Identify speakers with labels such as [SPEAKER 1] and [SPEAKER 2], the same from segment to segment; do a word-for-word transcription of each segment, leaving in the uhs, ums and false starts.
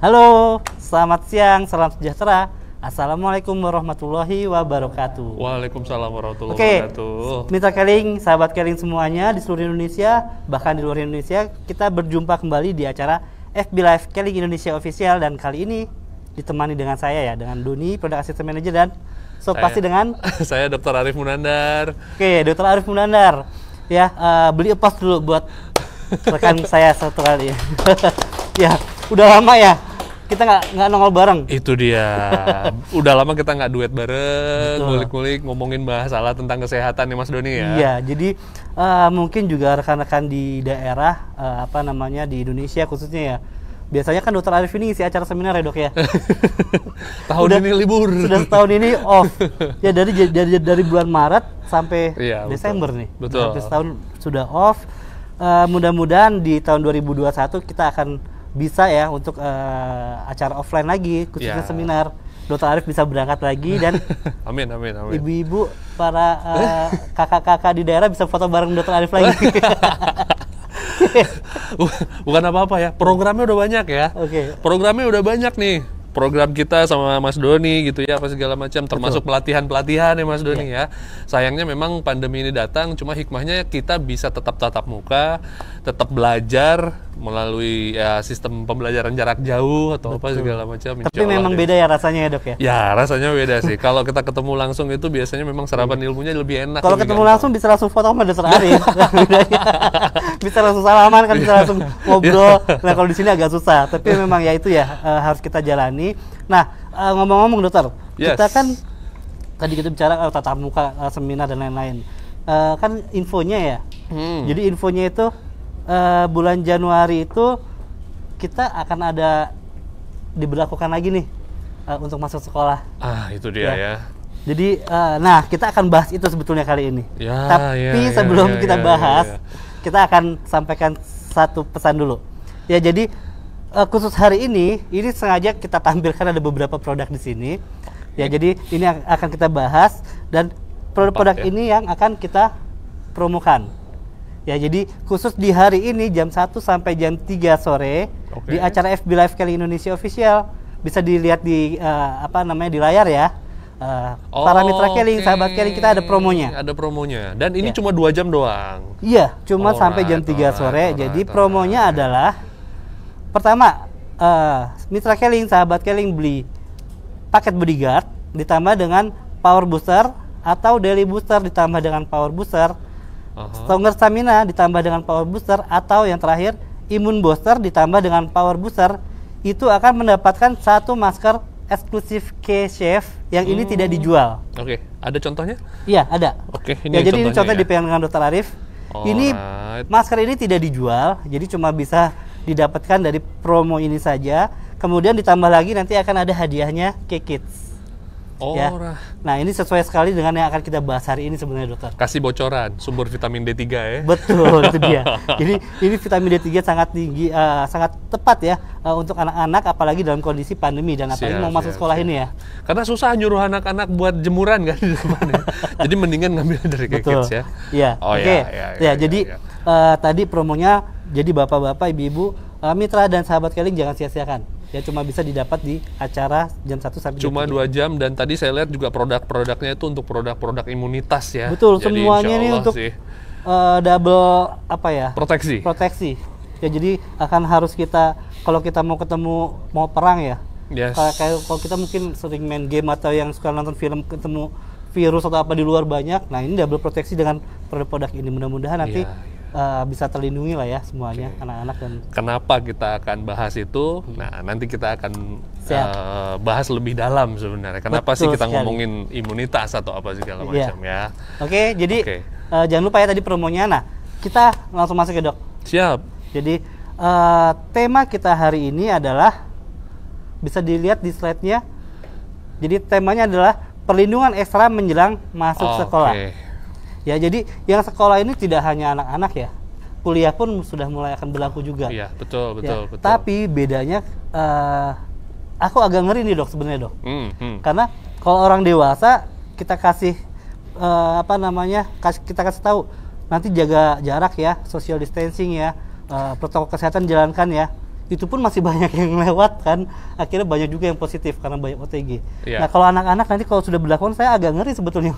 [SPEAKER 1] Halo, selamat siang, salam sejahtera. Assalamualaikum warahmatullahi wabarakatuh.
[SPEAKER 2] Waalaikumsalam warahmatullahi
[SPEAKER 1] Oke,
[SPEAKER 2] wabarakatuh.
[SPEAKER 1] mitra Keling, sahabat Keling semuanya di seluruh Indonesia, bahkan di luar Indonesia, kita berjumpa kembali di acara F B Live Keling Indonesia Official, dan kali ini ditemani dengan saya ya, dengan Doni, Product Assistant Manager, dan so
[SPEAKER 2] Saya-
[SPEAKER 1] pasti dengan
[SPEAKER 2] Saya dokter Arif Munandar.
[SPEAKER 1] Oke, dokter Arif Munandar. Ya, eh, beli epas dulu buat rekan saya satu kali. Ya, udah lama ya kita nggak nggak nongol bareng.
[SPEAKER 2] Itu dia. Udah lama kita nggak duet bareng,
[SPEAKER 1] Betul.
[SPEAKER 2] ngulik-ngulik ngomongin masalah tentang kesehatan nih Mas Doni ya.
[SPEAKER 1] Iya, jadi eh, mungkin juga rekan-rekan di daerah eh, apa namanya di Indonesia khususnya ya. Biasanya kan dokter Arif ini isi acara seminar ya dok ya.
[SPEAKER 2] Tahun
[SPEAKER 1] Udah-
[SPEAKER 2] ini libur.
[SPEAKER 1] Sudah setahun ini off. Ya dari dari dari bulan Maret sampai
[SPEAKER 2] Iya,
[SPEAKER 1] Desember
[SPEAKER 2] betul.
[SPEAKER 1] nih.
[SPEAKER 2] Betul.
[SPEAKER 1] Hampir setahun sudah off. Eh, mudah-mudahan di tahun dua ribu dua puluh satu kita akan bisa ya untuk eh, acara offline lagi khususnya
[SPEAKER 2] Ya.
[SPEAKER 1] seminar. dokter Arif bisa berangkat lagi dan
[SPEAKER 2] Amin amin amin.
[SPEAKER 1] ibu-ibu para eh, kakak-kakak di daerah bisa foto bareng dokter Arif lagi.
[SPEAKER 2] Bukan apa-apa ya, programnya udah banyak ya.
[SPEAKER 1] Oke.
[SPEAKER 2] Programnya udah banyak nih. Program kita sama Mas Doni gitu ya, apa segala macam, termasuk pelatihan-pelatihan ya Mas Doni ya. Sayangnya memang pandemi ini datang, cuma hikmahnya kita bisa tetap tatap muka, tetap belajar melalui ya, sistem pembelajaran jarak jauh atau apa segala macam.
[SPEAKER 1] Tapi
[SPEAKER 2] Insya Allah
[SPEAKER 1] memang
[SPEAKER 2] deh.
[SPEAKER 1] beda ya rasanya ya dok ya.
[SPEAKER 2] Ya rasanya beda sih. Kalau kita ketemu langsung itu biasanya memang serapan ilmunya lebih enak.
[SPEAKER 1] Kalau
[SPEAKER 2] lebih
[SPEAKER 1] ketemu
[SPEAKER 2] gampang.
[SPEAKER 1] langsung bisa langsung foto sama dokter Arif. Bisa langsung salaman kan, bisa langsung ngobrol. Nah kalau di sini agak susah. Tapi memang ya itu ya eh, harus kita jalani. Nah eh, ngomong-ngomong dokter,
[SPEAKER 2] Yes.
[SPEAKER 1] kita kan tadi kita bicara eh, tatap muka, eh, seminar dan lain-lain. Eh, kan infonya ya.
[SPEAKER 2] Hmm.
[SPEAKER 1] Jadi infonya itu eh, bulan Januari itu kita akan ada diberlakukan lagi nih eh, untuk masuk sekolah.
[SPEAKER 2] Ah itu dia
[SPEAKER 1] Ya.
[SPEAKER 2] ya.
[SPEAKER 1] Jadi, eh, nah kita akan bahas itu sebetulnya kali ini.
[SPEAKER 2] Ya,
[SPEAKER 1] Tapi
[SPEAKER 2] ya, ya,
[SPEAKER 1] sebelum
[SPEAKER 2] ya,
[SPEAKER 1] kita
[SPEAKER 2] ya,
[SPEAKER 1] bahas,
[SPEAKER 2] ya, ya.
[SPEAKER 1] kita akan sampaikan satu pesan dulu. Ya, jadi eh, khusus hari ini, ini sengaja kita tampilkan ada beberapa produk di sini. Ya, jadi ini ak- akan kita bahas dan produk-produk
[SPEAKER 2] Empat, ya.
[SPEAKER 1] ini yang akan kita promokan. Ya, jadi khusus di hari ini jam satu sampai jam tiga sore di
[SPEAKER 2] Oke.
[SPEAKER 1] acara F B Live Keling Indonesia Official, bisa dilihat di eh, apa namanya di layar ya. Eh, para mitra Keling,
[SPEAKER 2] Oke.
[SPEAKER 1] sahabat Keling, kita ada promonya.
[SPEAKER 2] Ada promonya. Dan ini
[SPEAKER 1] Ya.
[SPEAKER 2] cuma dua jam doang.
[SPEAKER 1] Iya, cuma
[SPEAKER 2] Alright,
[SPEAKER 1] sampai jam tiga
[SPEAKER 2] alright,
[SPEAKER 1] sore.
[SPEAKER 2] alright,
[SPEAKER 1] Jadi
[SPEAKER 2] alright.
[SPEAKER 1] promonya adalah pertama, eh, mitra Keling, sahabat Keling beli paket bodyguard ditambah dengan power booster atau daily booster ditambah dengan power booster,
[SPEAKER 2] Aha.
[SPEAKER 1] stronger stamina ditambah dengan power booster, atau yang terakhir imun booster ditambah dengan power booster, itu akan mendapatkan satu masker eksklusif K-Chef yang ini tidak dijual.
[SPEAKER 2] Oke, ada contohnya?
[SPEAKER 1] Iya, ada.
[SPEAKER 2] Oke, ini
[SPEAKER 1] Ya, jadi ini
[SPEAKER 2] contohnya
[SPEAKER 1] contohnya
[SPEAKER 2] ya.
[SPEAKER 1] dipegang dengan dokter Arif. Ini
[SPEAKER 2] Alright.
[SPEAKER 1] masker ini tidak dijual, jadi cuma bisa didapatkan dari promo ini saja. Kemudian ditambah lagi nanti akan ada hadiahnya K-Kids.
[SPEAKER 2] Oh,
[SPEAKER 1] Ya.
[SPEAKER 2] rah.
[SPEAKER 1] Nah, ini sesuai sekali dengan yang akan kita bahas hari ini sebenarnya dokter.
[SPEAKER 2] Kasih bocoran sumber vitamin D tiga ya.
[SPEAKER 1] Betul, itu dia. Jadi ini vitamin D tiga sangat tinggi, eh, sangat tepat ya eh, untuk anak-anak, apalagi dalam kondisi pandemi dan apalagi
[SPEAKER 2] Siap,
[SPEAKER 1] mau masuk
[SPEAKER 2] siap,
[SPEAKER 1] sekolah
[SPEAKER 2] siap.
[SPEAKER 1] ini ya.
[SPEAKER 2] Karena susah nyuruh anak-anak buat jemuran kan di depan ya. Jadi mendingan ngambil dari
[SPEAKER 1] Betul.
[SPEAKER 2] Kids ya.
[SPEAKER 1] Iya.
[SPEAKER 2] Oh,
[SPEAKER 1] Oke.
[SPEAKER 2] ya, ya,
[SPEAKER 1] Ya,
[SPEAKER 2] ya,
[SPEAKER 1] jadi
[SPEAKER 2] ya, ya.
[SPEAKER 1] eh, tadi promonya, jadi bapak-bapak, ibu-ibu, eh, mitra dan sahabat Keling jangan sia-siakan. Ya cuma bisa didapat di acara jam satu sampai jam
[SPEAKER 2] Cuma
[SPEAKER 1] tiga.
[SPEAKER 2] dua jam, dan tadi saya lihat juga produk-produknya itu untuk produk-produk imunitas ya.
[SPEAKER 1] Betul,
[SPEAKER 2] Jadi
[SPEAKER 1] semuanya
[SPEAKER 2] insya
[SPEAKER 1] ini
[SPEAKER 2] Allah
[SPEAKER 1] untuk
[SPEAKER 2] sih,
[SPEAKER 1] eh, double apa ya?
[SPEAKER 2] proteksi.
[SPEAKER 1] Proteksi. Ya jadi akan harus kita, kalau kita mau ketemu, mau perang ya.
[SPEAKER 2] Yes.
[SPEAKER 1] Kayak kayak kalau kita mungkin sering main game atau yang suka nonton film, ketemu virus atau apa di luar banyak. Nah, ini double proteksi dengan produk-produk ini. Mudah-mudahan nanti
[SPEAKER 2] Iya,
[SPEAKER 1] eh, bisa terlindungi lah ya semuanya,
[SPEAKER 2] Oke.
[SPEAKER 1] anak-anak dan
[SPEAKER 2] Kenapa kita akan bahas itu? Nah, nanti kita akan
[SPEAKER 1] Siap.
[SPEAKER 2] eh, bahas lebih dalam sebenarnya. Kenapa sih
[SPEAKER 1] Betul
[SPEAKER 2] kita
[SPEAKER 1] sekali.
[SPEAKER 2] ngomongin imunitas atau apa segala
[SPEAKER 1] Iya.
[SPEAKER 2] macam ya?
[SPEAKER 1] Oke, jadi
[SPEAKER 2] Oke.
[SPEAKER 1] eh, jangan lupa ya tadi promonya. Nah, kita langsung masuk ya dok.
[SPEAKER 2] Siap.
[SPEAKER 1] Jadi eh, tema kita hari ini adalah, bisa dilihat di slide-nya. Jadi temanya adalah perlindungan ekstra menjelang masuk
[SPEAKER 2] Oke.
[SPEAKER 1] sekolah. Ya, jadi yang sekolah ini tidak hanya anak-anak ya. Kuliah pun sudah mulai akan berlaku juga.
[SPEAKER 2] Iya, betul,
[SPEAKER 1] Ya,
[SPEAKER 2] betul, betul.
[SPEAKER 1] Tapi bedanya eh, aku agak ngeri nih dok sebenarnya dok.
[SPEAKER 2] Hmm, hmm.
[SPEAKER 1] Karena kalau orang dewasa kita kasih eh, apa namanya, kas- kita kasih tahu nanti jaga jarak ya, social distancing ya, eh, protokol kesehatan jalankan ya. itu pun masih banyak yang lewat kan, akhirnya banyak juga yang positif karena banyak O T G.
[SPEAKER 2] Iya.
[SPEAKER 1] Nah kalau anak-anak nanti kalau sudah berlakuan saya agak ngeri sebetulnya.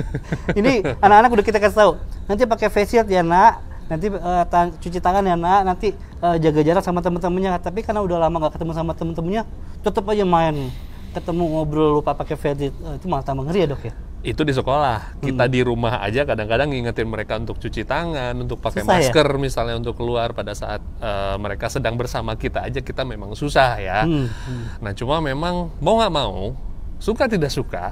[SPEAKER 1] Ini anak-anak udah kita kasih tahu, nanti pakai face shield ya nak, nanti uh, ta- cuci tangan ya nak, nanti uh, jaga jarak sama teman-temannya. Tapi karena udah lama nggak ketemu sama teman-temannya, tetap aja main, ketemu ngobrol lupa pakai face shield, uh, itu malah tambah ngeri ya dok ya.
[SPEAKER 2] Itu di sekolah. Kita
[SPEAKER 1] Hmm.
[SPEAKER 2] di rumah aja kadang-kadang ngingetin mereka untuk cuci tangan, untuk pakai
[SPEAKER 1] Susah ya?
[SPEAKER 2] masker misalnya untuk keluar pada saat uh, mereka sedang bersama kita aja, kita memang susah ya.
[SPEAKER 1] Hmm, hmm.
[SPEAKER 2] Nah cuma memang mau nggak mau, suka tidak suka,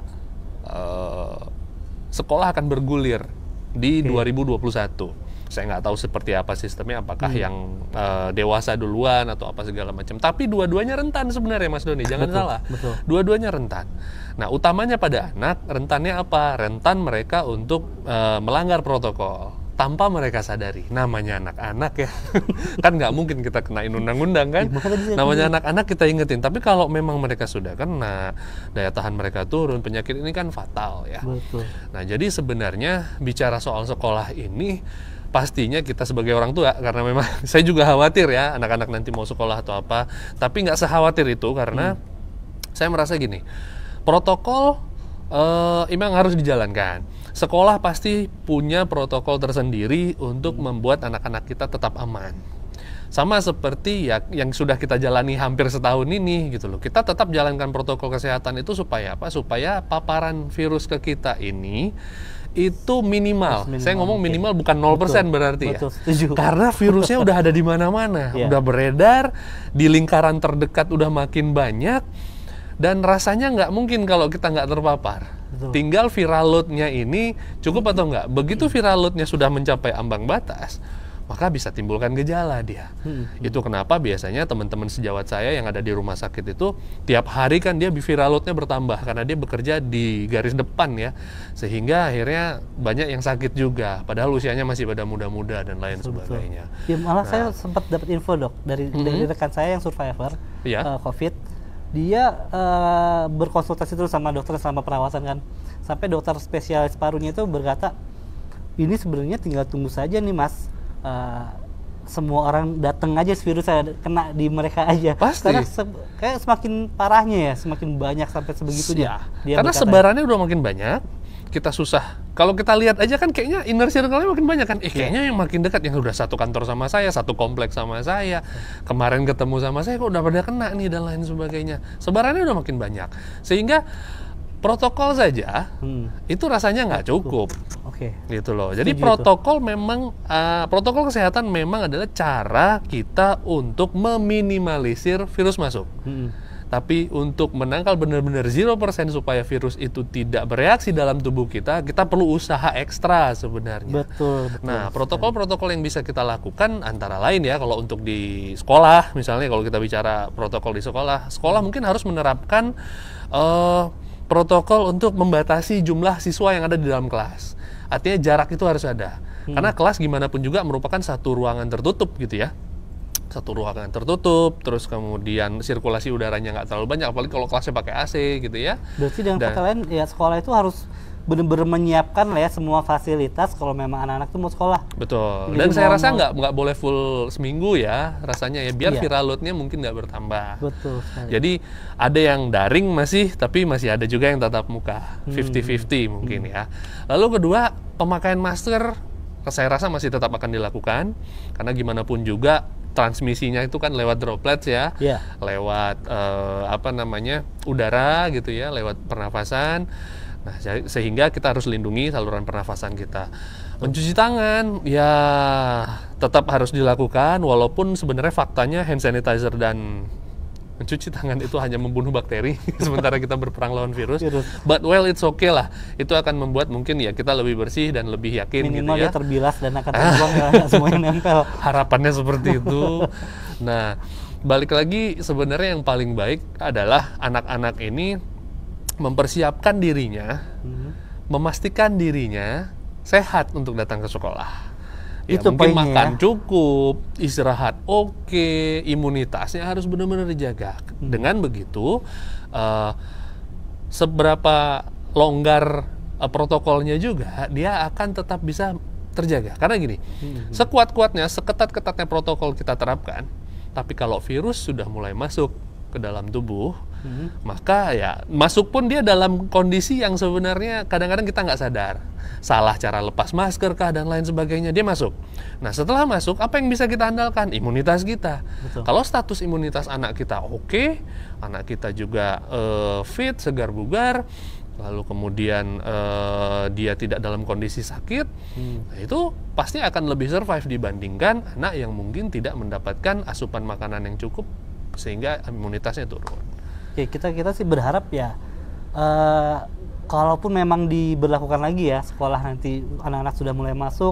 [SPEAKER 2] uh, sekolah akan bergulir di
[SPEAKER 1] Oke.
[SPEAKER 2] dua ribu dua puluh satu. Saya nggak tahu seperti apa sistemnya, apakah
[SPEAKER 1] Hmm.
[SPEAKER 2] yang uh, dewasa duluan atau apa segala macam. Tapi dua-duanya rentan sebenarnya Mas Doni, jangan
[SPEAKER 1] Betul,
[SPEAKER 2] salah.
[SPEAKER 1] betul.
[SPEAKER 2] Dua-duanya rentan. Nah, utamanya pada anak, rentannya apa? Rentan mereka untuk uh, melanggar protokol tanpa mereka sadari. Namanya anak-anak ya. Kan nggak mungkin kita kenain undang-undang kan?
[SPEAKER 1] Ya, makanya tadi saya
[SPEAKER 2] Namanya
[SPEAKER 1] bilang.
[SPEAKER 2] anak-anak kita ingetin. Tapi kalau memang mereka sudah kena, daya tahan mereka turun, penyakit ini kan fatal ya.
[SPEAKER 1] Betul.
[SPEAKER 2] Nah, jadi sebenarnya bicara soal sekolah ini pastinya kita sebagai orang tua, karena memang saya juga khawatir ya anak-anak nanti mau sekolah atau apa, tapi nggak sekhawatir itu karena saya merasa gini, protokol eh, memang harus dijalankan. Sekolah pasti punya protokol tersendiri untuk membuat anak-anak kita tetap aman. Sama seperti ya yang sudah kita jalani hampir setahun ini gitu loh. Kita tetap jalankan protokol kesehatan itu supaya apa? Supaya paparan virus ke kita ini itu minimal.
[SPEAKER 1] Minimal,
[SPEAKER 2] Saya ngomong
[SPEAKER 1] oke.
[SPEAKER 2] minimal bukan nol persen
[SPEAKER 1] Betul,
[SPEAKER 2] berarti
[SPEAKER 1] betul,
[SPEAKER 2] ya.
[SPEAKER 1] setuju.
[SPEAKER 2] Karena virusnya udah ada di mana-mana,
[SPEAKER 1] Iya.
[SPEAKER 2] udah beredar di lingkaran terdekat udah makin banyak dan rasanya nggak mungkin kalau kita nggak terpapar.
[SPEAKER 1] Betul.
[SPEAKER 2] Tinggal viral load-nya ini cukup atau nggak. Begitu viral load-nya sudah mencapai ambang batas, maka bisa timbulkan gejala dia.
[SPEAKER 1] Hmm.
[SPEAKER 2] Itu kenapa biasanya teman-teman sejawat saya yang ada di rumah sakit itu tiap hari kan dia viral load-nya bertambah karena dia bekerja di garis depan ya, sehingga akhirnya banyak yang sakit juga padahal usianya masih pada muda-muda dan lain
[SPEAKER 1] Betul, betul.
[SPEAKER 2] sebagainya.
[SPEAKER 1] Ya malah
[SPEAKER 2] Nah.
[SPEAKER 1] saya sempat dapat info dok dari
[SPEAKER 2] Mhm.
[SPEAKER 1] dari rekan saya yang survivor
[SPEAKER 2] Iya.
[SPEAKER 1] eh, COVID. Dia eh, berkonsultasi terus sama dokter selama perawatan kan. Sampai dokter spesialis parunya itu berkata, ini sebenarnya tinggal tunggu saja nih mas. Eh, semua orang datang aja virusnya kena di mereka aja.
[SPEAKER 2] Pasti.
[SPEAKER 1] Karena se- kayak semakin parahnya ya, semakin banyak sampai sebegitunya. Dia
[SPEAKER 2] Karena
[SPEAKER 1] berkata,
[SPEAKER 2] sebarannya udah makin banyak, kita susah. Kalau kita lihat aja kan kayaknya inner circle-nya makin banyak kan. Eh kayaknya yang makin dekat yang udah satu kantor sama saya, satu kompleks sama saya. Kemarin ketemu sama saya kok udah pada kena nih dan lain sebagainya. Sebarannya udah makin banyak. Sehingga protokol saja
[SPEAKER 1] Hmm,
[SPEAKER 2] itu rasanya nggak cukup.
[SPEAKER 1] oke.
[SPEAKER 2] Gitu loh. Jadi
[SPEAKER 1] Setuju itu.
[SPEAKER 2] protokol memang uh, protokol kesehatan memang adalah cara kita untuk meminimalisir virus masuk.
[SPEAKER 1] Hmm.
[SPEAKER 2] Tapi untuk menangkal benar-benar zero persen supaya virus itu tidak bereaksi dalam tubuh kita, kita perlu usaha ekstra sebenarnya.
[SPEAKER 1] Betul, betul.
[SPEAKER 2] Nah, protokol-protokol yang bisa kita lakukan antara lain ya, kalau untuk di sekolah, misalnya kalau kita bicara protokol di sekolah, sekolah mungkin harus menerapkan eh, protokol untuk membatasi jumlah siswa yang ada di dalam kelas. Artinya jarak itu harus ada. Karena kelas gimana pun juga merupakan satu ruangan tertutup gitu ya. Satu ruangan tertutup, terus kemudian sirkulasi udaranya nggak terlalu banyak, apalagi kalau kelasnya pakai A C gitu ya.
[SPEAKER 1] Berarti dengan
[SPEAKER 2] Dan-
[SPEAKER 1] kata lain, ya sekolah itu harus benar-benar menyiapkan lah ya semua fasilitas kalau memang anak-anak itu mau sekolah.
[SPEAKER 2] Betul.
[SPEAKER 1] Jadi
[SPEAKER 2] Dan saya
[SPEAKER 1] mau-
[SPEAKER 2] rasa
[SPEAKER 1] mau-
[SPEAKER 2] nggak nggak boleh full seminggu ya rasanya ya, biar
[SPEAKER 1] Iya.
[SPEAKER 2] viral load-nya mungkin nggak bertambah.
[SPEAKER 1] Betul sekali.
[SPEAKER 2] Jadi ada yang daring masih, tapi masih ada juga yang tatap muka, fifty fifty mungkin ya. Lalu kedua, pemakaian masker saya rasa masih tetap akan dilakukan karena gimana pun juga transmisinya itu kan lewat droplets ya,
[SPEAKER 1] Iya.
[SPEAKER 2] lewat eh, apa namanya udara gitu ya, lewat pernafasan. Nah, jadi- sehingga kita harus lindungi saluran pernafasan kita. Mencuci tangan ya tetap harus dilakukan, walaupun sebenarnya faktanya hand sanitizer dan mencuci tangan itu hanya membunuh bakteri sementara kita berperang lawan virus.
[SPEAKER 1] Virus.
[SPEAKER 2] But well, it's okay lah. Itu akan membuat mungkin ya kita lebih bersih dan lebih yakin
[SPEAKER 1] Minimal
[SPEAKER 2] gitu ya.
[SPEAKER 1] dia terbilas dan akan terbuang ya, nggak semuanya nempel.
[SPEAKER 2] Harapannya seperti itu. Nah, balik lagi sebenarnya yang paling baik adalah anak-anak ini mempersiapkan dirinya,
[SPEAKER 1] Mhm.
[SPEAKER 2] memastikan dirinya sehat untuk datang ke sekolah. Ya,
[SPEAKER 1] Itu
[SPEAKER 2] mungkin
[SPEAKER 1] poinnya
[SPEAKER 2] makan
[SPEAKER 1] ya.
[SPEAKER 2] cukup, istirahat oke, imunitasnya harus benar-benar dijaga.
[SPEAKER 1] Hmm.
[SPEAKER 2] Dengan begitu, eh, seberapa longgar eh, protokolnya juga, dia akan tetap bisa terjaga. Karena gini,
[SPEAKER 1] Hmm.
[SPEAKER 2] sekuat-kuatnya, seketat-ketatnya protokol kita terapkan, Tapi kalau virus sudah mulai masuk ke dalam tubuh,
[SPEAKER 1] hmm.
[SPEAKER 2] maka ya masuk pun dia dalam kondisi yang sebenarnya kadang-kadang kita nggak sadar. Salah cara lepas masker kah dan lain sebagainya, dia masuk. Nah setelah masuk, apa yang bisa kita andalkan? Imunitas kita.
[SPEAKER 1] Betul.
[SPEAKER 2] Kalau status imunitas anak kita oke, anak kita juga uh, fit, segar bugar, lalu kemudian uh, dia tidak dalam kondisi sakit, hmm. nah itu pasti akan lebih survive dibandingkan anak yang mungkin tidak mendapatkan asupan makanan yang cukup sehingga imunitasnya turun.
[SPEAKER 1] Ya kita kita sih berharap ya, uh, kalaupun memang diberlakukan lagi ya sekolah nanti anak-anak sudah mulai masuk,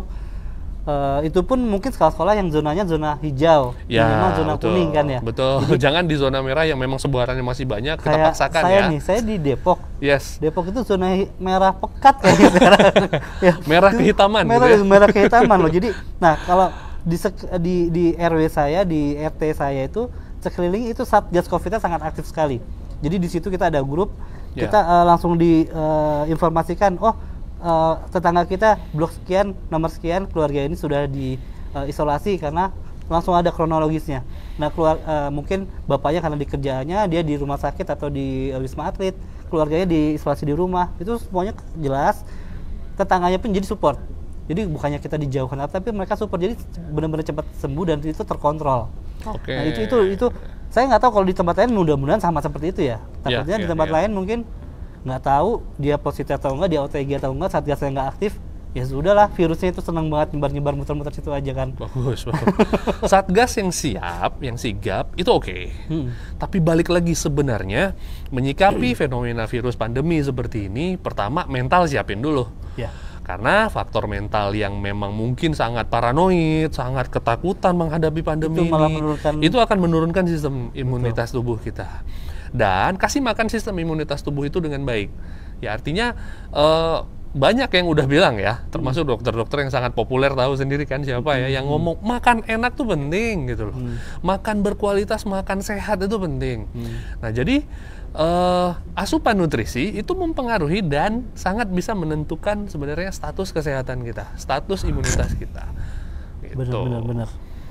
[SPEAKER 1] uh, itu pun mungkin sekolah-sekolah yang zonanya zona hijau,
[SPEAKER 2] ya,
[SPEAKER 1] minimal zona
[SPEAKER 2] betul,
[SPEAKER 1] kuning kan ya.
[SPEAKER 2] Betul. Jadi, jangan di zona merah yang memang sebarannya masih banyak kita
[SPEAKER 1] kayak
[SPEAKER 2] paksakan
[SPEAKER 1] saya
[SPEAKER 2] ya.
[SPEAKER 1] nih, saya di Depok.
[SPEAKER 2] Yes.
[SPEAKER 1] Depok itu zona hi- merah pekat kayaknya sekarang. Ya,
[SPEAKER 2] merah kehitaman.
[SPEAKER 1] Merah
[SPEAKER 2] gitu ya?
[SPEAKER 1] merah kehitaman loh. Jadi, nah kalau di, sek- di di R W saya, di R T saya itu sekeliling itu Satgas Covid-nya sangat aktif sekali. Jadi di situ kita ada grup,
[SPEAKER 2] yeah.
[SPEAKER 1] kita uh, langsung diinformasikan, uh, oh uh, tetangga kita blok sekian, nomor sekian, keluarga ini sudah diisolasi uh, karena langsung ada kronologisnya. Nah keluar uh, mungkin bapaknya karena di kerjaannya dia di rumah sakit atau di uh, Wisma Atlet, keluarganya diisolasi di rumah, itu semuanya jelas. Tetangganya pun jadi support. Jadi bukannya kita dijauhkan, tapi mereka support, jadi benar-benar cepat sembuh dan itu terkontrol.
[SPEAKER 2] Oke.
[SPEAKER 1] Nah itu itu itu saya nggak tahu kalau di tempat lain, mudah-mudahan sama seperti itu ya. Takutnya
[SPEAKER 2] ya,
[SPEAKER 1] di
[SPEAKER 2] ya,
[SPEAKER 1] tempat
[SPEAKER 2] ya.
[SPEAKER 1] lain mungkin nggak tahu dia positif atau enggak, dia O T G atau enggak, satgasnya nggak aktif. Ya sudahlah, virusnya itu senang banget nyebar-nyebar muter-muter situ aja kan.
[SPEAKER 2] Bagus, bagus. Satgas yang siap, yang sigap itu oke. Okay. Hmm. Tapi balik lagi sebenarnya menyikapi fenomena virus pandemi seperti ini, pertama mental siapin dulu.
[SPEAKER 1] Ya.
[SPEAKER 2] Karena faktor mental yang memang mungkin sangat paranoid, sangat ketakutan menghadapi pandemi
[SPEAKER 1] itu malah
[SPEAKER 2] ini,
[SPEAKER 1] menurunkan...
[SPEAKER 2] itu akan menurunkan sistem imunitas Betul. tubuh kita. Dan kasih makan sistem imunitas tubuh itu dengan baik. Ya artinya uh, banyak yang udah bilang ya, termasuk hmm. dokter-dokter yang sangat populer, tahu sendiri kan siapa hmm. ya, yang ngomong makan enak tuh penting gitu loh. Hmm. Makan berkualitas, makan sehat itu penting. Hmm. Nah jadi Uh, asupan nutrisi itu mempengaruhi dan sangat bisa menentukan sebenarnya status kesehatan kita, status imunitas kita. Gitu.
[SPEAKER 1] Benar, benar.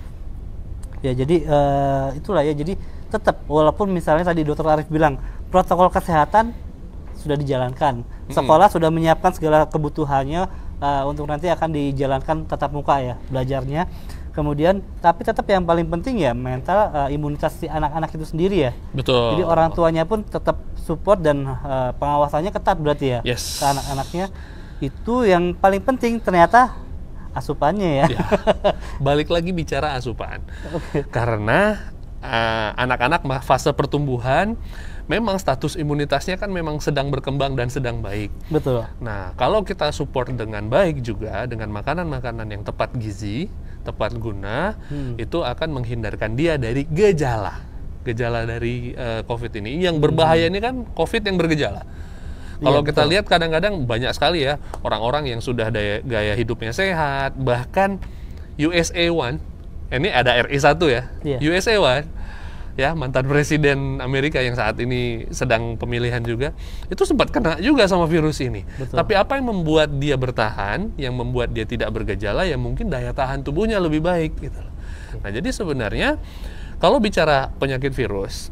[SPEAKER 1] Ya jadi uh, itulah ya. Jadi tetap walaupun misalnya tadi Dokter Arif bilang protokol kesehatan sudah dijalankan, sekolah hmm. sudah menyiapkan segala kebutuhannya uh, untuk nanti akan dijalankan tatap muka ya belajarnya. Kemudian, tapi tetap yang paling penting ya mental uh, imunitas si anak-anak itu sendiri ya.
[SPEAKER 2] Betul.
[SPEAKER 1] Jadi orang tuanya pun tetap support dan uh, pengawasannya ketat berarti ya
[SPEAKER 2] yes.
[SPEAKER 1] ke anak-anaknya. Itu yang paling penting ternyata asupannya ya.
[SPEAKER 2] ya. Balik lagi bicara asupan.
[SPEAKER 1] Okay.
[SPEAKER 2] Karena uh, anak-anak fase pertumbuhan memang status imunitasnya kan memang sedang berkembang dan sedang baik.
[SPEAKER 1] Betul.
[SPEAKER 2] Nah, kalau kita support dengan baik juga dengan makanan-makanan yang tepat gizi, tepat guna, hmm. itu akan menghindarkan dia dari gejala. Gejala dari uh, COVID ini. Yang berbahaya hmm. ini kan COVID yang bergejala. Kalau iya, kita betul. lihat kadang-kadang banyak sekali ya orang-orang yang sudah daya, gaya hidupnya sehat, bahkan U S A One, ini ada R I satu ya, yeah. U S A One, ya mantan presiden Amerika yang saat ini sedang pemilihan juga, itu sempat kena juga sama virus ini. Betul. Tapi apa yang membuat dia bertahan, yang membuat dia tidak bergejala, ya mungkin daya tahan tubuhnya lebih baik gitu. Nah jadi sebenarnya kalau bicara penyakit virus,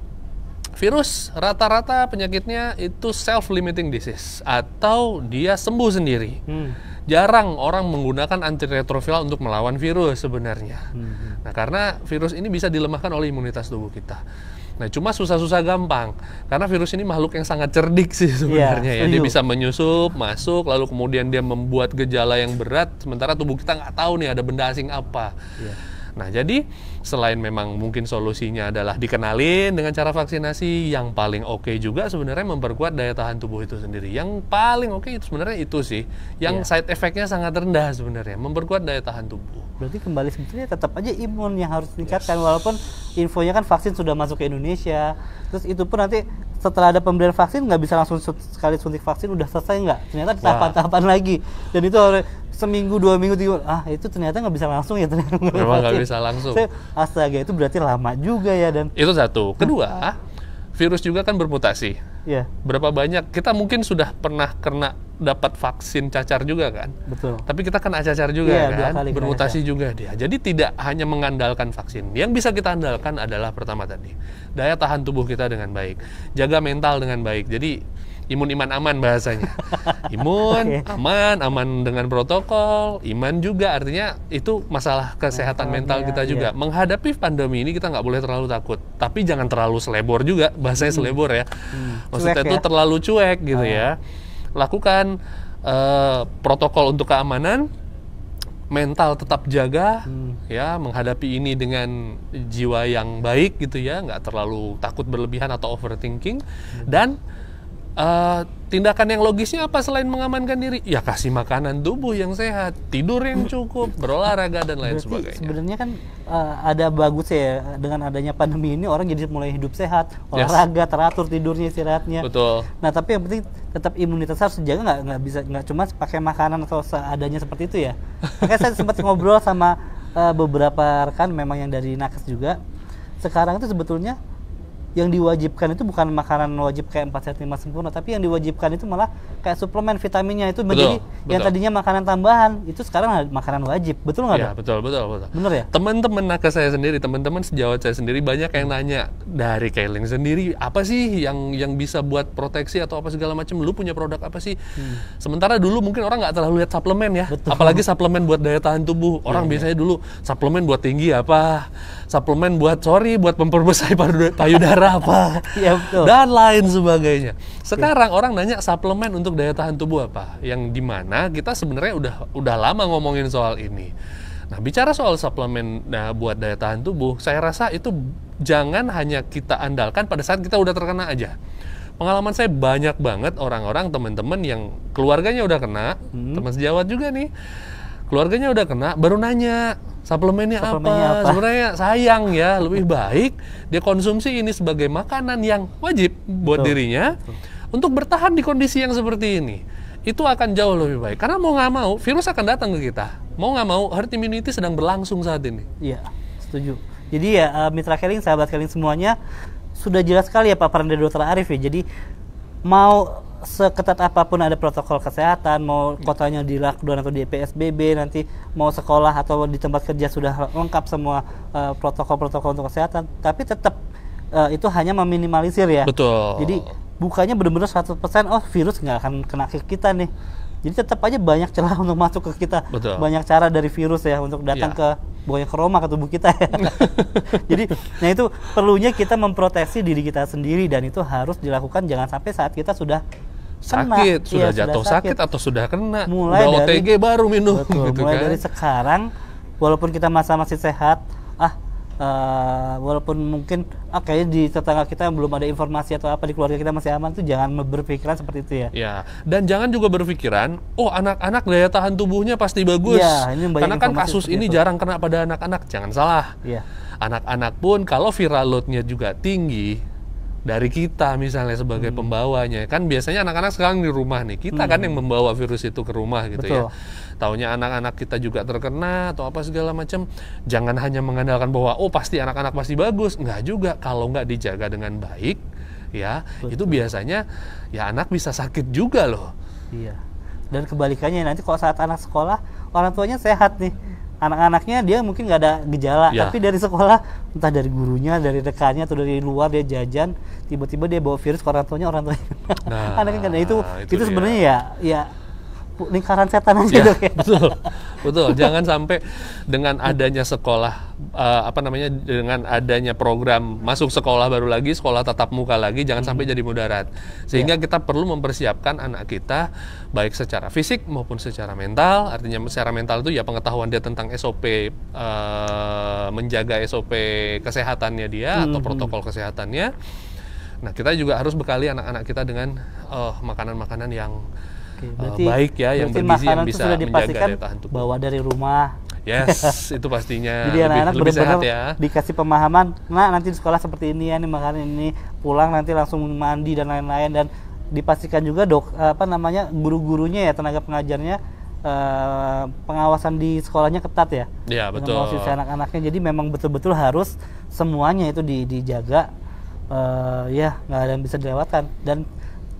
[SPEAKER 2] virus rata-rata penyakitnya itu self-limiting disease atau dia sembuh sendiri. Hmm. Jarang orang menggunakan antiretroviral untuk melawan virus sebenarnya. Hmm. Nah, karena virus ini bisa dilemahkan oleh imunitas tubuh kita. Nah, cuma susah-susah gampang. Karena virus ini makhluk yang sangat cerdik sih sebenarnya. Ya, ya. Dia bisa menyusup, masuk, lalu kemudian dia membuat gejala yang berat, sementara tubuh kita nggak tahu nih ada benda asing apa. Ya. Nah, jadi selain memang mungkin solusinya adalah dikenalin dengan cara vaksinasi, yang paling oke okay juga sebenarnya memperkuat daya tahan tubuh itu sendiri. Yang paling oke okay itu sebenarnya itu sih, yang yeah. side effect-nya sangat rendah sebenarnya, memperkuat daya tahan tubuh.
[SPEAKER 1] Berarti kembali sebetulnya tetap aja imun yang harus ditingkatkan, yes. walaupun infonya kan vaksin sudah masuk ke Indonesia. Terus itu pun nanti setelah ada pemberian vaksin nggak bisa langsung sekali suntik vaksin udah selesai nggak? Ternyata tahapan-tahapan lagi. Dan itu harus seminggu, dua minggu, tiga ah itu ternyata nggak bisa langsung ya ternyata.
[SPEAKER 2] Memang nggak bisa langsung.
[SPEAKER 1] Saya, astaga, itu berarti lama juga ya. Dan
[SPEAKER 2] itu satu. Kedua, virus juga kan bermutasi.
[SPEAKER 1] Yeah.
[SPEAKER 2] Berapa banyak kita mungkin sudah pernah kena dapat vaksin cacar juga kan.
[SPEAKER 1] Betul.
[SPEAKER 2] Tapi kita kena cacar juga
[SPEAKER 1] Iya, dua
[SPEAKER 2] kan,
[SPEAKER 1] kali kena
[SPEAKER 2] bermutasi
[SPEAKER 1] cacar.
[SPEAKER 2] juga dia. Jadi tidak hanya mengandalkan vaksin. Yang bisa kita andalkan adalah pertama tadi, daya tahan tubuh kita dengan baik. Jaga mental dengan baik. Jadi imun iman aman bahasanya. Imun
[SPEAKER 1] Oke.
[SPEAKER 2] aman, aman dengan protokol, iman juga artinya itu masalah kesehatan mental
[SPEAKER 1] Mentalnya,
[SPEAKER 2] kita juga.
[SPEAKER 1] iya.
[SPEAKER 2] Menghadapi pandemi ini kita nggak boleh terlalu takut, tapi jangan terlalu selebor juga, bahasanya selebor ya. Maksudnya
[SPEAKER 1] Cuek
[SPEAKER 2] itu
[SPEAKER 1] ya?
[SPEAKER 2] terlalu cuek gitu ya. Lakukan eh, protokol untuk keamanan, mental tetap jaga, ya menghadapi ini dengan jiwa yang baik gitu ya, nggak terlalu takut berlebihan atau overthinking, dan eh, tindakan yang logisnya apa selain mengamankan diri? Ya kasih makanan tubuh yang sehat, tidur yang cukup, berolahraga dan lain
[SPEAKER 1] Berarti
[SPEAKER 2] sebagainya.
[SPEAKER 1] sebenarnya kan uh, ada bagus ya dengan adanya pandemi ini orang jadi mulai hidup sehat, olahraga, teratur tidurnya, istirahatnya.
[SPEAKER 2] Betul.
[SPEAKER 1] Nah tapi yang penting tetap imunitas harus dijaga, nggak nggak bisa nggak cuma pakai makanan atau seadanya seperti itu ya. Makanya saya sempat ngobrol sama uh, beberapa rekan memang yang dari nakes juga. Sekarang itu sebetulnya yang diwajibkan itu bukan makanan wajib kayak empat sehat lima sempurna, tapi yang diwajibkan itu malah kayak suplemen vitaminnya itu menjadi yang
[SPEAKER 2] betul.
[SPEAKER 1] tadinya makanan tambahan itu sekarang makanan wajib. Betul nggak,
[SPEAKER 2] Ya,
[SPEAKER 1] Dok?
[SPEAKER 2] betul, betul, betul.
[SPEAKER 1] Bener ya?
[SPEAKER 2] Teman-teman nakes saya sendiri, teman-teman sejawat saya sendiri banyak yang nanya dari Keling sendiri, apa sih yang yang bisa buat proteksi atau apa segala macam? Lu punya produk apa sih? Hmm. Sementara dulu mungkin orang nggak terlalu lihat suplemen ya,
[SPEAKER 1] Betul.
[SPEAKER 2] apalagi suplemen buat daya tahan tubuh. Orang
[SPEAKER 1] Iya,
[SPEAKER 2] biasanya dulu suplemen buat tinggi apa? Suplemen buat sorry buat memperbesar payudara apa?
[SPEAKER 1] Iya, betul.
[SPEAKER 2] Dan lain sebagainya. Sekarang orang nanya suplemen untuk daya tahan tubuh apa? Yang dimana kita sebenarnya udah udah lama ngomongin soal ini. Nah, bicara soal suplemen nah, buat daya tahan tubuh, saya rasa itu jangan hanya kita andalkan pada saat kita udah terkena aja. Pengalaman saya banyak banget orang-orang, teman-teman yang keluarganya udah kena,
[SPEAKER 1] Hmm.
[SPEAKER 2] teman sejawat juga nih, keluarganya udah kena, baru nanya suplemennya,
[SPEAKER 1] Suplemennya
[SPEAKER 2] apa?
[SPEAKER 1] apa?
[SPEAKER 2] Sebenarnya sayang ya, lebih baik dia konsumsi ini sebagai makanan yang wajib buat
[SPEAKER 1] Betul.
[SPEAKER 2] dirinya untuk bertahan di kondisi yang seperti ini. Itu akan jauh lebih baik. Karena mau nggak mau, virus akan datang ke kita. Mau nggak mau, herd immunity sedang berlangsung saat ini.
[SPEAKER 1] Iya, setuju. Jadi ya uh, mitra Keling, sahabat Keling semuanya, sudah jelas sekali ya paparan dari Dokter Arif ya. Jadi mau seketat apapun ada protokol kesehatan, mau kotanya di lockdown atau di P S B B, nanti mau sekolah atau di tempat kerja sudah lengkap semua uh, protokol-protokol untuk kesehatan, tapi tetap uh, itu hanya meminimalisir ya.
[SPEAKER 2] Betul.
[SPEAKER 1] Jadi bukannya benar-benar seratus persen oh virus nggak akan kena ke kita nih. Jadi tetap aja banyak celah untuk masuk ke kita.
[SPEAKER 2] Betul.
[SPEAKER 1] Banyak cara dari virus ya untuk datang
[SPEAKER 2] Ya.
[SPEAKER 1] ke bukannya ke Roma, ke tubuh kita ya. Jadi nah itu perlunya kita memproteksi diri kita sendiri, dan itu harus dilakukan jangan sampai saat kita sudah kena.
[SPEAKER 2] Sakit, sudah
[SPEAKER 1] Iya,
[SPEAKER 2] jatuh sakit. atau sudah kena,
[SPEAKER 1] Mulai
[SPEAKER 2] udah
[SPEAKER 1] dari-
[SPEAKER 2] O T G baru minum.
[SPEAKER 1] Betul,
[SPEAKER 2] gitu
[SPEAKER 1] mulai
[SPEAKER 2] kan.
[SPEAKER 1] dari sekarang walaupun kita masa masih sehat, ah eh, walaupun mungkin ah, kayaknya di tetangga kita belum ada informasi atau apa, di keluarga kita masih aman, tuh jangan berpikiran seperti itu ya.
[SPEAKER 2] Ya, dan jangan juga berpikiran, oh anak-anak daya tahan tubuhnya pasti bagus.
[SPEAKER 1] Iya, ini banyak
[SPEAKER 2] Karena kan
[SPEAKER 1] informasi
[SPEAKER 2] kasus
[SPEAKER 1] seperti
[SPEAKER 2] ini
[SPEAKER 1] itu.
[SPEAKER 2] jarang kena pada anak-anak. Jangan salah.
[SPEAKER 1] Iya.
[SPEAKER 2] Anak-anak pun kalau viral load-nya juga tinggi dari kita misalnya sebagai
[SPEAKER 1] Hmm.
[SPEAKER 2] pembawanya. Kan biasanya anak-anak sekarang di rumah nih. Kita kan yang membawa virus itu ke rumah gitu
[SPEAKER 1] Betul.
[SPEAKER 2] ya. Taunya anak-anak kita juga terkena atau apa segala macam. Jangan hanya mengandalkan bahwa oh pasti anak-anak pasti bagus. Enggak juga, kalau nggak dijaga dengan baik ya,
[SPEAKER 1] Betul.
[SPEAKER 2] itu biasanya ya anak bisa sakit juga loh.
[SPEAKER 1] Iya. Dan kebalikannya nanti kalau saat anak sekolah, orang tuanya sehat nih, anak-anaknya dia mungkin nggak ada gejala,
[SPEAKER 2] Ya.
[SPEAKER 1] tapi dari sekolah entah dari gurunya, dari rekannya atau dari luar dia jajan, tiba-tiba dia bawa virus ke orang tuanya, orang tuanya.
[SPEAKER 2] Nah,
[SPEAKER 1] Anaknya kan, nah, itu
[SPEAKER 2] itu
[SPEAKER 1] itu
[SPEAKER 2] dia.
[SPEAKER 1] sebenarnya ya ya lingkaran setan aja
[SPEAKER 2] Ya,
[SPEAKER 1] Dok, ya.
[SPEAKER 2] betul, betul. Jangan sampai dengan adanya sekolah, eh, apa namanya, dengan adanya program masuk sekolah baru lagi, sekolah tatap muka lagi, jangan sampai jadi mudarat. Sehingga kita perlu mempersiapkan anak kita baik secara fisik maupun secara mental. Artinya secara mental itu ya pengetahuan dia tentang S O P, eh, menjaga S O P kesehatannya dia atau protokol kesehatannya. Nah, kita juga harus bekali anak-anak kita dengan eh, makanan-makanan yang
[SPEAKER 1] Oke,
[SPEAKER 2] Uh, baik ya, yang
[SPEAKER 1] berarti
[SPEAKER 2] bergizi, yang
[SPEAKER 1] makanan itu
[SPEAKER 2] bisa
[SPEAKER 1] sudah
[SPEAKER 2] menjaga
[SPEAKER 1] dipastikan
[SPEAKER 2] daya tahan tubuh.
[SPEAKER 1] bawa dari rumah.
[SPEAKER 2] Yes, itu pastinya.
[SPEAKER 1] Jadi
[SPEAKER 2] lebih,
[SPEAKER 1] anak-anak
[SPEAKER 2] lebih sehat
[SPEAKER 1] benar-benar
[SPEAKER 2] ya.
[SPEAKER 1] dikasih pemahaman, nah nanti di sekolah seperti ini ya, nih makanan ini, pulang nanti langsung mandi dan lain-lain, dan dipastikan juga dok apa namanya guru-gurunya ya, tenaga pengajarnya, eh, pengawasan di sekolahnya ketat ya.
[SPEAKER 2] Iya,
[SPEAKER 1] Dengan
[SPEAKER 2] betul.
[SPEAKER 1] mengawasi anak-anaknya, jadi memang betul-betul harus semuanya itu di- dijaga, eh, ya nggak ada yang bisa dilewatkan. Dan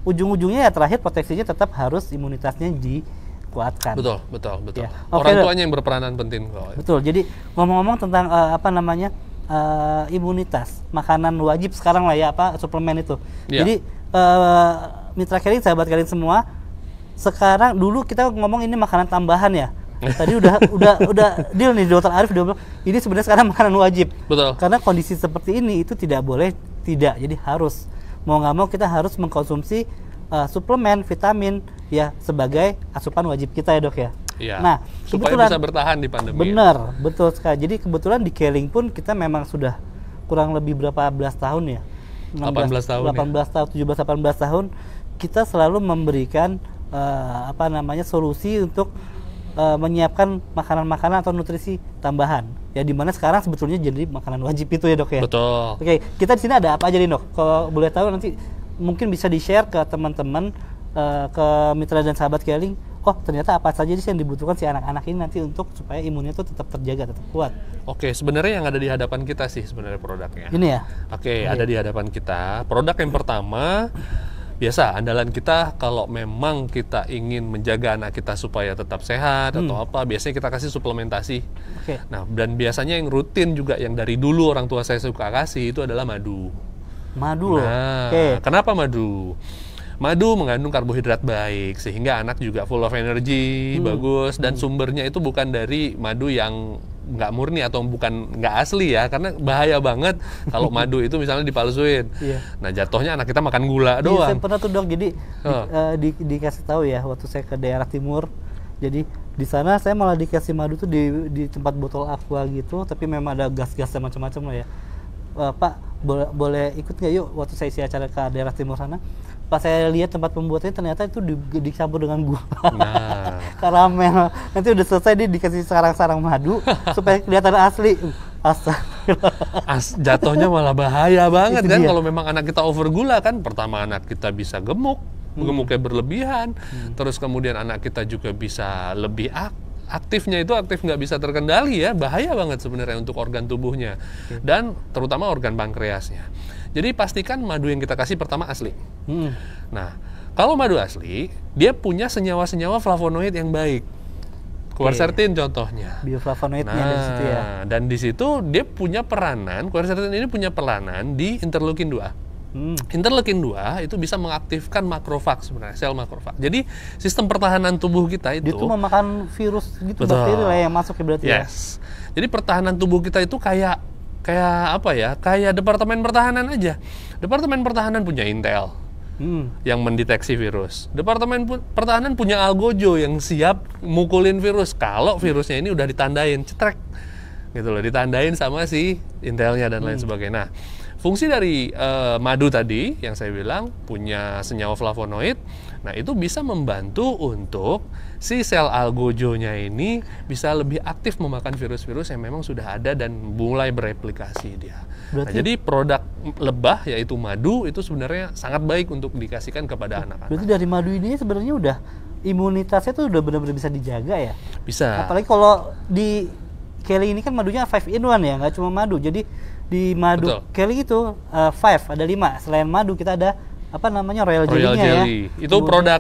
[SPEAKER 1] ujung-ujungnya ya terakhir proteksinya tetap harus imunitasnya dikuatkan.
[SPEAKER 2] Betul, betul, betul.
[SPEAKER 1] Ya.
[SPEAKER 2] Orang
[SPEAKER 1] Oke,
[SPEAKER 2] tuanya yang berperanan penting kok.
[SPEAKER 1] betul. Jadi ngomong-ngomong tentang uh, apa namanya uh, imunitas, makanan wajib sekarang lah ya, apa suplemen itu.
[SPEAKER 2] Ya.
[SPEAKER 1] Jadi uh, mitra Keling, sahabat Keling semua, sekarang dulu kita ngomong ini makanan tambahan ya. Tadi udah udah udah deal nih dokter Arif udah bilang ini sebenarnya sekarang makanan wajib.
[SPEAKER 2] Betul.
[SPEAKER 1] Karena kondisi seperti ini itu tidak boleh tidak, jadi harus mau nggak mau kita harus mengkonsumsi uh, suplemen vitamin ya sebagai asupan wajib kita ya dok ya.
[SPEAKER 2] Iya.
[SPEAKER 1] Nah
[SPEAKER 2] supaya bisa bertahan di pandemi.
[SPEAKER 1] Benar, ya. Betul sekali. Jadi kebetulan di Keling pun kita memang sudah kurang lebih berapa belas tahun ya.
[SPEAKER 2] delapan belas tahun.
[SPEAKER 1] delapan belas tahun, tujuh belas delapan belas tahun kita selalu memberikan uh, apa namanya solusi untuk Uh, menyiapkan makanan-makanan atau nutrisi tambahan ya, dimana sekarang sebetulnya jadi makanan wajib itu ya dok ya.
[SPEAKER 2] Betul.
[SPEAKER 1] Oke, kita di sini ada apa aja nih dok? Kalau boleh tahu nanti mungkin bisa di share ke teman-teman, uh, ke mitra dan sahabat Keling. Oh ternyata apa saja sih yang dibutuhkan si anak-anak ini nanti untuk supaya imunnya itu tetap terjaga, tetap kuat.
[SPEAKER 2] Oke, sebenarnya yang ada di hadapan kita sih sebenarnya produknya.
[SPEAKER 1] Ini ya.
[SPEAKER 2] Oke, ada di hadapan kita. Produk yang pertama, biasa andalan kita kalau memang kita ingin menjaga anak kita supaya tetap sehat
[SPEAKER 1] Hmm.
[SPEAKER 2] atau apa, biasanya kita kasih suplementasi.
[SPEAKER 1] Oke.
[SPEAKER 2] Nah, dan biasanya yang rutin juga yang dari dulu orang tua saya suka kasih itu adalah madu.
[SPEAKER 1] Madu loh.
[SPEAKER 2] Nah,
[SPEAKER 1] Oke.
[SPEAKER 2] kenapa madu? Madu mengandung karbohidrat baik sehingga anak juga full of energy,
[SPEAKER 1] Hmm.
[SPEAKER 2] bagus, dan sumbernya itu bukan dari madu yang nggak murni atau bukan nggak asli ya, karena bahaya banget kalau madu itu misalnya dipalsuin.
[SPEAKER 1] Iya.
[SPEAKER 2] Nah jatuhnya anak kita makan gula
[SPEAKER 1] Iya,
[SPEAKER 2] doang.
[SPEAKER 1] saya pernah tuh dok, jadi
[SPEAKER 2] Oh.
[SPEAKER 1] di, eh, di, dikasih tahu ya waktu saya ke daerah timur. Jadi di sana saya malah dikasih madu tuh di, di tempat botol aqua gitu, tapi memang ada gas-gas dan macam-macam lah ya. Eh, Pak boleh, boleh ikut nggak yuk waktu saya isi acara ke daerah timur sana. Pas saya lihat tempat pembuatannya ternyata itu di, dicampur dengan gula,
[SPEAKER 2] Nah.
[SPEAKER 1] karamel. Nanti udah selesai dia dikasih sarang-sarang madu supaya kelihatan asli. Astagfirullah.
[SPEAKER 2] As, jatuhnya malah bahaya banget
[SPEAKER 1] Itu
[SPEAKER 2] kan
[SPEAKER 1] dia.
[SPEAKER 2] kalau memang anak kita over gula kan. Pertama anak kita bisa gemuk, gemuknya berlebihan. Terus kemudian anak kita juga bisa lebih ak aktifnya itu aktif nggak bisa terkendali ya. Bahaya banget sebenarnya untuk organ tubuhnya. Dan terutama organ pankreasnya. Jadi pastikan madu yang kita kasih pertama asli.
[SPEAKER 1] Hmm.
[SPEAKER 2] Nah, kalau madu asli, dia punya senyawa-senyawa flavonoid yang baik. Quercetin contohnya.
[SPEAKER 1] Bioflavonoidnya
[SPEAKER 2] Nah,
[SPEAKER 1] dari situ ya.
[SPEAKER 2] dan di situ dia punya peranan, quercetin ini punya peranan di interleukin dua.
[SPEAKER 1] Hmm.
[SPEAKER 2] Interleukin dua itu bisa mengaktifkan makrofag sebenarnya, sel makrofag. Jadi sistem pertahanan tubuh kita itu
[SPEAKER 1] Dia tuh memakan virus gitu,
[SPEAKER 2] Betul.
[SPEAKER 1] bakteri lah yang masuk ya berarti ya.
[SPEAKER 2] yes. Jadi pertahanan tubuh kita itu kayak kayak apa ya? Kayak departemen pertahanan aja. Departemen pertahanan punya intel
[SPEAKER 1] Hmm.
[SPEAKER 2] yang mendeteksi virus. Departemen pu- pertahanan punya algojo yang siap mukulin virus kalau virusnya ini udah ditandain, cetrek gitu loh, ditandain sama si intelnya dan lain sebagainya. Nah, fungsi dari eh, madu tadi yang saya bilang punya senyawa flavonoid, nah itu bisa membantu untuk si sel algojonya ini bisa lebih aktif memakan virus-virus yang memang sudah ada dan mulai bereplikasi dia. Nah,
[SPEAKER 1] Berarti-
[SPEAKER 2] jadi produk lebah yaitu madu itu sebenarnya sangat baik untuk dikasihkan kepada anak-anak.
[SPEAKER 1] Berarti dari madu ini sebenarnya udah imunitasnya tuh udah benar-benar bisa dijaga ya.
[SPEAKER 2] Bisa.
[SPEAKER 1] Apalagi kalau di Keling ini kan madunya five in one ya, nggak cuma madu. Jadi di madu
[SPEAKER 2] Betul.
[SPEAKER 1] Keling itu uh, five ada lima. Selain madu kita ada apa namanya royal,
[SPEAKER 2] Royal
[SPEAKER 1] jelly-nya
[SPEAKER 2] jelly.
[SPEAKER 1] ya.
[SPEAKER 2] Itu
[SPEAKER 1] Kemudian-
[SPEAKER 2] produk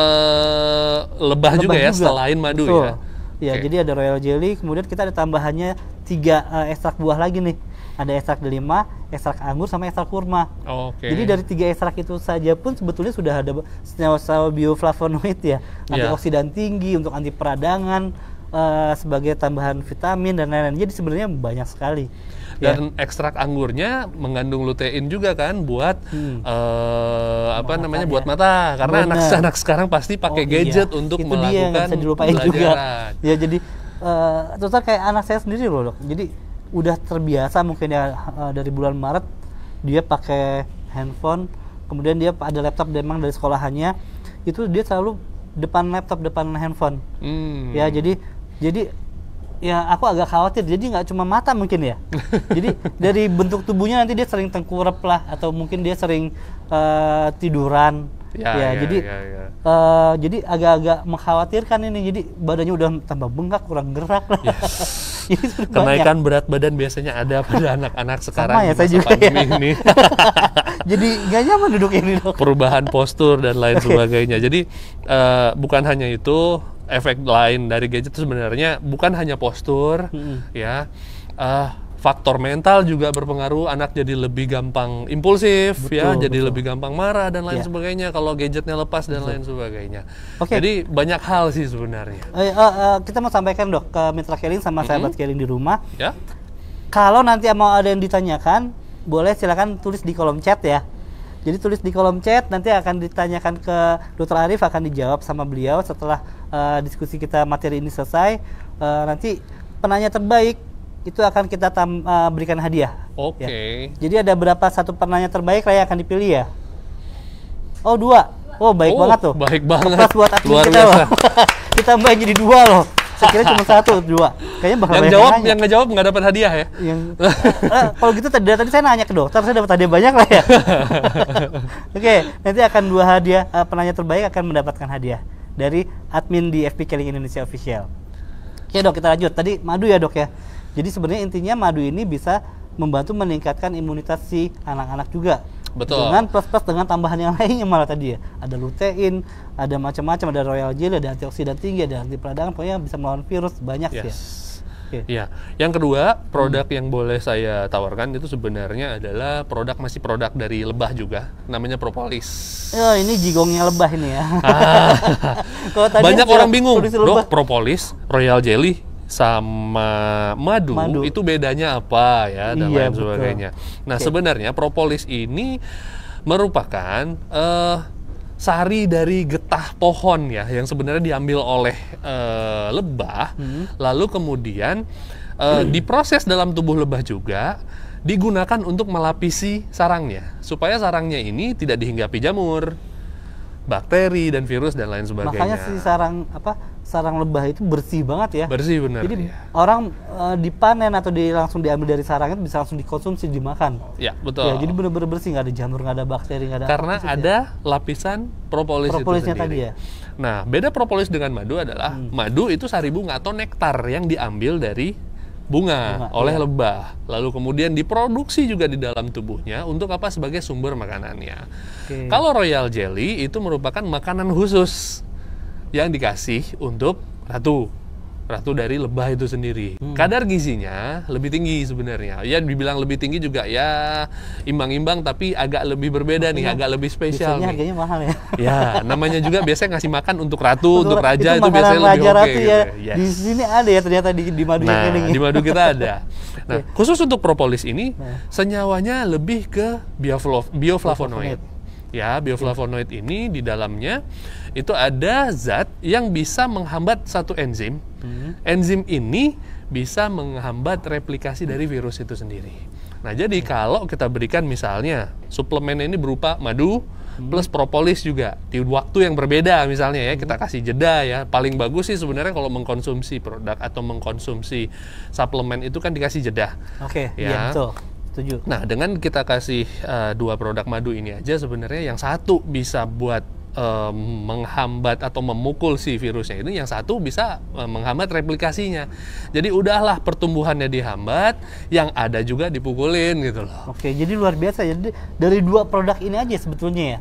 [SPEAKER 2] eh, lebah, juga ya selain madu
[SPEAKER 1] Betul.
[SPEAKER 2] ya.
[SPEAKER 1] Ya,
[SPEAKER 2] Oke.
[SPEAKER 1] jadi ada royal jelly, kemudian kita ada tambahannya tiga uh, ekstrak buah lagi nih. Ada ekstrak delima, ekstrak anggur, sama ekstrak kurma.
[SPEAKER 2] Oke.
[SPEAKER 1] Jadi dari tiga ekstrak itu saja pun sebetulnya sudah ada senyawa bioflavonoid ya,
[SPEAKER 2] Iya.
[SPEAKER 1] antioksidan tinggi untuk anti peradangan, uh, sebagai tambahan vitamin dan lain-lain. Jadi sebenarnya banyak sekali. Ya.
[SPEAKER 2] Dan ekstrak anggurnya mengandung lutein juga kan buat
[SPEAKER 1] Hmm.
[SPEAKER 2] eh, apa
[SPEAKER 1] Mata
[SPEAKER 2] namanya
[SPEAKER 1] ya.
[SPEAKER 2] buat mata, karena
[SPEAKER 1] Benar.
[SPEAKER 2] anak-anak sekarang pasti pakai
[SPEAKER 1] Oh,
[SPEAKER 2] gadget
[SPEAKER 1] iya.
[SPEAKER 2] untuk
[SPEAKER 1] Itu dia yang nggak
[SPEAKER 2] melakukan
[SPEAKER 1] bisa dilupain juga.
[SPEAKER 2] pelajaran.
[SPEAKER 1] Ya jadi uh, terus kayak anak saya sendiri loh dok. Jadi udah terbiasa mungkin ya uh, dari bulan Maret dia pakai handphone, kemudian dia ada laptop memang dari sekolahannya, itu dia selalu depan laptop, depan handphone.
[SPEAKER 2] Hmm.
[SPEAKER 1] Ya jadi jadi ya aku agak khawatir, jadi nggak cuma mata mungkin ya. Jadi dari bentuk tubuhnya nanti dia sering tengkurap lah, atau mungkin dia sering uh, tiduran.
[SPEAKER 2] Ya,
[SPEAKER 1] Ya,
[SPEAKER 2] ya,
[SPEAKER 1] jadi
[SPEAKER 2] ya, ya.
[SPEAKER 1] uh, jadi agak-agak mengkhawatirkan ini. Jadi badannya udah tambah bengkak, kurang gerak lah. Ini sudah
[SPEAKER 2] Kenaikan
[SPEAKER 1] banyak.
[SPEAKER 2] berat badan biasanya ada pada anak-anak sekarang
[SPEAKER 1] Sama ya,
[SPEAKER 2] di
[SPEAKER 1] saya
[SPEAKER 2] masa
[SPEAKER 1] juga
[SPEAKER 2] pandemi
[SPEAKER 1] ya.
[SPEAKER 2] ini.
[SPEAKER 1] Jadi nggak nyaman duduk ini dok.
[SPEAKER 2] Perubahan postur dan lain sebagainya. Jadi uh, bukan hanya itu, efek lain dari gadget itu sebenarnya bukan hanya postur, hmm. ya. Uh, faktor mental juga berpengaruh, anak jadi lebih gampang impulsif, betul, ya, jadi betul. lebih gampang marah dan lain yeah. sebagainya kalau gadgetnya lepas dan betul. lain sebagainya. Okay. Jadi banyak hal sih sebenarnya.
[SPEAKER 1] Uh, uh, uh, kita mau sampaikan dok ke mitra Keling sama mm-hmm. sahabat Keling di rumah.
[SPEAKER 2] Ya.
[SPEAKER 1] Kalau nanti mau ada yang ditanyakan, boleh silakan tulis di kolom chat ya. Jadi tulis di kolom chat, nanti akan ditanyakan ke dokter Arif, akan dijawab sama beliau setelah uh, diskusi kita materi ini selesai. Uh, nanti penanya terbaik itu akan kita tam, uh, berikan hadiah.
[SPEAKER 2] Oke. Okay.
[SPEAKER 1] Ya. Jadi ada berapa satu penanya terbaik lah yang akan dipilih ya? Oh dua. Oh baik
[SPEAKER 2] oh,
[SPEAKER 1] banget tuh.
[SPEAKER 2] Baik banget.
[SPEAKER 1] Plus buat
[SPEAKER 2] Luar
[SPEAKER 1] kita
[SPEAKER 2] biasa.
[SPEAKER 1] Loh. Ditambah jadi dua loh. Saya kira cuma satu, dua. Kayaknya bakal
[SPEAKER 2] yang jawab, yang nggak jawab nggak dapat hadiah ya?
[SPEAKER 1] Yang eh, kalau gitu tadi, tadi saya nanya ke dokter, saya dapat hadiah banyak lah ya. Oke, okay, nanti akan dua hadiah, uh, penanya terbaik akan mendapatkan hadiah dari admin di F P Keling Indonesia Official. Oke okay, dok, kita lanjut. Tadi madu ya dok ya. Jadi sebenarnya intinya madu ini bisa membantu meningkatkan imunitas si anak-anak juga.
[SPEAKER 2] Betul.
[SPEAKER 1] Dengan plus-plus dengan tambahan yang lainnya malah tadi ya. Ada lutein, ada macam-macam, ada royal jelly, ada antioksidan tinggi, ada anti peradangan, pokoknya bisa melawan virus banyak
[SPEAKER 2] yes.
[SPEAKER 1] ya. Okay.
[SPEAKER 2] Iya. Yang kedua, produk hmm. yang boleh saya tawarkan itu sebenarnya adalah produk masih produk dari lebah juga, namanya propolis.
[SPEAKER 1] Oh, ini jigongnya lebah ini ya.
[SPEAKER 2] Ah. Banyak orang bingung, dok, propolis, royal jelly sama madu, madu itu bedanya apa ya dan iya, lain betul. sebagainya. Nah okay. sebenarnya propolis ini merupakan uh, sari dari getah pohon ya yang sebenarnya diambil oleh uh, lebah, hmm. lalu kemudian uh, hmm. diproses dalam tubuh lebah juga, digunakan untuk melapisi sarangnya supaya sarangnya ini tidak dihinggapi jamur, bakteri dan virus dan lain sebagainya.
[SPEAKER 1] Makanya si sarang apa sarang lebah itu bersih banget ya.
[SPEAKER 2] Bersih benar.
[SPEAKER 1] Jadi
[SPEAKER 2] ya.
[SPEAKER 1] orang uh, dipanen atau di, langsung diambil dari sarangnya bisa langsung dikonsumsi, dimakan.
[SPEAKER 2] Ya betul.
[SPEAKER 1] Ya, jadi benar-benar bersih, nggak ada jamur, nggak ada bakteri, nggak ada.
[SPEAKER 2] Karena ada ya. lapisan propolis
[SPEAKER 1] propolisnya
[SPEAKER 2] itu sendiri.
[SPEAKER 1] Tadi ya.
[SPEAKER 2] Nah beda propolis dengan madu adalah hmm. madu itu sari bunga atau nektar yang diambil dari bunga, bunga oleh iya. lebah, lalu kemudian diproduksi juga di dalam tubuhnya untuk apa? Sebagai sumber makanannya. Okay. Kalau royal jelly itu merupakan makanan khusus yang dikasih untuk ratu, ratu dari lebah itu sendiri. Hmm. Kadar gizinya lebih tinggi sebenarnya. Ya dibilang lebih tinggi juga ya imbang-imbang, tapi agak lebih berbeda nih, agak lebih spesial.
[SPEAKER 1] Biasanya harganya mahal ya.
[SPEAKER 2] Ya, namanya juga biasanya ngasih makan untuk ratu, untuk raja itu,
[SPEAKER 1] itu
[SPEAKER 2] biasanya
[SPEAKER 1] raja
[SPEAKER 2] lebih oke.
[SPEAKER 1] Ratu
[SPEAKER 2] Okay,
[SPEAKER 1] ya.
[SPEAKER 2] gitu. Yes.
[SPEAKER 1] Di sini ada ya ternyata di, di madu
[SPEAKER 2] nah,
[SPEAKER 1] Keling.
[SPEAKER 2] Di madu kita ada. Nah, okay. khusus untuk propolis ini nah. senyawanya lebih ke bioflav- bioflavonoid. Ya, bioflavonoid okay. ini di dalamnya itu ada zat yang bisa menghambat satu enzim. Hmm. Enzim ini bisa menghambat replikasi dari virus itu sendiri. Nah, jadi okay. kalau kita berikan misalnya suplemen ini berupa madu hmm. plus propolis juga di waktu yang berbeda misalnya ya, hmm. kita kasih jeda ya. Paling bagus sih sebenarnya kalau mengkonsumsi produk atau mengkonsumsi suplemen itu kan dikasih jeda.
[SPEAKER 1] Oke, okay.
[SPEAKER 2] ya.
[SPEAKER 1] Iya betul. Setuju.
[SPEAKER 2] Nah, dengan kita kasih uh, dua produk madu ini aja sebenarnya yang satu bisa buat uh, menghambat atau memukul si virusnya ini, yang satu bisa uh, menghambat replikasinya. Jadi udahlah pertumbuhannya dihambat, yang ada juga dipukulin gitu loh.
[SPEAKER 1] Oke, jadi luar biasa. Jadi dari dua produk ini aja sebetulnya ya.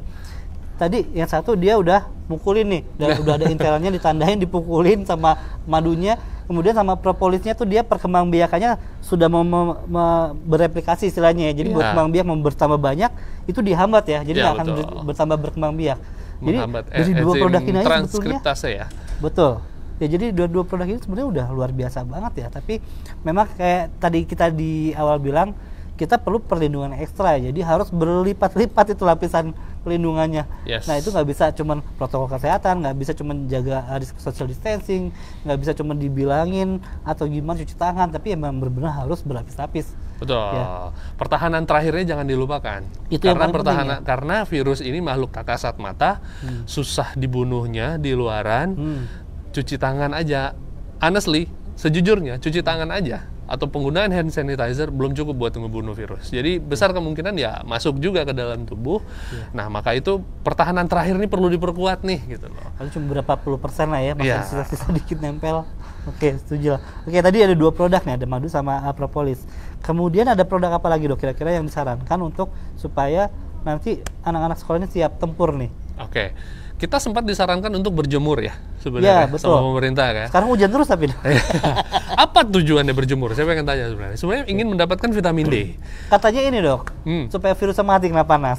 [SPEAKER 1] Tadi yang satu dia udah mukulin nih, dan udah ada intelnya ditandain, dipukulin sama madunya. Kemudian sama propolisnya tuh dia perkembangbiakannya sudah mem- mem- bereplikasi istilahnya ya. Jadi yeah. berkembang biak bertambah banyak itu dihambat ya. Jadi yeah, akan ber- bertambah berkembang biak. Jadi
[SPEAKER 2] menghambat
[SPEAKER 1] dari dua produk ini aja sebetulnya.
[SPEAKER 2] Ya.
[SPEAKER 1] Betul. Ya jadi dua-dua produk ini sebenarnya udah luar biasa banget ya. Tapi memang kayak tadi kita di awal bilang, kita perlu perlindungan ekstra ya. Jadi harus berlipat-lipat itu lapisan pelindungannya.
[SPEAKER 2] Yes.
[SPEAKER 1] Nah itu nggak bisa cuman protokol kesehatan, nggak bisa cuman jaga social distancing, nggak bisa cuman dibilangin atau gimana cuci tangan, tapi emang benar-benar harus berlapis-lapis.
[SPEAKER 2] Betul. Ya. Pertahanan terakhirnya jangan dilupakan.
[SPEAKER 1] Itu
[SPEAKER 2] karena
[SPEAKER 1] yang
[SPEAKER 2] pertahanan
[SPEAKER 1] ya?
[SPEAKER 2] Karena virus ini makhluk tak kasat mata, hmm. susah dibunuhnya di luaran. Hmm. Cuci tangan aja. Honestly, sejujurnya cuci tangan aja atau penggunaan hand sanitizer belum cukup buat ngebunuh virus. Jadi besar kemungkinan ya masuk juga ke dalam tubuh. Yeah. Nah, maka itu pertahanan terakhir ini perlu diperkuat nih gitu loh.
[SPEAKER 1] Kalau cuma berapa puluh persen lah ya, masih
[SPEAKER 2] yeah.
[SPEAKER 1] sisa-sisa dikit nempel. Oke, setuju lah. Oke, tadi ada dua produk nih, ada madu sama uh, propolis. Kemudian ada produk apa lagi dok kira-kira yang disarankan untuk supaya nanti anak-anak sekolah ini siap tempur nih.
[SPEAKER 2] Oke. Kita sempat disarankan untuk berjemur ya
[SPEAKER 1] Ya,
[SPEAKER 2] sebenarnya
[SPEAKER 1] betul.
[SPEAKER 2] sama pemerintah kan.
[SPEAKER 1] Sekarang hujan terus tapi.
[SPEAKER 2] Apa tujuannya berjemur? Saya pengen tanya sebenarnya. Sebenarnya ingin mendapatkan vitamin D.
[SPEAKER 1] Katanya ini dok,
[SPEAKER 2] Hmm.
[SPEAKER 1] supaya virusnya mati kena panas.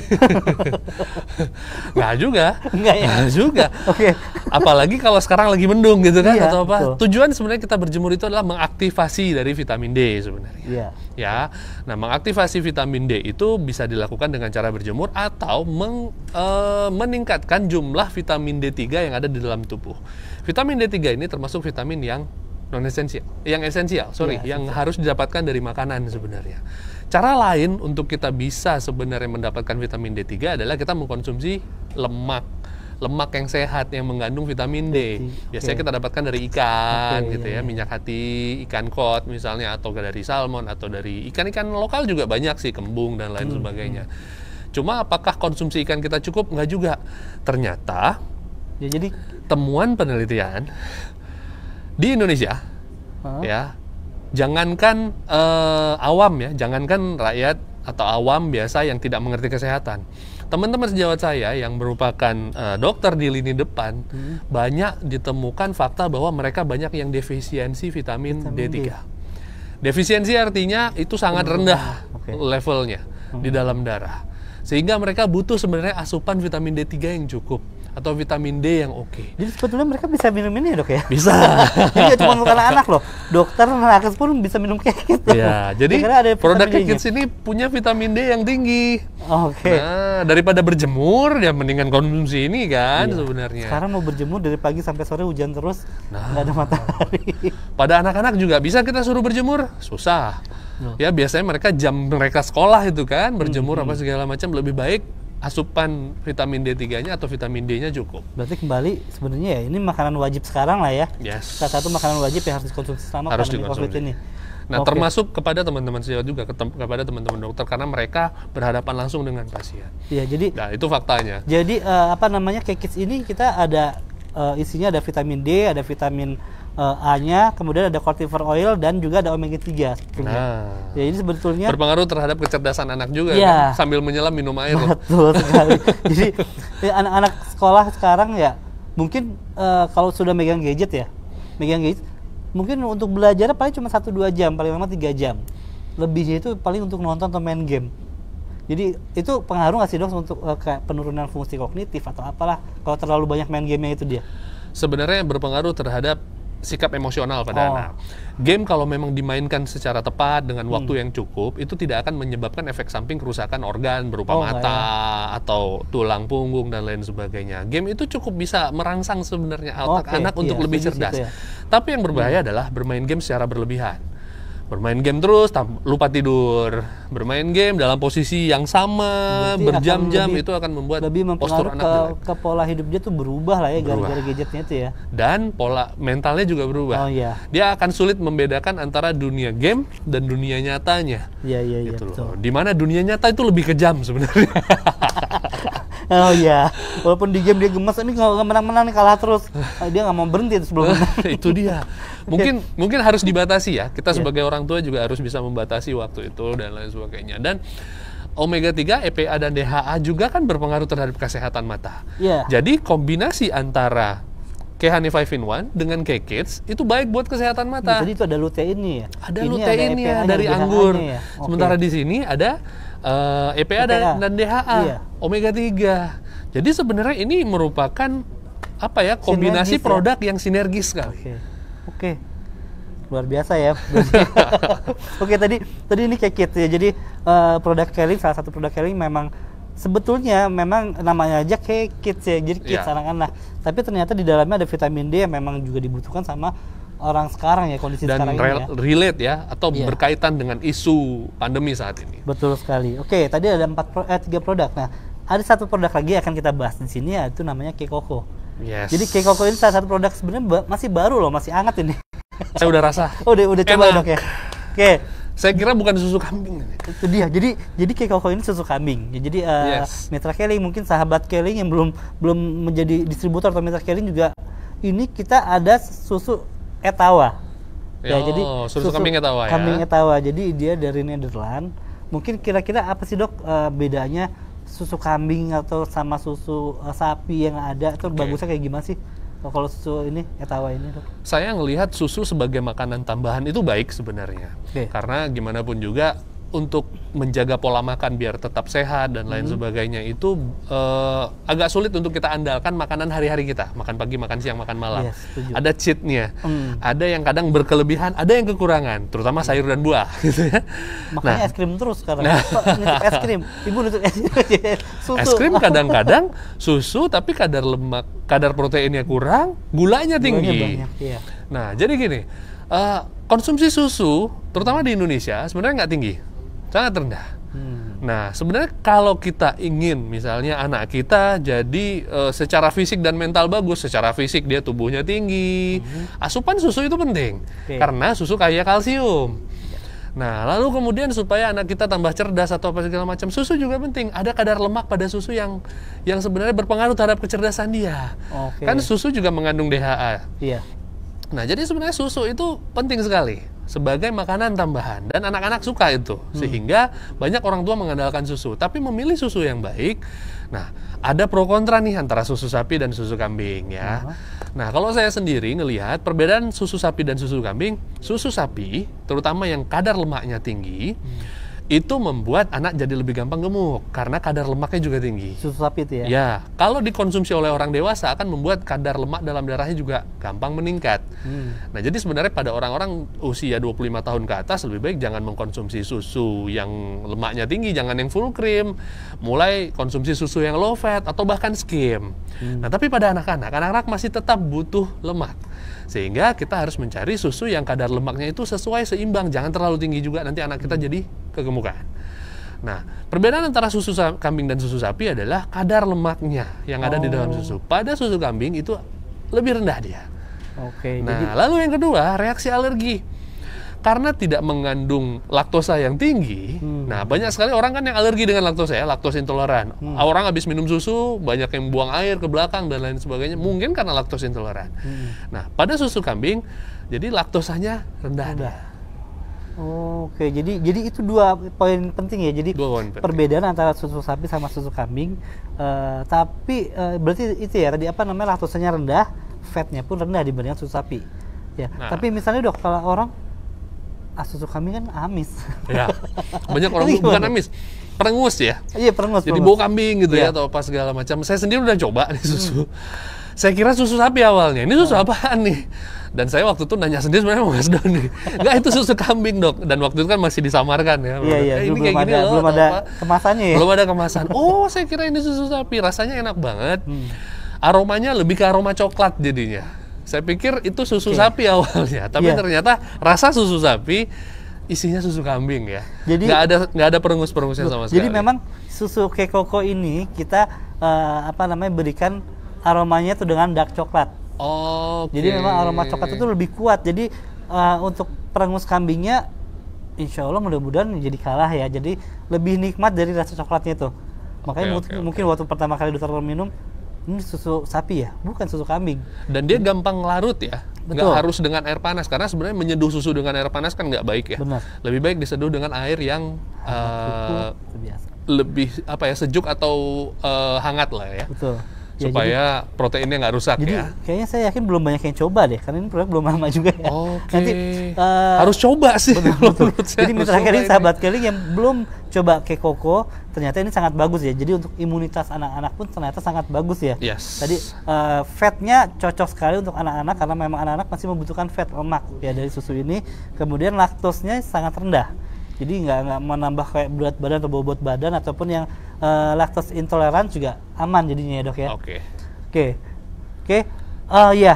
[SPEAKER 2] Nggak juga.
[SPEAKER 1] Enggak ya?
[SPEAKER 2] Nggak juga.
[SPEAKER 1] Oke.
[SPEAKER 2] Apalagi kalau sekarang lagi mendung gitu kan
[SPEAKER 1] Iya,
[SPEAKER 2] atau apa.
[SPEAKER 1] betul.
[SPEAKER 2] Tujuan sebenarnya kita berjemur itu adalah mengaktifasi dari vitamin D sebenarnya.
[SPEAKER 1] Iya.
[SPEAKER 2] Ya. Nah, mengaktifasi vitamin D itu bisa dilakukan dengan cara berjemur atau meng, eh, meningkatkan jumlah vitamin D tiga yang ada di dalam tubuh. Vitamin D tiga ini termasuk vitamin yang non esensial, yang esensial, sorry,
[SPEAKER 1] Iya,
[SPEAKER 2] yang harus didapatkan dari makanan sebenarnya. Cara lain untuk kita bisa sebenarnya mendapatkan vitamin D tiga adalah kita mengkonsumsi lemak. Lemak yang sehat yang mengandung vitamin D. Biasanya
[SPEAKER 1] Oke.
[SPEAKER 2] kita dapatkan dari ikan
[SPEAKER 1] Oke,
[SPEAKER 2] gitu
[SPEAKER 1] iya,
[SPEAKER 2] ya,
[SPEAKER 1] iya.
[SPEAKER 2] minyak hati, ikan kod misalnya, atau dari salmon, atau dari ikan-ikan lokal juga banyak sih, kembung dan lain
[SPEAKER 1] Hmm,
[SPEAKER 2] sebagainya. Cuma apakah konsumsi ikan kita cukup? Nggak juga. Ternyata
[SPEAKER 1] Ya jadi
[SPEAKER 2] temuan penelitian di Indonesia,
[SPEAKER 1] Hah?
[SPEAKER 2] ya, jangankan eh, awam ya, jangankan rakyat atau awam biasa yang tidak mengerti kesehatan. Teman-teman sejawat saya yang merupakan eh, dokter di lini depan,
[SPEAKER 1] Hmm.
[SPEAKER 2] banyak ditemukan fakta bahwa mereka banyak yang defisiensi vitamin,
[SPEAKER 1] Vitamin
[SPEAKER 2] D
[SPEAKER 1] D.
[SPEAKER 2] tiga. Defisiensi artinya itu sangat rendah
[SPEAKER 1] Oke.
[SPEAKER 2] levelnya di dalam darah. Sehingga mereka butuh sebenarnya asupan vitamin D tiga yang cukup atau vitamin D yang oke.
[SPEAKER 1] Jadi sebetulnya mereka bisa minum ini ya dok ya?
[SPEAKER 2] Bisa.
[SPEAKER 1] Jadi nggak cuma untuk anak-anak loh, dokter, nakes pun bisa minum kayak gitu.
[SPEAKER 2] Ya, jadi
[SPEAKER 1] Karena ada
[SPEAKER 2] produk
[SPEAKER 1] vitamin D-nya.
[SPEAKER 2] Kids ini punya vitamin D yang tinggi.
[SPEAKER 1] Oke.
[SPEAKER 2] Nah, daripada berjemur, ya mendingan konsumsi ini kan
[SPEAKER 1] Iya.
[SPEAKER 2] sebenarnya.
[SPEAKER 1] Sekarang mau berjemur dari pagi sampai sore hujan terus,
[SPEAKER 2] Nah.
[SPEAKER 1] nggak ada matahari.
[SPEAKER 2] Pada anak-anak juga bisa kita suruh berjemur? Susah.
[SPEAKER 1] Loh.
[SPEAKER 2] Ya, biasanya mereka jam mereka sekolah itu kan, berjemur
[SPEAKER 1] Hmm,
[SPEAKER 2] apa segala macam, lebih baik asupan vitamin D tiga-nya atau vitamin D-nya cukup.
[SPEAKER 1] Berarti kembali sebenarnya ya ini makanan wajib sekarang lah ya.
[SPEAKER 2] Yes.
[SPEAKER 1] Salah satu makanan wajib yang harus dikonsumsi selama
[SPEAKER 2] Harus
[SPEAKER 1] pandemi COVID
[SPEAKER 2] dikonsumsi.
[SPEAKER 1] ini.
[SPEAKER 2] Nah,
[SPEAKER 1] Oke.
[SPEAKER 2] termasuk kepada teman-teman sejawat juga, ketem- kepada teman-teman dokter, karena mereka berhadapan langsung dengan pasien.
[SPEAKER 1] Iya, jadi
[SPEAKER 2] Nah, itu faktanya.
[SPEAKER 1] jadi eh, apa namanya Kekits ini kita ada eh, isinya ada vitamin D, ada vitamin eh, A-nya, kemudian ada cortiver oil dan juga ada omega tiga sebetulnya.
[SPEAKER 2] Nah,
[SPEAKER 1] Ya ini sebetulnya
[SPEAKER 2] berpengaruh terhadap kecerdasan anak juga
[SPEAKER 1] Iya.
[SPEAKER 2] kan? Sambil menyelam minum air loh.
[SPEAKER 1] betul sekali. Jadi ya, anak-anak sekolah sekarang ya mungkin eh, kalau sudah megang gadget ya, megang gadget, mungkin untuk belajar paling cuma satu dua jam, paling lama tiga jam. Lebihnya itu paling untuk nonton atau main game. Jadi itu pengaruh nggak sih dok untuk eh, kayak penurunan fungsi kognitif atau apalah kalau terlalu banyak main game itu dia?
[SPEAKER 2] Sebenarnya berpengaruh terhadap sikap emosional pada
[SPEAKER 1] Oh.
[SPEAKER 2] anak. Game kalau memang dimainkan secara tepat dengan
[SPEAKER 1] Hmm.
[SPEAKER 2] waktu yang cukup, itu tidak akan menyebabkan efek samping kerusakan organ berupa
[SPEAKER 1] Oh, nggak
[SPEAKER 2] mata atau tulang punggung dan lain sebagainya. Game itu cukup bisa merangsang sebenarnya otak
[SPEAKER 1] Oke,
[SPEAKER 2] anak untuk
[SPEAKER 1] iya,
[SPEAKER 2] lebih
[SPEAKER 1] setuju
[SPEAKER 2] cerdas.
[SPEAKER 1] situ ya.
[SPEAKER 2] Tapi yang berbahaya adalah bermain game secara berlebihan. Bermain game terus, tam- lupa tidur. Bermain game dalam posisi yang sama,
[SPEAKER 1] Berarti akan
[SPEAKER 2] berjam-jam,
[SPEAKER 1] lebih-
[SPEAKER 2] itu akan membuat
[SPEAKER 1] Lebih
[SPEAKER 2] postur
[SPEAKER 1] mempengaruhi
[SPEAKER 2] anak
[SPEAKER 1] ke,
[SPEAKER 2] jelek.
[SPEAKER 1] ke pola hidup dia tuh berubah lah ya
[SPEAKER 2] Berubah.
[SPEAKER 1] gara-gara gadgetnya itu ya.
[SPEAKER 2] Dan pola mentalnya juga berubah.
[SPEAKER 1] Oh iya,
[SPEAKER 2] Dia akan sulit membedakan antara dunia game dan dunia nyatanya.
[SPEAKER 1] iya iya iya.
[SPEAKER 2] Gitu
[SPEAKER 1] betul.
[SPEAKER 2] loh. Dimana dunia nyata itu lebih kejam sebenarnya.
[SPEAKER 1] Oh iya, walaupun di game dia gemes, ini kalau nggak menang-menang nih kalah terus, Ah, dia nggak mau berhenti tuh sebelum menang.
[SPEAKER 2] Itu dia. Mungkin mungkin harus dibatasi ya. Kita
[SPEAKER 1] Iya.
[SPEAKER 2] sebagai orang tua juga harus bisa membatasi waktu itu dan lain sebagainya. Dan omega tiga, E P A dan D H A juga kan berpengaruh terhadap kesehatan mata.
[SPEAKER 1] Iya.
[SPEAKER 2] Jadi kombinasi antara K-Honey five in one dengan K-Kids itu baik buat kesehatan mata.
[SPEAKER 1] Jadi itu ada luteinnya ya.
[SPEAKER 2] Ada
[SPEAKER 1] Ini
[SPEAKER 2] luteinnya
[SPEAKER 1] E P A-nya,
[SPEAKER 2] dari
[SPEAKER 1] D H A-nya
[SPEAKER 2] anggur.
[SPEAKER 1] ya? Oke.
[SPEAKER 2] Sementara di sini ada eh, E P A, dan,
[SPEAKER 1] E P A.
[SPEAKER 2] dan D H A,
[SPEAKER 1] Iya.
[SPEAKER 2] omega tiga. Jadi sebenarnya ini merupakan apa ya, kombinasi
[SPEAKER 1] Sinergis ya?
[SPEAKER 2] produk yang sinergis sekali.
[SPEAKER 1] Oke, oke, luar biasa ya. Oke, tadi tadi ini Kekits ya. Jadi eh, produk Kelly, salah satu produk Kelly memang sebetulnya memang namanya aja Kekits ya. Jadi kids
[SPEAKER 2] Ya.
[SPEAKER 1] anak-anak. Tapi ternyata di dalamnya ada vitamin D yang memang juga dibutuhkan sama orang sekarang ya, kondisi
[SPEAKER 2] Dan
[SPEAKER 1] sekarang
[SPEAKER 2] rel-
[SPEAKER 1] ini ya.
[SPEAKER 2] relate ya, atau
[SPEAKER 1] Iya.
[SPEAKER 2] berkaitan dengan isu pandemi saat ini.
[SPEAKER 1] Betul sekali. Oke, tadi ada empat pro- eh, tiga produk. Nah, ada satu produk lagi yang akan kita bahas di sini yaitu namanya Kekoko.
[SPEAKER 2] Yes.
[SPEAKER 1] Jadi Kekoko ini salah satu produk sebenarnya ba- masih baru loh, masih hangat ini.
[SPEAKER 2] Saya udah rasa.
[SPEAKER 1] Oh, udah udah coba ya,
[SPEAKER 2] Enak.
[SPEAKER 1] dok ya. Oke,
[SPEAKER 2] Saya kira bukan susu kambing ini.
[SPEAKER 1] itu dia. Jadi jadi Kekoko ini susu kambing. Ya, jadi eh,
[SPEAKER 2] Yes.
[SPEAKER 1] Mitra Keling, mungkin sahabat Keling yang belum belum menjadi distributor atau Mitra Keling juga, ini kita ada susu Etawa. Ya,
[SPEAKER 2] Oh,
[SPEAKER 1] jadi
[SPEAKER 2] susu kambing Etawa ya.
[SPEAKER 1] Kambing Etawa. Jadi dia dari Nederland. Mungkin kira-kira apa sih dok eh, bedanya susu kambing atau sama susu uh, sapi yang ada itu
[SPEAKER 2] Oke.
[SPEAKER 1] bagusnya kayak gimana sih? Kalau susu ini etawa ini dok?
[SPEAKER 2] Saya ngelihat susu sebagai makanan tambahan itu baik sebenarnya.
[SPEAKER 1] Oke.
[SPEAKER 2] Karena gimana pun juga untuk menjaga pola makan biar tetap sehat dan lain
[SPEAKER 1] Hmm.
[SPEAKER 2] sebagainya itu eh, agak sulit untuk kita andalkan makanan hari-hari kita. Makan pagi, makan siang, makan malam.
[SPEAKER 1] Yes, setuju.
[SPEAKER 2] Ada cheat-nya.
[SPEAKER 1] Hmm.
[SPEAKER 2] Ada yang kadang berkelebihan, ada yang kekurangan, terutama sayur dan buah gitu ya.
[SPEAKER 1] Makanya
[SPEAKER 2] Nah.
[SPEAKER 1] es krim terus sekarang. Pak, nitip es krim. Ibu nitip es krim. Susu.
[SPEAKER 2] Es krim kadang-kadang susu tapi kadar lemak, kadar proteinnya kurang, gulanya tinggi.
[SPEAKER 1] Gulanya banyak, iya.
[SPEAKER 2] Nah, jadi gini, eh, konsumsi susu, terutama di Indonesia, sebenarnya nggak tinggi, sangat rendah.
[SPEAKER 1] Hmm.
[SPEAKER 2] Nah, sebenarnya kalau kita ingin, misalnya anak kita jadi eh, secara fisik dan mental bagus, secara fisik dia tubuhnya tinggi, asupan susu itu penting,
[SPEAKER 1] Oke.
[SPEAKER 2] karena susu kaya kalsium. Nah, lalu kemudian supaya anak kita tambah cerdas atau apa segala macam, susu juga penting. Ada kadar lemak pada susu yang yang sebenarnya berpengaruh terhadap kecerdasan dia.
[SPEAKER 1] Oke.
[SPEAKER 2] Kan susu juga mengandung D H A.
[SPEAKER 1] Iya.
[SPEAKER 2] Nah, jadi sebenarnya susu itu penting sekali sebagai makanan tambahan dan anak-anak suka itu. Sehingga banyak orang tua mengandalkan susu, tapi memilih susu yang baik. Nah, ada pro kontra nih antara susu sapi dan susu kambing ya.
[SPEAKER 1] Uh-huh.
[SPEAKER 2] Nah, kalau saya sendiri ngelihat perbedaan susu sapi dan susu kambing, susu sapi terutama yang kadar lemaknya tinggi itu membuat anak jadi lebih gampang gemuk karena kadar lemaknya juga tinggi.
[SPEAKER 1] Susu sapi itu ya.
[SPEAKER 2] Ya, kalau dikonsumsi oleh orang dewasa akan membuat kadar lemak dalam darahnya juga gampang meningkat.
[SPEAKER 1] Hmm.
[SPEAKER 2] Nah, jadi sebenarnya pada orang-orang usia dua puluh lima tahun ke atas lebih baik jangan mengkonsumsi susu yang lemaknya tinggi, jangan yang full cream. Mulai konsumsi susu yang low fat atau bahkan skim.
[SPEAKER 1] Hmm.
[SPEAKER 2] Nah, tapi pada anak-anak, anak-anak masih tetap butuh lemak. Sehingga kita harus mencari susu yang kadar lemaknya itu sesuai seimbang, jangan terlalu tinggi juga nanti anak kita jadi kegemukan. Nah, perbedaan antara susu sa- kambing dan susu sapi adalah kadar lemaknya yang ada di dalam
[SPEAKER 1] Oh.
[SPEAKER 2] susu. Pada susu kambing itu lebih rendah dia.
[SPEAKER 1] Oke.
[SPEAKER 2] Nah,
[SPEAKER 1] Jadi
[SPEAKER 2] lalu yang kedua, reaksi alergi. Karena tidak mengandung laktosa yang tinggi,
[SPEAKER 1] Hmm.
[SPEAKER 2] nah banyak sekali orang kan yang alergi dengan laktosa ya, laktosa intoleran.
[SPEAKER 1] Hmm.
[SPEAKER 2] Orang habis minum susu, banyak yang buang air ke belakang dan lain sebagainya, mungkin karena laktosa intoleran.
[SPEAKER 1] Hmm.
[SPEAKER 2] Nah, pada susu kambing, jadi laktosanya rendah.
[SPEAKER 1] Rendah.
[SPEAKER 2] dia.
[SPEAKER 1] Oke, jadi jadi itu dua poin penting ya. Jadi
[SPEAKER 2] Dua poin penting.
[SPEAKER 1] perbedaan antara susu sapi sama susu kambing. Eh, tapi eh, berarti itu ya tadi apa namanya laktosanya rendah, fatnya pun rendah dibandingkan susu sapi. Ya.
[SPEAKER 2] Nah.
[SPEAKER 1] Tapi misalnya dok kalau orang ah susu kambing kan amis.
[SPEAKER 2] Ya, banyak orang
[SPEAKER 1] Ini
[SPEAKER 2] bukan
[SPEAKER 1] gimana?
[SPEAKER 2] amis, perengus ya.
[SPEAKER 1] Iya perengus.
[SPEAKER 2] Jadi
[SPEAKER 1] perengus.
[SPEAKER 2] bau kambing gitu
[SPEAKER 1] Iya.
[SPEAKER 2] ya atau apa segala macam. Saya sendiri udah coba nih susu. Saya kira susu sapi awalnya. Ini susu apaan nih? Dan saya waktu itu nanya sendiri sebenarnya sama Mas Doni. Enggak, itu susu kambing, Dok. Dan waktu itu kan masih disamarkan ya.
[SPEAKER 1] Iya iya.
[SPEAKER 2] Eh,
[SPEAKER 1] Belum,
[SPEAKER 2] ini kayak
[SPEAKER 1] belum
[SPEAKER 2] gini
[SPEAKER 1] ada
[SPEAKER 2] loh,
[SPEAKER 1] belum
[SPEAKER 2] atau
[SPEAKER 1] ada
[SPEAKER 2] apa.
[SPEAKER 1] kemasannya ya.
[SPEAKER 2] Belum ada kemasan. Oh, saya kira ini susu sapi. Rasanya enak banget.
[SPEAKER 1] Hmm.
[SPEAKER 2] Aromanya lebih ke aroma coklat jadinya. Saya pikir itu susu
[SPEAKER 1] Oke.
[SPEAKER 2] sapi awalnya, tapi
[SPEAKER 1] Iya.
[SPEAKER 2] ternyata rasa susu sapi isinya susu kambing ya.
[SPEAKER 1] Jadi-
[SPEAKER 2] nggak ada nggak ada perengus-perengusnya sama sekali.
[SPEAKER 1] Jadi memang susu kekoko ini kita eh, apa namanya berikan aromanya tuh dengan dark coklat.
[SPEAKER 2] Oke.
[SPEAKER 1] Jadi memang aroma coklat itu lebih kuat. Jadi eh, untuk perengus kambingnya, insya Allah mudah-mudahan jadi kalah ya. Jadi lebih nikmat dari rasa coklatnya itu. Makanya
[SPEAKER 2] Oke,
[SPEAKER 1] mungkin,
[SPEAKER 2] oke,
[SPEAKER 1] mungkin waktu pertama kali dokter minum, ini susu sapi ya, bukan susu kambing.
[SPEAKER 2] Dan dia gampang larut ya, nggak
[SPEAKER 1] Betul.
[SPEAKER 2] harus dengan air panas karena sebenarnya menyeduh susu dengan air panas kan nggak baik ya.
[SPEAKER 1] Benar.
[SPEAKER 2] Lebih baik diseduh dengan air yang eh,
[SPEAKER 1] Itu biasa.
[SPEAKER 2] lebih apa ya sejuk atau eh, hangat lah ya,
[SPEAKER 1] Betul. Ya,
[SPEAKER 2] supaya proteinnya nggak rusak
[SPEAKER 1] jadi,
[SPEAKER 2] ya.
[SPEAKER 1] jadi kayaknya saya yakin belum banyak yang coba deh, karena ini produk belum lama juga ya.
[SPEAKER 2] Oke.
[SPEAKER 1] Nanti eh,
[SPEAKER 2] Harus coba sih.
[SPEAKER 1] betul.
[SPEAKER 2] menurut saya
[SPEAKER 1] Jadi
[SPEAKER 2] harus
[SPEAKER 1] mitra
[SPEAKER 2] coba
[SPEAKER 1] Keling,
[SPEAKER 2] ini.
[SPEAKER 1] sahabat Keling yang belum coba kekoko, ternyata ini sangat bagus ya. Jadi untuk imunitas anak-anak pun ternyata sangat bagus ya.
[SPEAKER 2] Yes.
[SPEAKER 1] Tadi eh, fatnya cocok sekali untuk anak-anak karena memang anak-anak masih membutuhkan fat lemak ya dari susu ini. Kemudian laktosnya sangat rendah. Jadi nggak nggak menambah kayak berat badan atau bobot badan ataupun yang eh, laktos intoleran juga aman jadinya ya dok ya.
[SPEAKER 2] Oke.
[SPEAKER 1] Oke, oke, oh ya,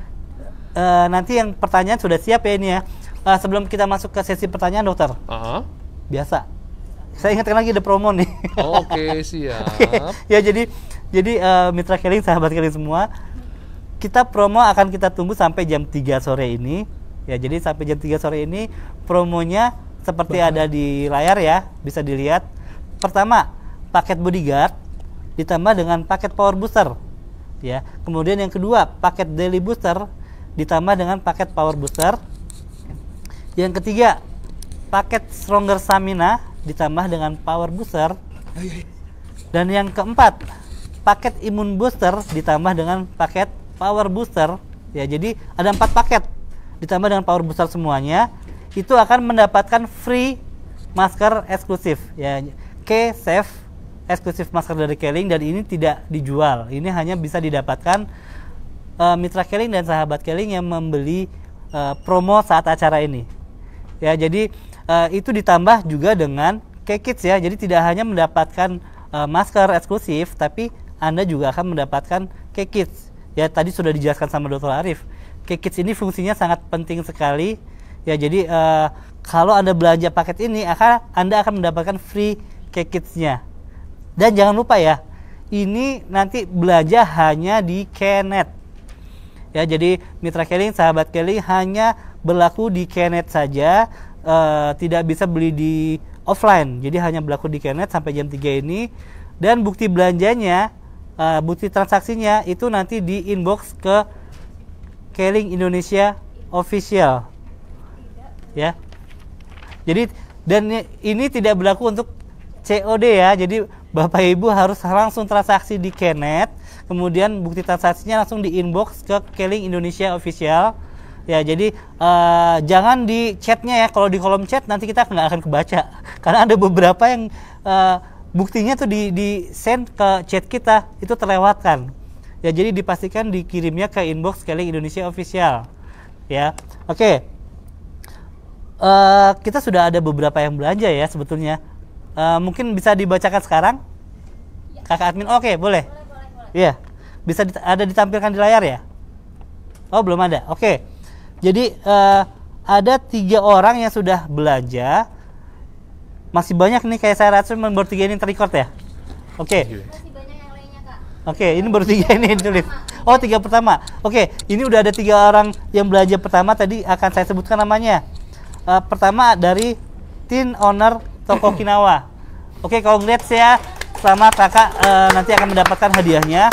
[SPEAKER 1] Eh, nanti yang pertanyaan sudah siap ya ini ya. Eh, sebelum kita masuk ke sesi pertanyaan dokter,
[SPEAKER 2] Ah,
[SPEAKER 1] biasa, saya ingatkan lagi ada promo nih.
[SPEAKER 2] Oke, siap.
[SPEAKER 1] Ya jadi, jadi eh, mitra Keling, sahabat Keling semua, kita promo akan kita tunggu sampai jam tiga sore ini. Ya jadi sampai jam tiga sore ini promonya seperti ada di layar ya, bisa dilihat. Pertama, paket bodyguard ditambah dengan paket power booster. Ya, kemudian yang kedua paket daily booster ditambah dengan paket power booster. Yang ketiga paket stronger stamina ditambah dengan power booster. Dan yang keempat, paket imun booster ditambah dengan paket power booster. Ya, jadi ada empat paket ditambah dengan power booster semuanya, itu akan mendapatkan free masker eksklusif. Ya, K-Safe eksklusif masker dari Keling, dan ini tidak dijual. Ini hanya bisa didapatkan uh, mitra Keling dan sahabat Keling yang membeli uh, promo saat acara ini. Ya, jadi uh, itu ditambah juga dengan K-Kits ya. Jadi tidak hanya mendapatkan uh, masker eksklusif, tapi Anda juga akan mendapatkan K-Kits. Ya, tadi sudah dijelaskan sama Dokter Arif. K-Kits ini fungsinya sangat penting sekali. Ya, jadi uh, kalau Anda belanja paket ini, akan Anda akan mendapatkan free K-Kits-nya. Dan jangan lupa ya, ini nanti belanja hanya di Knet. Ya, jadi mitra Keling, sahabat Keling hanya berlaku di Knet saja, uh, tidak bisa beli di offline. Jadi hanya berlaku di Knet sampai jam tiga ini. Dan bukti belanjanya, uh, bukti transaksinya itu nanti di inbox ke Keling Indonesia Official. Ya. Jadi dan ini tidak berlaku untuk C O D ya. Jadi Bapak Ibu harus langsung transaksi di Knet, kemudian bukti transaksinya langsung di inbox ke Keling Indonesia Official. Ya, jadi uh, jangan di chatnya ya. Kalau di kolom chat nanti kita nggak akan kebaca, karena ada beberapa yang uh, buktinya tuh di, di send ke chat kita itu terlewatkan. Ya, jadi dipastikan dikirimnya ke inbox Keling Indonesia Official. Ya, oke. Okay. Uh, kita sudah ada beberapa yang belanja ya sebetulnya. Uh, mungkin bisa dibacakan sekarang, ya. Kakak admin. Oke, okay, boleh. Iya, yeah. Bisa dit ada ditampilkan di layar ya? Oh, belum ada. Oke. Okay. Jadi uh, ada tiga orang yang sudah belanja. Masih banyak nih, kayak saya rasa baru tiga ini terrecord ya. Oke. Okay. Oke, okay, ini baru tiga ini ditulis. Oh, tiga pertama. Oke, okay, ini udah ada tiga orang yang belanja pertama. Tadi akan saya sebutkan namanya. Uh, pertama dari Tin Owner Toko Kinawa. Oke, okay, congrats ya. Selamat kakak, uh, nanti akan mendapatkan hadiahnya.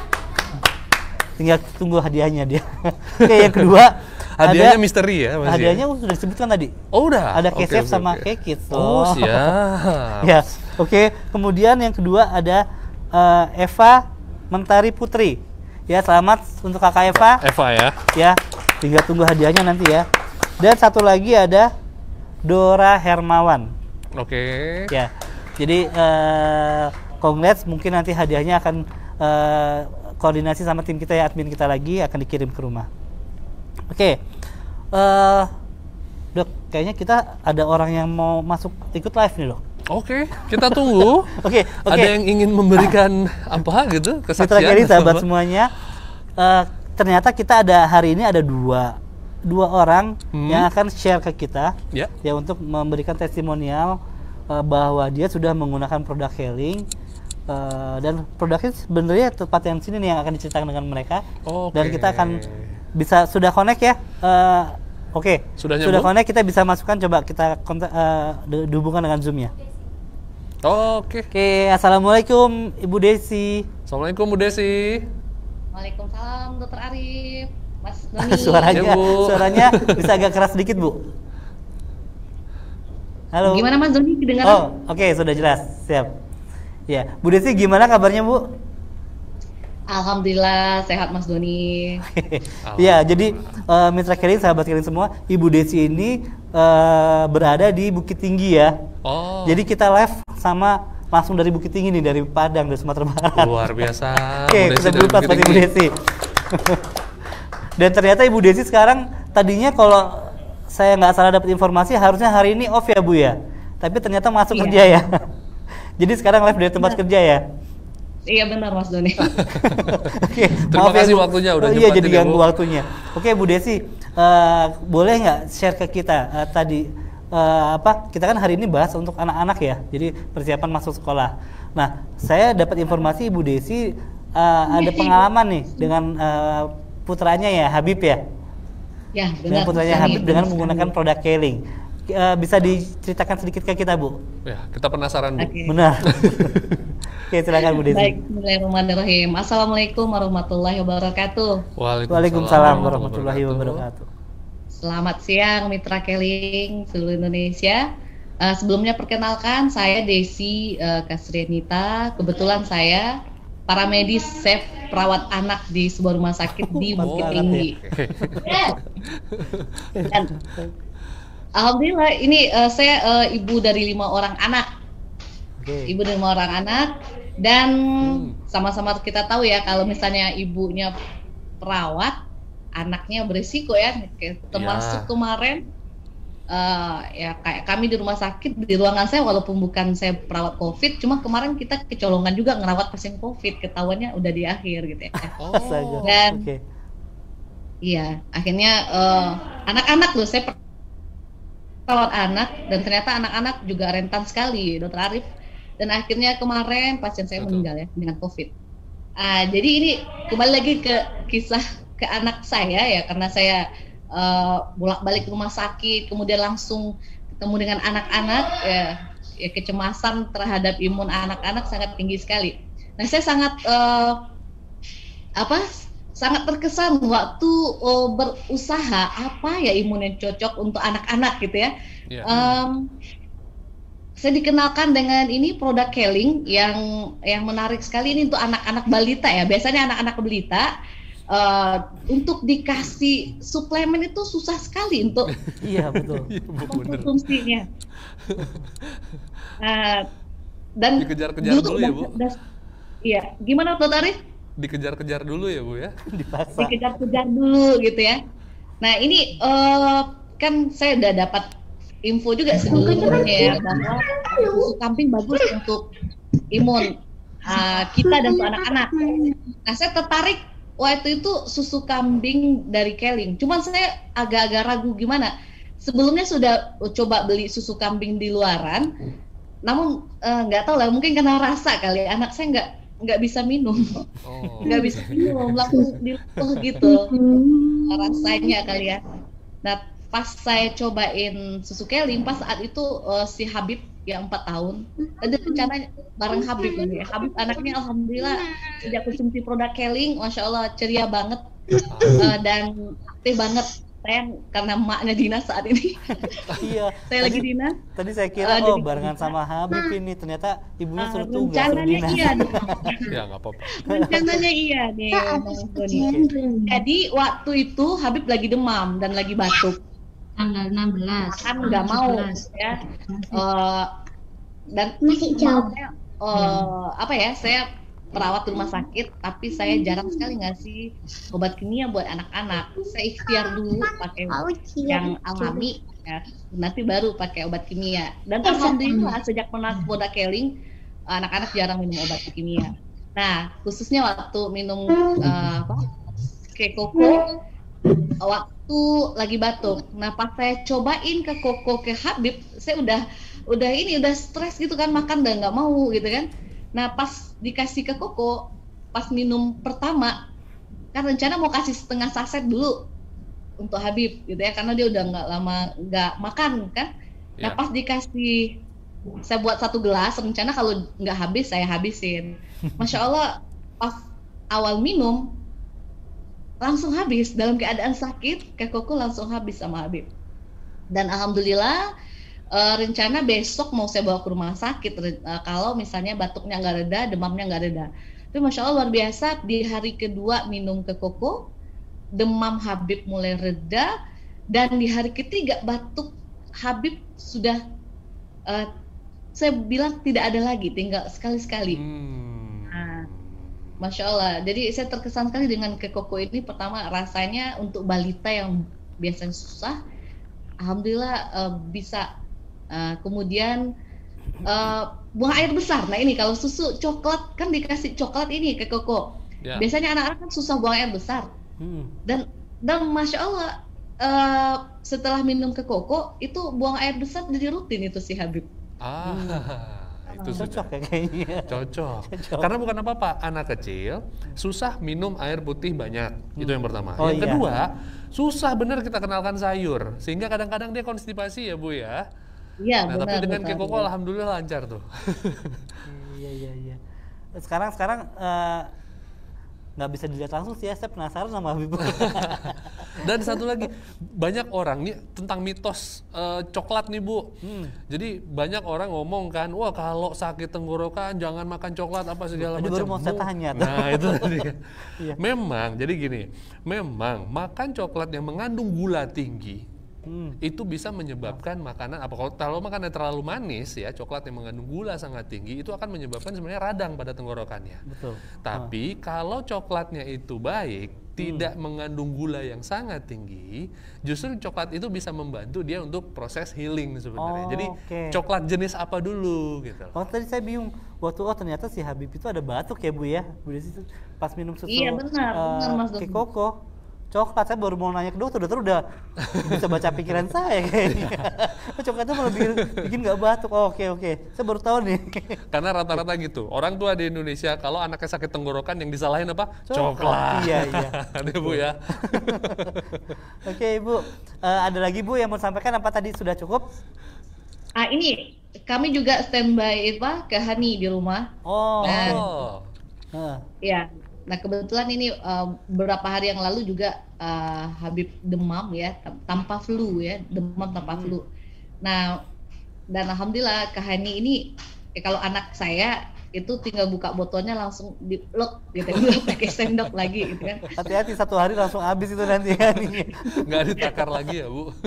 [SPEAKER 1] Tinggal tunggu hadiahnya dia. Oke, okay, yang kedua.
[SPEAKER 2] Hadiahnya ada, misteri ya?
[SPEAKER 1] Hadiahnya ya? Sudah disebutkan tadi.
[SPEAKER 2] Oh, udah?
[SPEAKER 1] Ada K-Safe okay, okay,
[SPEAKER 2] sama
[SPEAKER 1] okay. K-Kits.
[SPEAKER 2] Oh, oh siap.
[SPEAKER 1] Ya, oke. Okay. Kemudian yang kedua ada uh, Eva Mentari Putri. Ya, selamat untuk kakak Eva.
[SPEAKER 2] Eva ya.
[SPEAKER 1] Ya, tinggal tunggu hadiahnya nanti ya. Dan satu lagi ada Dora Hermawan.
[SPEAKER 2] Oke. Okay.
[SPEAKER 1] Ya, jadi uh, congrats, mungkin nanti hadiahnya akan uh, koordinasi sama tim kita ya, admin kita lagi akan dikirim ke rumah. Oke, okay. uh, Dok, kayaknya kita ada orang yang mau masuk ikut live nih, Dok.
[SPEAKER 2] Oke, okay, kita tunggu.
[SPEAKER 1] Oke, okay, okay.
[SPEAKER 2] Ada yang ingin memberikan apa gitu kesaksian?
[SPEAKER 1] Mitra Keling, sahabat semuanya, uh, ternyata kita ada hari ini ada dua dua orang hmm. yang akan share ke kita yeah. ya untuk memberikan testimonial uh, bahwa dia sudah menggunakan produk Keling uh, dan produknya sebenarnya tepat yang sini nih yang akan diceritakan dengan mereka. Okay. Dan kita akan bisa sudah connect ya. Uh, Oke, okay. sudah, sudah connect, kita bisa masukkan, coba kita kontak, uh, dihubungkan dengan Zoom-nya.
[SPEAKER 2] Oh, Oke. Okay.
[SPEAKER 1] Oke, okay, assalamualaikum Ibu Desi.
[SPEAKER 2] Assalamualaikum Bu Desi.
[SPEAKER 3] Waalaikumsalam Dokter Arif. Mas Doni.
[SPEAKER 1] suaranya,
[SPEAKER 2] ya,
[SPEAKER 1] suaranya bisa agak keras sedikit, Bu. Halo.
[SPEAKER 3] Gimana Mas Doni, kedengaran?
[SPEAKER 1] Oh, oke, okay, sudah jelas. Siap. Ya, Bu Desi gimana kabarnya, Bu?
[SPEAKER 3] Alhamdulillah sehat Mas Doni.
[SPEAKER 1] Ya, jadi uh, mitra Keling, sahabat Keling semua, Ibu Desi ini uh, berada di Bukit Tinggi ya. Oh. Jadi kita live sama langsung dari Bukit Tinggi nih, dari Padang, dari Sumatera Barat.
[SPEAKER 2] Luar biasa.
[SPEAKER 1] Oke, okay, kita berlupa seperti Ibu Desi. Dan ternyata Ibu Desi sekarang tadinya kalau saya nggak salah dapat informasi harusnya hari ini off ya Bu ya. Tapi ternyata masuk iya. kerja ya. Jadi sekarang live dari tempat benar. kerja ya.
[SPEAKER 3] Iya benar Mas Doni.
[SPEAKER 1] Oke,
[SPEAKER 2] terima
[SPEAKER 1] maaf
[SPEAKER 2] kasih
[SPEAKER 1] ya,
[SPEAKER 2] waktunya udah
[SPEAKER 1] oh, iya jadi ganggu waktunya. Oke Bu Desi, uh, boleh nggak share ke kita uh, tadi uh, apa? Kita kan hari ini bahas untuk anak-anak ya. Jadi persiapan masuk sekolah. Nah, saya dapat informasi Ibu Desi uh, ada pengalaman nih dengan uh, putranya ya, Habib ya.
[SPEAKER 3] Ya, benar.
[SPEAKER 1] Dengan putranya Habib dengan menggunakan produk Keling. Uh, bisa diceritakan sedikit ke kita, Bu?
[SPEAKER 2] Ya, kita penasaran, Bu.
[SPEAKER 3] Okay.
[SPEAKER 1] Benar. Oke, silakan Bu Desi.
[SPEAKER 3] Baik, bismillahirrahmanirrahim. Assalamualaikum warahmatullahi wabarakatuh.
[SPEAKER 1] Waalaikumsalam warahmatullahi wabarakatuh.
[SPEAKER 3] Selamat siang Mitra Keling seluruh Indonesia. Uh, sebelumnya perkenalkan, saya Desi uh, Kasrianita. Kebetulan saya paramedis chef perawat anak di sebuah rumah sakit di Bukit
[SPEAKER 1] banget
[SPEAKER 3] Tinggi. Dan alhamdulillah ini uh, saya uh, ibu dari lima orang anak.
[SPEAKER 1] Oke.
[SPEAKER 3] Ibu dari lima orang anak dan
[SPEAKER 2] Hmm.
[SPEAKER 3] sama-sama kita tahu ya kalau misalnya ibunya perawat, anaknya berisiko ya. Kayak termasuk
[SPEAKER 2] Ya.
[SPEAKER 3] kemarin uh, ya kayak kami di rumah sakit di ruangan saya walaupun bukan saya perawat COVID, cuma kemarin kita kecolongan juga ngerawat pasien COVID, ketahuannya udah di akhir gitu ya.
[SPEAKER 2] Oh.
[SPEAKER 1] Astaga.
[SPEAKER 3] Dan-
[SPEAKER 1] Oke.
[SPEAKER 3] Iya, akhirnya uh, anak-anak loh saya perawat anak dan ternyata anak-anak juga rentan sekali, Dokter Arif. Dan akhirnya kemarin pasien saya
[SPEAKER 2] Betul.
[SPEAKER 3] meninggal ya dengan COVID. Ah, jadi ini kembali lagi ke kisah ke anak saya ya, karena saya uh, bolak-balik ke rumah sakit, kemudian langsung ketemu dengan anak-anak, ya, ya kecemasan terhadap imun anak-anak sangat tinggi sekali. Nah, saya sangat uh, apa? sangat terkesan waktu uh, berusaha apa ya imun yang cocok untuk anak-anak gitu ya.
[SPEAKER 2] Ya.
[SPEAKER 3] Em, saya dikenalkan dengan ini produk Keling yang yang menarik sekali ini untuk anak-anak balita ya. Biasanya anak-anak balita eh, untuk dikasih suplemen itu susah sekali untuk
[SPEAKER 1] Iya, betul.
[SPEAKER 2] Iya, Bu, bener.
[SPEAKER 3] konsumsinya. Nah, dan
[SPEAKER 2] Dikejar-kejar dulu ya, Bu?
[SPEAKER 3] das- Iya, gimana Dokter Arif?
[SPEAKER 2] Dikejar-kejar dulu ya, Bu ya.
[SPEAKER 1] Dipaksa.
[SPEAKER 3] Dikejar-kejar dulu gitu ya. Nah ini eh, kan saya udah dapat info juga sebelumnya ya bahwa susu kambing bagus untuk imun eh, kita dan untuk anak-anak. Nah saya tertarik waktu itu susu kambing dari Keling. Cuman saya agak-agak ragu gimana. Sebelumnya sudah coba beli susu kambing di luaran, namun eh, nggak tahu lah mungkin karena rasa kali anak saya nggak nggak bisa minum.
[SPEAKER 2] Oh.
[SPEAKER 3] Nggak bisa minum langsung diluh gitu rasanya kali ya. Nah pas saya cobain susu Keling pas saat itu uh, si Habib yang empat tahun ada rencana bareng Habib ini. Habib anaknya alhamdulillah sejak konsumsi produk Keling masya Allah ceria banget uh, dan aktif banget. Saya karena emaknya dinas saat ini
[SPEAKER 1] Iya.
[SPEAKER 3] saya lagi
[SPEAKER 1] Tadi-
[SPEAKER 3] dinas.
[SPEAKER 1] Tadi saya kira
[SPEAKER 3] Uh,
[SPEAKER 1] oh
[SPEAKER 3] jadi-
[SPEAKER 1] barengan sama Habib ini, ternyata ibunya
[SPEAKER 3] Uh,
[SPEAKER 1] suruh tugas, suruh
[SPEAKER 3] rencananya
[SPEAKER 1] dinas.
[SPEAKER 3] iya
[SPEAKER 2] Ya, nggak apa-apa.
[SPEAKER 3] rencananya iya nih Mas Doni. Jadi waktu itu Habib lagi demam dan lagi batuk.
[SPEAKER 4] Tanggal enam belas.
[SPEAKER 3] Kan nggak mau ya. Eh, dan
[SPEAKER 4] Masih jauh.
[SPEAKER 3] maksudnya, eh, apa ya? Saya perawat di rumah sakit, tapi saya jarang sekali ngasih obat kimia buat anak-anak. Saya ikhtiar dulu pakai yang alami, ya. Nanti baru pakai obat kimia. Dan alhamdulillah sejak pernah produk Keling, anak-anak jarang minum obat kimia. Nah, khususnya waktu minum eh, apa? Kayak koko, waktu lagi batuk. Nah, pas saya cobain ke koko ke Habib, saya udah udah ini udah stres gitu kan, makan udah nggak mau gitu kan. Nah, pas dikasih ke koko, pas minum pertama, kan rencana mau kasih setengah saset dulu untuk Habib gitu ya, karena dia udah nggak lama nggak makan kan. Nah,
[SPEAKER 2] Ya.
[SPEAKER 3] pas dikasih saya buat satu gelas, rencana kalau nggak habis saya habisin. Masya Allah, pas awal minum langsung habis dalam keadaan sakit, ke koko langsung habis sama Habib. Dan alhamdulillah eh, rencana besok mau saya bawa ke rumah sakit re- eh, kalau misalnya batuknya nggak reda, demamnya nggak reda. Tapi masya Allah luar biasa di hari kedua minum ke koko, demam Habib mulai reda dan di hari ketiga batuk Habib sudah eh, saya bilang tidak ada lagi, tinggal sekali-sekali.
[SPEAKER 2] Hmm.
[SPEAKER 3] Nah, Masya Allah, jadi saya terkesan sekali dengan ke koko ini. Pertama rasanya untuk balita yang biasanya susah, alhamdulillah eh, bisa. Eh, kemudian eh, buang air besar. Nah ini kalau susu coklat kan dikasih coklat ini ke koko.
[SPEAKER 2] Ya.
[SPEAKER 3] Biasanya anak-anak kan susah buang air besar.
[SPEAKER 1] Hmm.
[SPEAKER 3] Dan dan Masya Allah eh, setelah minum ke koko itu buang air besar jadi rutin itu si Habib.
[SPEAKER 2] Ah, itu
[SPEAKER 1] Cocok
[SPEAKER 2] sudah.
[SPEAKER 1] ya kayaknya.
[SPEAKER 2] Cocok.
[SPEAKER 1] Cocok.
[SPEAKER 2] Karena bukan apa-apa, anak kecil susah minum air putih banyak. Itu yang pertama.
[SPEAKER 1] Oh,
[SPEAKER 2] yang
[SPEAKER 1] iya.
[SPEAKER 2] kedua, susah bener kita kenalkan sayur. Sehingga kadang-kadang dia konstipasi ya, Bu ya.
[SPEAKER 3] Iya
[SPEAKER 2] Nah,
[SPEAKER 3] benar.
[SPEAKER 2] tapi dengan
[SPEAKER 3] benar.
[SPEAKER 2] kekoko alhamdulillah lancar tuh.
[SPEAKER 1] Iya, iya, iya. Sekarang sekarang eh, nggak bisa dilihat langsung sih ya, saya penasaran sama Habib.
[SPEAKER 2] Dan satu lagi, banyak orang nih tentang mitos eh, coklat nih Bu. Hmm. Jadi banyak orang ngomong kan, wah kalau sakit tenggorokan jangan makan coklat apa segala
[SPEAKER 1] Tadi
[SPEAKER 2] macam.
[SPEAKER 1] baru mau saya tanya tuh.
[SPEAKER 2] Nah itu tadi.
[SPEAKER 1] Iya.
[SPEAKER 2] Memang, jadi gini, memang makan coklat yang mengandung gula tinggi Hmm. itu bisa menyebabkan makanan apa kalau, kalau makanan terlalu manis ya, coklat yang mengandung gula sangat tinggi itu akan menyebabkan sebenarnya radang pada tenggorokannya.
[SPEAKER 1] Betul.
[SPEAKER 2] Tapi ah. kalau coklatnya itu baik, hmm. tidak mengandung gula yang sangat tinggi, justru coklat itu bisa membantu dia untuk proses healing sebenarnya.
[SPEAKER 1] Oh,
[SPEAKER 2] Jadi
[SPEAKER 1] okay.
[SPEAKER 2] coklat jenis apa dulu gitu.
[SPEAKER 1] Oh tadi saya bingung waktu oh ternyata si Habib itu ada batuk ya Bu ya. Bu Desi pas minum susu
[SPEAKER 3] iya, benar,
[SPEAKER 1] uh,
[SPEAKER 3] benar, Mas
[SPEAKER 1] Kek Koko. Coklat, saya baru mau nanya ke dokter, dokter udah bisa baca pikiran saya kayaknya. Coklatnya malah bikin, bikin nggak batuk. Oh, oke oke, saya baru tahu nih.
[SPEAKER 2] Karena rata-rata gitu, orang tua di Indonesia kalau anaknya sakit tenggorokan yang disalahin apa?
[SPEAKER 1] Coklat.
[SPEAKER 2] Coklat.
[SPEAKER 1] Iya iya.
[SPEAKER 2] Ada Bu ya.
[SPEAKER 1] Oke Ibu, uh, ada lagi Bu yang mau sampaikan apa tadi sudah cukup?
[SPEAKER 3] Ah ini kami juga standby apa ke Hani di rumah.
[SPEAKER 1] Oh.
[SPEAKER 3] Nah,
[SPEAKER 2] oh.
[SPEAKER 1] Uh.
[SPEAKER 3] Ya. Nah kebetulan ini uh, beberapa hari yang lalu juga uh, Habib demam ya, tanpa flu ya, demam tanpa flu. Nah dan alhamdulillah Kak Hani ini ya, kalau anak saya itu tinggal buka botolnya langsung di-lock gitu, nggak pakai sendok lagi gitu kan.
[SPEAKER 1] Hati-hati satu hari langsung habis itu nanti kan.
[SPEAKER 2] Nggak ditakar lagi ya Bu.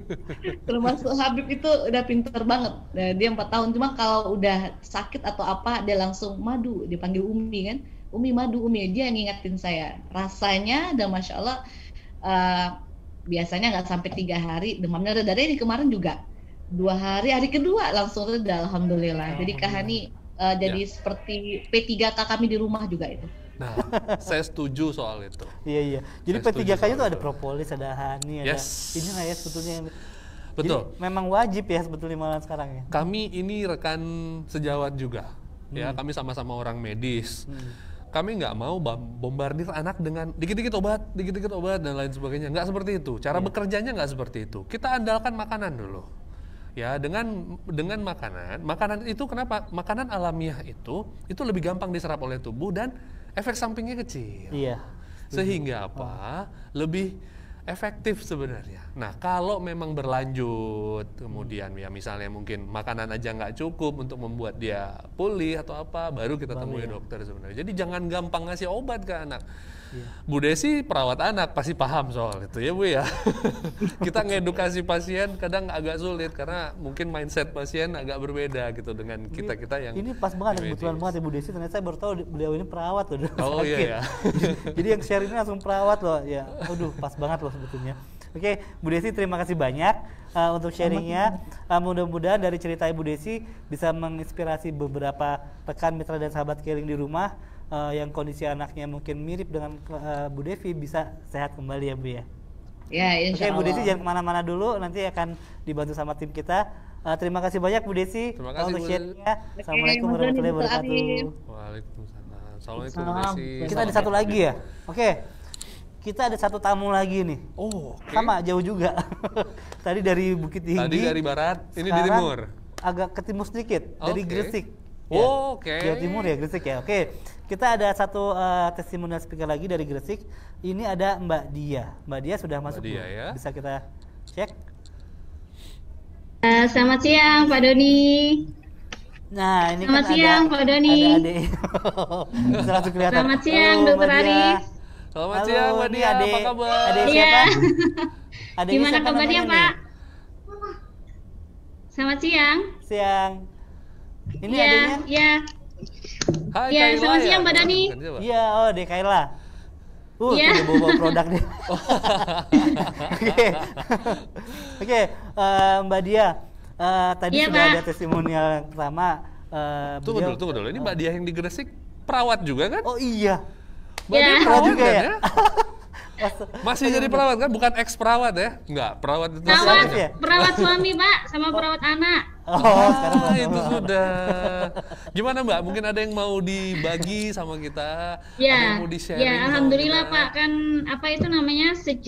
[SPEAKER 3] Termasuk Habib itu udah pinter banget. Nah, dia empat tahun, cuma kalau udah sakit atau apa dia langsung madu, dipanggil Umi kan. Umi madu, Umi, dia yang ngingetin saya. Rasanya dan Masya Allah uh, biasanya nggak sampai tiga hari demamnya reda. Dari kemarin juga dua hari, hari kedua langsung reda, alhamdulillah. Jadi Kak Hani uh, jadi ya. Seperti P tiga K kami di rumah juga itu.
[SPEAKER 2] Nah, saya setuju soal itu.
[SPEAKER 1] Iya iya. Jadi P tiga K itu ada propolis, ada Hani, ada
[SPEAKER 2] yes.
[SPEAKER 1] ini lah ya sebetulnya.
[SPEAKER 2] Betul.
[SPEAKER 1] Jadi, memang wajib ya sebetulnya malah sekarang ya.
[SPEAKER 2] Kami ini rekan sejawat juga, hmm. ya kami sama-sama orang medis. Hmm. Kami nggak mau bombardir anak dengan dikit-dikit obat, dikit-dikit obat dan lain sebagainya. Nggak seperti itu. Cara yeah. bekerjanya nggak seperti itu. Kita andalkan makanan dulu. Ya, dengan dengan makanan, makanan itu kenapa? Makanan alamiah itu itu lebih gampang diserap oleh tubuh dan efek sampingnya kecil.
[SPEAKER 1] Iya.
[SPEAKER 2] Sehingga apa? Lebih efektif sebenarnya. Nah, kalau memang berlanjut, kemudian ya misalnya mungkin makanan aja nggak cukup untuk membuat dia pulih atau apa, baru kita
[SPEAKER 1] Baru
[SPEAKER 2] temui
[SPEAKER 1] ya.
[SPEAKER 2] dokter sebenarnya. Jadi jangan gampang ngasih obat ke anak.
[SPEAKER 1] Iya.
[SPEAKER 2] Bu Desi perawat anak pasti paham soal itu ya Bu ya. Kita ngedukasi pasien kadang agak sulit karena mungkin mindset pasien agak berbeda gitu dengan kita-kita yang
[SPEAKER 1] ini pas banget kebetulan banget ya Bu Desi, ternyata saya baru tahu beliau ini perawat loh.
[SPEAKER 2] Oh iya ya.
[SPEAKER 1] Jadi yang share ini langsung perawat loh ya. Aduh pas banget loh sebetulnya. Oke, Bu Desi terima kasih banyak uh, untuk sharingnya. Uh, mudah-mudahan dari cerita Ibu Desi bisa menginspirasi beberapa rekan mitra dan sahabat Keling di rumah uh, yang kondisi anaknya mungkin mirip dengan uh, Bu Devi bisa sehat kembali ya Bu ya.
[SPEAKER 3] Ya, insya
[SPEAKER 1] Oke, Bu
[SPEAKER 3] Allah.
[SPEAKER 1] Desi jangan kemana-mana dulu, nanti akan dibantu sama tim kita. Uh, terima kasih banyak Bu Desi
[SPEAKER 2] Terima kasih,
[SPEAKER 1] untuk
[SPEAKER 2] Bu.
[SPEAKER 1] sharingnya.
[SPEAKER 3] Oke,
[SPEAKER 1] Assalamualaikum
[SPEAKER 3] Mas
[SPEAKER 1] warahmatullahi
[SPEAKER 3] Doni,
[SPEAKER 1] wabarakatuh.
[SPEAKER 3] Arif.
[SPEAKER 2] Waalaikumsalam. Assalamualaikum Bu
[SPEAKER 3] Salam.
[SPEAKER 2] Desi.
[SPEAKER 1] Kita ada satu lagi ya. Oke. Kita ada satu tamu lagi nih.
[SPEAKER 2] Oh, okay.
[SPEAKER 1] Sama jauh juga. Tadi dari Bukit Tinggi.
[SPEAKER 2] Tadi dari barat, ini di
[SPEAKER 1] sekarang
[SPEAKER 2] timur.
[SPEAKER 1] Agak ke timur sedikit, dari
[SPEAKER 2] Oke.
[SPEAKER 1] Gresik.
[SPEAKER 2] Oh, oke.
[SPEAKER 1] Okay. Jawa Timur ya, Gresik ya. Oke. Kita ada satu uh, testimonial speaker lagi dari Gresik. Ini ada Mbak Dia. Mbak Dia sudah masuk.
[SPEAKER 2] Dia,
[SPEAKER 1] belum?
[SPEAKER 2] ya.
[SPEAKER 1] Bisa kita cek.
[SPEAKER 4] Uh, selamat siang Pak Doni.
[SPEAKER 1] Nah, ini
[SPEAKER 4] Selamat
[SPEAKER 1] kan
[SPEAKER 4] siang,
[SPEAKER 1] ada
[SPEAKER 4] Pak Doni.
[SPEAKER 1] ada adik. Bisa langsung kelihatan.
[SPEAKER 4] Selamat siang,
[SPEAKER 1] Halo,
[SPEAKER 4] Dokter
[SPEAKER 1] Mbak Dia.
[SPEAKER 4] Arif.
[SPEAKER 2] Selamat
[SPEAKER 1] Halo,
[SPEAKER 2] siang Mbak
[SPEAKER 1] ini
[SPEAKER 2] Dia,
[SPEAKER 1] adik,
[SPEAKER 2] apa kabar?
[SPEAKER 1] Adik
[SPEAKER 4] Iya.
[SPEAKER 1] siapa? Adik
[SPEAKER 4] Gimana
[SPEAKER 1] siapa
[SPEAKER 4] kabarnya
[SPEAKER 1] namanya
[SPEAKER 4] Pak?
[SPEAKER 1] nih?
[SPEAKER 4] Selamat siang.
[SPEAKER 1] Siang. Ini
[SPEAKER 4] Iya,
[SPEAKER 1] adiknya?
[SPEAKER 4] iya.
[SPEAKER 2] Hai,
[SPEAKER 4] Iya,
[SPEAKER 2] Kayla
[SPEAKER 4] selamat
[SPEAKER 2] ya?
[SPEAKER 4] siang, Mbak Dani.
[SPEAKER 2] Bukan siapa?
[SPEAKER 1] Iya, oh Dek Kayla. Uh,
[SPEAKER 4] Iya.
[SPEAKER 1] udah bawa produk nih. Oke, oke, eh, Mbak Dia. eh, tadi
[SPEAKER 4] Iya,
[SPEAKER 1] sudah
[SPEAKER 4] Pak.
[SPEAKER 1] ada testimonial yang pertama. eh,
[SPEAKER 2] Tunggu
[SPEAKER 1] beliau-
[SPEAKER 2] dulu, tunggu dulu. Ini Mbak Dia yang di Gresik perawat juga kan?
[SPEAKER 1] Oh iya.
[SPEAKER 2] Mbak
[SPEAKER 4] Iya.
[SPEAKER 2] Dia
[SPEAKER 1] Perawat
[SPEAKER 2] perawat
[SPEAKER 1] juga
[SPEAKER 2] kan
[SPEAKER 1] ya?
[SPEAKER 2] ya?
[SPEAKER 1] Mas-
[SPEAKER 2] Masih jadi perawat kan? Bukan ex perawat ya? Enggak, perawat itu
[SPEAKER 1] Perawat
[SPEAKER 4] Perawat,
[SPEAKER 1] ya?
[SPEAKER 4] perawat suami Pak, sama perawat anak.
[SPEAKER 1] Oh,
[SPEAKER 2] Ah,
[SPEAKER 1] sekarang Mbak-
[SPEAKER 2] itu sudah. Gimana Mbak? Mungkin ada yang mau dibagi sama kita? Ada yang
[SPEAKER 4] Ya,
[SPEAKER 2] mau di-sharing
[SPEAKER 4] ya
[SPEAKER 2] sama
[SPEAKER 4] alhamdulillah
[SPEAKER 2] kita?
[SPEAKER 4] Pak, kan apa itu namanya sejak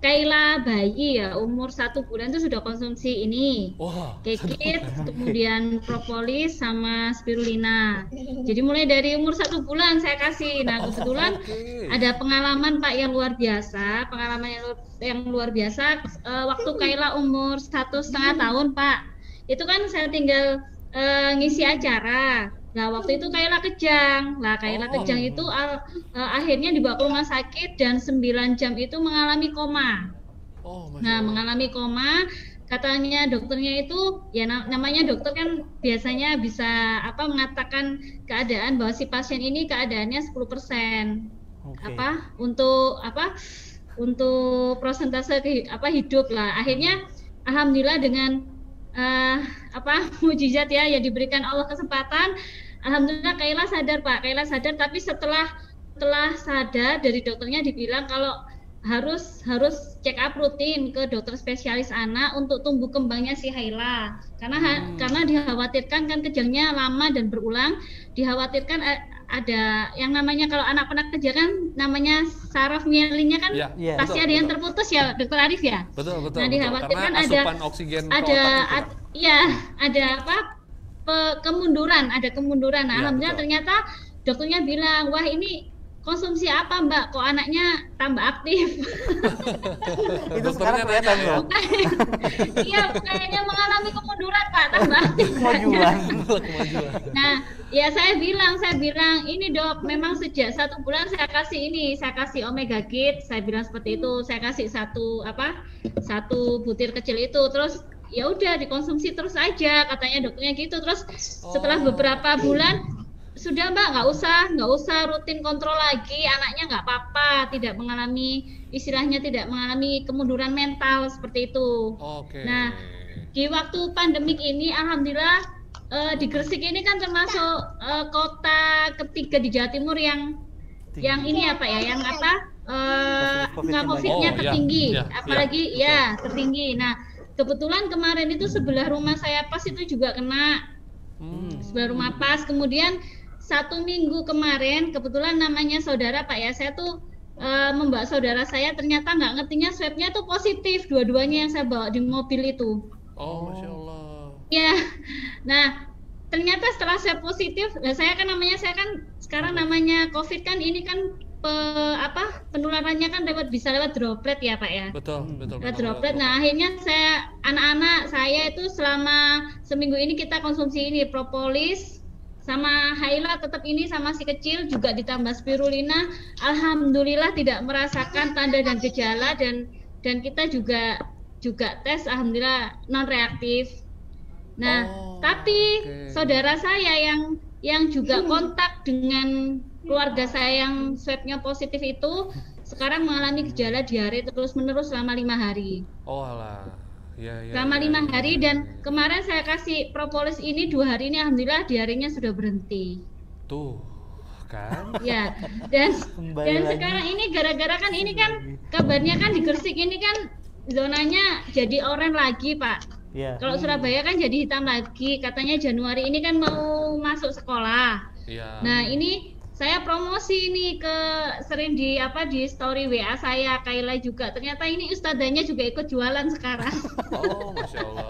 [SPEAKER 4] Kayla bayi ya, umur satu bulan itu sudah konsumsi ini.
[SPEAKER 2] Wah,
[SPEAKER 4] Kekit, kemudian propolis sama spirulina. Jadi mulai dari umur satu bulan saya kasih. Nah kebetulan
[SPEAKER 2] oke.
[SPEAKER 4] ada pengalaman Pak yang luar biasa, pengalaman yang luar, yang luar biasa. Eh, waktu Kayla umur satu setengah tahun Pak, itu kan saya tinggal eh, ngisi acara. Nah waktu itu Kayla kejang, lah Kayla
[SPEAKER 2] Oh.
[SPEAKER 4] kejang itu al- eh, akhirnya dibawa ke rumah sakit dan sembilan jam itu mengalami koma.
[SPEAKER 2] Oh, Masya
[SPEAKER 4] Nah,
[SPEAKER 2] Allah.
[SPEAKER 4] mengalami koma, katanya dokternya itu, ya na- namanya dokter kan biasanya bisa apa mengatakan keadaan bahwa si pasien ini keadaannya sepuluh persen.
[SPEAKER 1] Oke.
[SPEAKER 4] Apa untuk apa untuk prosentase kehi- apa hidup lah. Akhirnya alhamdulillah dengan eh, apa mujizat ya yang diberikan Allah kesempatan, alhamdulillah Kayla sadar Pak, Kayla sadar, tapi setelah setelah sadar dari dokternya dibilang kalau harus harus check up rutin ke dokter spesialis anak untuk tumbuh kembangnya si Hayla karena ha- karena dikhawatirkan kan kejangnya lama dan berulang, dikhawatirkan eh, ada yang namanya kalau anak-anak kejang kan namanya saraf mielinnya kan
[SPEAKER 2] Iya,
[SPEAKER 1] Iya.
[SPEAKER 4] pasti
[SPEAKER 2] betul,
[SPEAKER 4] ada yang
[SPEAKER 2] betul.
[SPEAKER 4] terputus ya Dokter Arif ya.
[SPEAKER 2] Betul, betul.
[SPEAKER 4] Nah,
[SPEAKER 2] betul.
[SPEAKER 4] dikhawatirkan
[SPEAKER 2] Karena
[SPEAKER 4] ada
[SPEAKER 2] asupan oksigen ke
[SPEAKER 4] ada
[SPEAKER 2] otak itu,
[SPEAKER 4] ad-
[SPEAKER 2] Pak.
[SPEAKER 4] ya ada apa pe- kemunduran, ada kemunduran. Nah,
[SPEAKER 2] Iya,
[SPEAKER 4] alhamdulillah
[SPEAKER 2] betul.
[SPEAKER 4] ternyata dokternya bilang, "Wah, ini konsumsi apa, Mbak? Kok anaknya tambah aktif?"
[SPEAKER 1] Itu
[SPEAKER 2] Dokternya
[SPEAKER 1] sekarang kelihatan
[SPEAKER 2] nanya ya.
[SPEAKER 1] loh.
[SPEAKER 4] Iya, kayaknya mengalami kemunduran, Pak, tambah aktif.
[SPEAKER 1] Kemajuan.
[SPEAKER 2] Kemajuan.
[SPEAKER 4] Nah, ya saya bilang, saya bilang, ini dok, memang sejak satu bulan saya kasih ini, saya kasih Omega Kit, saya bilang seperti itu, saya kasih satu apa, satu butir kecil itu, terus ya udah dikonsumsi terus aja, katanya dokternya gitu. Terus setelah
[SPEAKER 2] Oh.
[SPEAKER 4] beberapa bulan, sudah mbak, nggak usah, nggak usah rutin kontrol lagi, anaknya nggak apa-apa, tidak mengalami, istilahnya tidak mengalami kemunduran mental seperti itu.
[SPEAKER 2] Oke.
[SPEAKER 4] Nah, di waktu pandemik ini, alhamdulillah eh, di Gresik ini kan termasuk eh, kota ketiga di Jawa Timur yang
[SPEAKER 1] Tinggi.
[SPEAKER 4] yang ini apa ya, yang apa eh
[SPEAKER 1] Covid-
[SPEAKER 4] nggak
[SPEAKER 1] Covid-nya
[SPEAKER 4] COVID-nya
[SPEAKER 2] banyak. Oh, iya,
[SPEAKER 4] tertinggi,
[SPEAKER 2] iya,
[SPEAKER 4] apalagi
[SPEAKER 2] iya,
[SPEAKER 4] ya tertinggi. Nah, kebetulan kemarin itu sebelah rumah saya pas itu juga kena,
[SPEAKER 2] Hmm.
[SPEAKER 4] sebelah rumah pas. Kemudian satu minggu kemarin, kebetulan namanya saudara Pak ya, saya tuh eh, membawa saudara saya, ternyata nggak ngertinya swabnya tuh positif, dua-duanya yang saya bawa di mobil itu.
[SPEAKER 2] Oh, Masya Allah.
[SPEAKER 4] Ya, nah ternyata setelah saya positif, nah saya kan namanya saya kan sekarang namanya COVID kan ini kan pe- apa penularannya kan lewat bisa lewat droplet ya Pak ya,
[SPEAKER 2] Betul, betul.
[SPEAKER 4] lewat
[SPEAKER 2] betul,
[SPEAKER 4] droplet.
[SPEAKER 2] betul.
[SPEAKER 4] Nah akhirnya saya anak-anak saya itu selama seminggu ini kita konsumsi ini propolis sama Hayla tetap ini sama si kecil juga ditambah spirulina. Alhamdulillah tidak merasakan tanda dan gejala dan dan kita juga juga tes alhamdulillah non reaktif. Nah,
[SPEAKER 2] Oh,
[SPEAKER 4] tapi
[SPEAKER 2] oke.
[SPEAKER 4] saudara saya yang yang juga kontak dengan keluarga saya yang swabnya positif itu sekarang mengalami gejala diare terus-menerus selama lima hari.
[SPEAKER 2] Oh, alah. Ya, ya,
[SPEAKER 4] Selama
[SPEAKER 2] ya,
[SPEAKER 4] lima
[SPEAKER 2] ya,
[SPEAKER 4] hari
[SPEAKER 2] ya,
[SPEAKER 4] dan
[SPEAKER 2] ya.
[SPEAKER 4] kemarin saya kasih propolis ini dua hari ini alhamdulillah diarenya sudah berhenti.
[SPEAKER 2] Tuh, kan?
[SPEAKER 4] Ya, dan
[SPEAKER 1] Kembali
[SPEAKER 4] dan
[SPEAKER 1] lagi.
[SPEAKER 4] sekarang ini gara-gara kan ini kan kabarnya kan di Gresik ini kan zonanya jadi oranye lagi, Pak.
[SPEAKER 1] Iya.
[SPEAKER 4] Kalau Surabaya kan jadi hitam lagi. Katanya Januari ini kan mau masuk sekolah.
[SPEAKER 2] Iya.
[SPEAKER 4] Nah, ini saya promosi ini ke sering di apa di story W A saya, Kayla juga. Ternyata ini ustadzanya juga ikut jualan sekarang.
[SPEAKER 2] Oh, Masya Allah.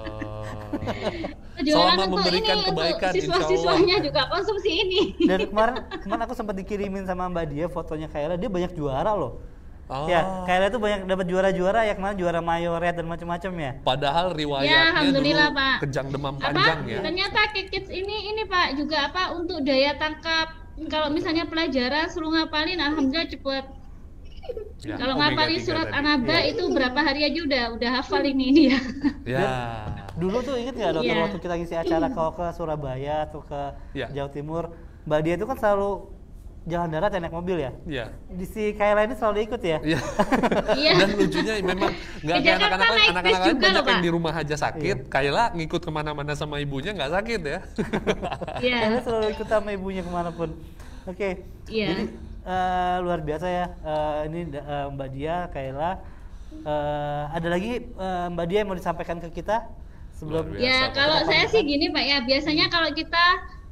[SPEAKER 4] Jualan
[SPEAKER 2] Selama
[SPEAKER 4] untuk
[SPEAKER 2] memberikan
[SPEAKER 4] ini
[SPEAKER 2] kebaikan,
[SPEAKER 4] untuk
[SPEAKER 2] insya
[SPEAKER 4] siswa-siswanya
[SPEAKER 2] Allah.
[SPEAKER 4] juga konsumsi ini.
[SPEAKER 1] Dan kemarin kemarin aku sempat dikirimin sama Mbak Dia fotonya Kayla, dia banyak juara loh.
[SPEAKER 2] Oh.
[SPEAKER 1] Ya, Kayla tuh banyak dapat juara-juara ya, kemarin juara mayoret dan macam-macam ya.
[SPEAKER 2] Padahal
[SPEAKER 4] Ya,
[SPEAKER 2] riwayatnya
[SPEAKER 4] alhamdulillah,
[SPEAKER 2] dulu
[SPEAKER 4] Pak.
[SPEAKER 2] kejang demam
[SPEAKER 4] Apa?
[SPEAKER 2] panjang ya.
[SPEAKER 4] Ternyata kids ini ini Pak juga apa untuk daya tangkap. Kalau misalnya pelajaran suruh ngapalin, alhamdulillah cepet.
[SPEAKER 2] Ya,
[SPEAKER 4] Kalau
[SPEAKER 2] omega
[SPEAKER 4] ngapalin
[SPEAKER 2] tiga
[SPEAKER 4] surat
[SPEAKER 2] tadi.
[SPEAKER 4] Anaba
[SPEAKER 1] Iya.
[SPEAKER 4] itu berapa hari aja udah udah hafal ini ini ya.
[SPEAKER 2] Ya.
[SPEAKER 1] Dulu tuh inget nggak dokter
[SPEAKER 4] Iya.
[SPEAKER 1] waktu kita ngisi acara kalau ke Surabaya atau ke
[SPEAKER 2] Iya.
[SPEAKER 1] Jawa Timur, Mbak Dia itu kan selalu jalan darat ya, naik mobil ya.
[SPEAKER 2] Iya.
[SPEAKER 1] Di si Kayla ini selalu ikut ya.
[SPEAKER 2] Iya.
[SPEAKER 4] Iya.
[SPEAKER 2] Dan lucunya memang nggak
[SPEAKER 4] Di
[SPEAKER 2] kayak
[SPEAKER 4] Jakarta
[SPEAKER 2] anak-anak
[SPEAKER 4] naik
[SPEAKER 2] anak-anak
[SPEAKER 4] bis
[SPEAKER 2] lain
[SPEAKER 4] juga
[SPEAKER 2] banyak
[SPEAKER 4] loh,
[SPEAKER 2] yang
[SPEAKER 4] Pak.
[SPEAKER 2] di rumah aja sakit. Kayla ngikut kemana-mana sama ibunya nggak sakit ya.
[SPEAKER 4] Iya.
[SPEAKER 1] Kayla selalu ikut sama ibunya kemanapun. Oke.
[SPEAKER 4] Iya.
[SPEAKER 1] Jadi eh, luar biasa ya. Eh, ini eh, Mbak Dia, Kayla. Eh, ada lagi eh, Mbak Dia yang mau disampaikan ke kita sebelum
[SPEAKER 2] Luar biasa.
[SPEAKER 4] Ya,
[SPEAKER 2] Pak.
[SPEAKER 4] kalau
[SPEAKER 1] Apa
[SPEAKER 4] saya
[SPEAKER 1] makan?
[SPEAKER 4] sih gini Pak ya, biasanya kalau kita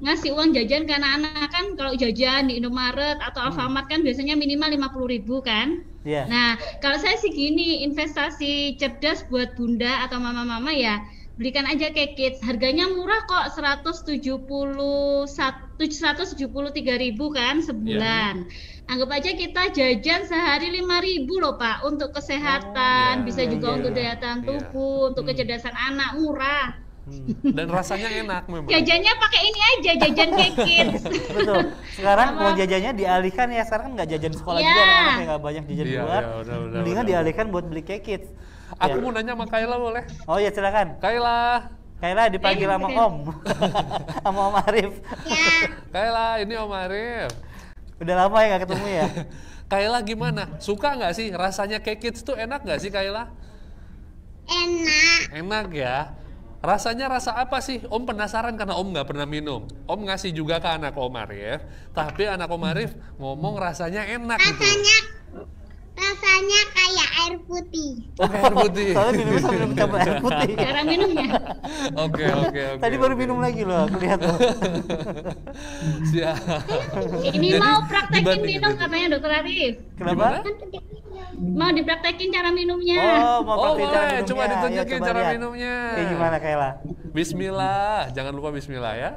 [SPEAKER 4] ngasih uang jajan ke anak-anak kan, kalau jajan di Indomaret atau Alfamart kan biasanya minimal lima puluh ribu kan.
[SPEAKER 1] Iya.
[SPEAKER 4] Nah, kalau saya sih gini, investasi cerdas buat bunda atau mama-mama ya, belikan aja Cake Kids. Harganya murah kok, seratus tujuh puluh tiga ribu kan sebulan. Anggap aja kita jajan sehari lima ribu loh Pak, untuk kesehatan,
[SPEAKER 2] Oh,
[SPEAKER 4] bisa
[SPEAKER 2] iya,
[SPEAKER 4] juga
[SPEAKER 2] iya,
[SPEAKER 4] untuk
[SPEAKER 2] iya.
[SPEAKER 4] daya tahan
[SPEAKER 2] Iya.
[SPEAKER 4] tubuh, untuk kecerdasan anak, murah.
[SPEAKER 1] Hmm.
[SPEAKER 2] Dan rasanya enak memang.
[SPEAKER 4] Jajannya pakai ini aja, jajan Cake Kids.
[SPEAKER 1] Betul. Sekarang
[SPEAKER 4] Apa?
[SPEAKER 1] uang jajannya dialihkan ya, sekarang kan nggak jajan sekolah
[SPEAKER 4] Iya.
[SPEAKER 1] juga, anak-anak yang nggak banyak jajan
[SPEAKER 2] Iya,
[SPEAKER 1] luar.
[SPEAKER 2] iya, benar, benar,
[SPEAKER 1] Mendingan
[SPEAKER 2] benar.
[SPEAKER 1] dialihkan buat beli Cake Kids.
[SPEAKER 2] Aku
[SPEAKER 1] Ya.
[SPEAKER 2] mau nanya sama Kayla boleh?
[SPEAKER 1] Oh ya silakan.
[SPEAKER 2] Kayla,
[SPEAKER 1] Kayla dipanggil
[SPEAKER 4] Eh,
[SPEAKER 1] sama
[SPEAKER 4] oke.
[SPEAKER 1] Om. Sama Om Arif.
[SPEAKER 2] Kayla ini Om Arif.
[SPEAKER 1] Udah lama ya nggak ketemu ya?
[SPEAKER 2] Kayla gimana? Suka nggak sih rasanya Cake Kids tuh enak nggak sih Kayla?
[SPEAKER 5] Enak.
[SPEAKER 2] Enak ya. Rasanya rasa apa sih? Om penasaran karena Om nggak pernah minum. Om ngasih juga ke anak Om Arif, tapi anak Om Arif ngomong rasanya enak gitu.
[SPEAKER 5] Rasanya rasanya kayak air putih.
[SPEAKER 2] Oh, air putih.
[SPEAKER 1] Soalnya minumnya sambil mencoba air putih.
[SPEAKER 4] Cara minumnya.
[SPEAKER 2] Oke, oke, oke.
[SPEAKER 1] Tadi baru
[SPEAKER 2] oke.
[SPEAKER 1] minum lagi loh, aku lihat loh.
[SPEAKER 2] Siap.
[SPEAKER 4] Ini
[SPEAKER 2] Jadi,
[SPEAKER 4] mau praktekin
[SPEAKER 2] dibanding
[SPEAKER 4] minum
[SPEAKER 2] gitu.
[SPEAKER 4] katanya Dokter Arif.
[SPEAKER 1] Kenapa?
[SPEAKER 4] Mau dipraktekin cara minumnya.
[SPEAKER 1] Oh, mau
[SPEAKER 2] Oh,
[SPEAKER 1] pakai cara
[SPEAKER 2] boleh.
[SPEAKER 1] minumnya.
[SPEAKER 2] Coba ditunjukin
[SPEAKER 1] Ayo, coba
[SPEAKER 2] cara
[SPEAKER 1] lihat.
[SPEAKER 2] minumnya.
[SPEAKER 1] Kayak gimana Kayla?
[SPEAKER 2] Bismillah. Jangan lupa bismillah ya.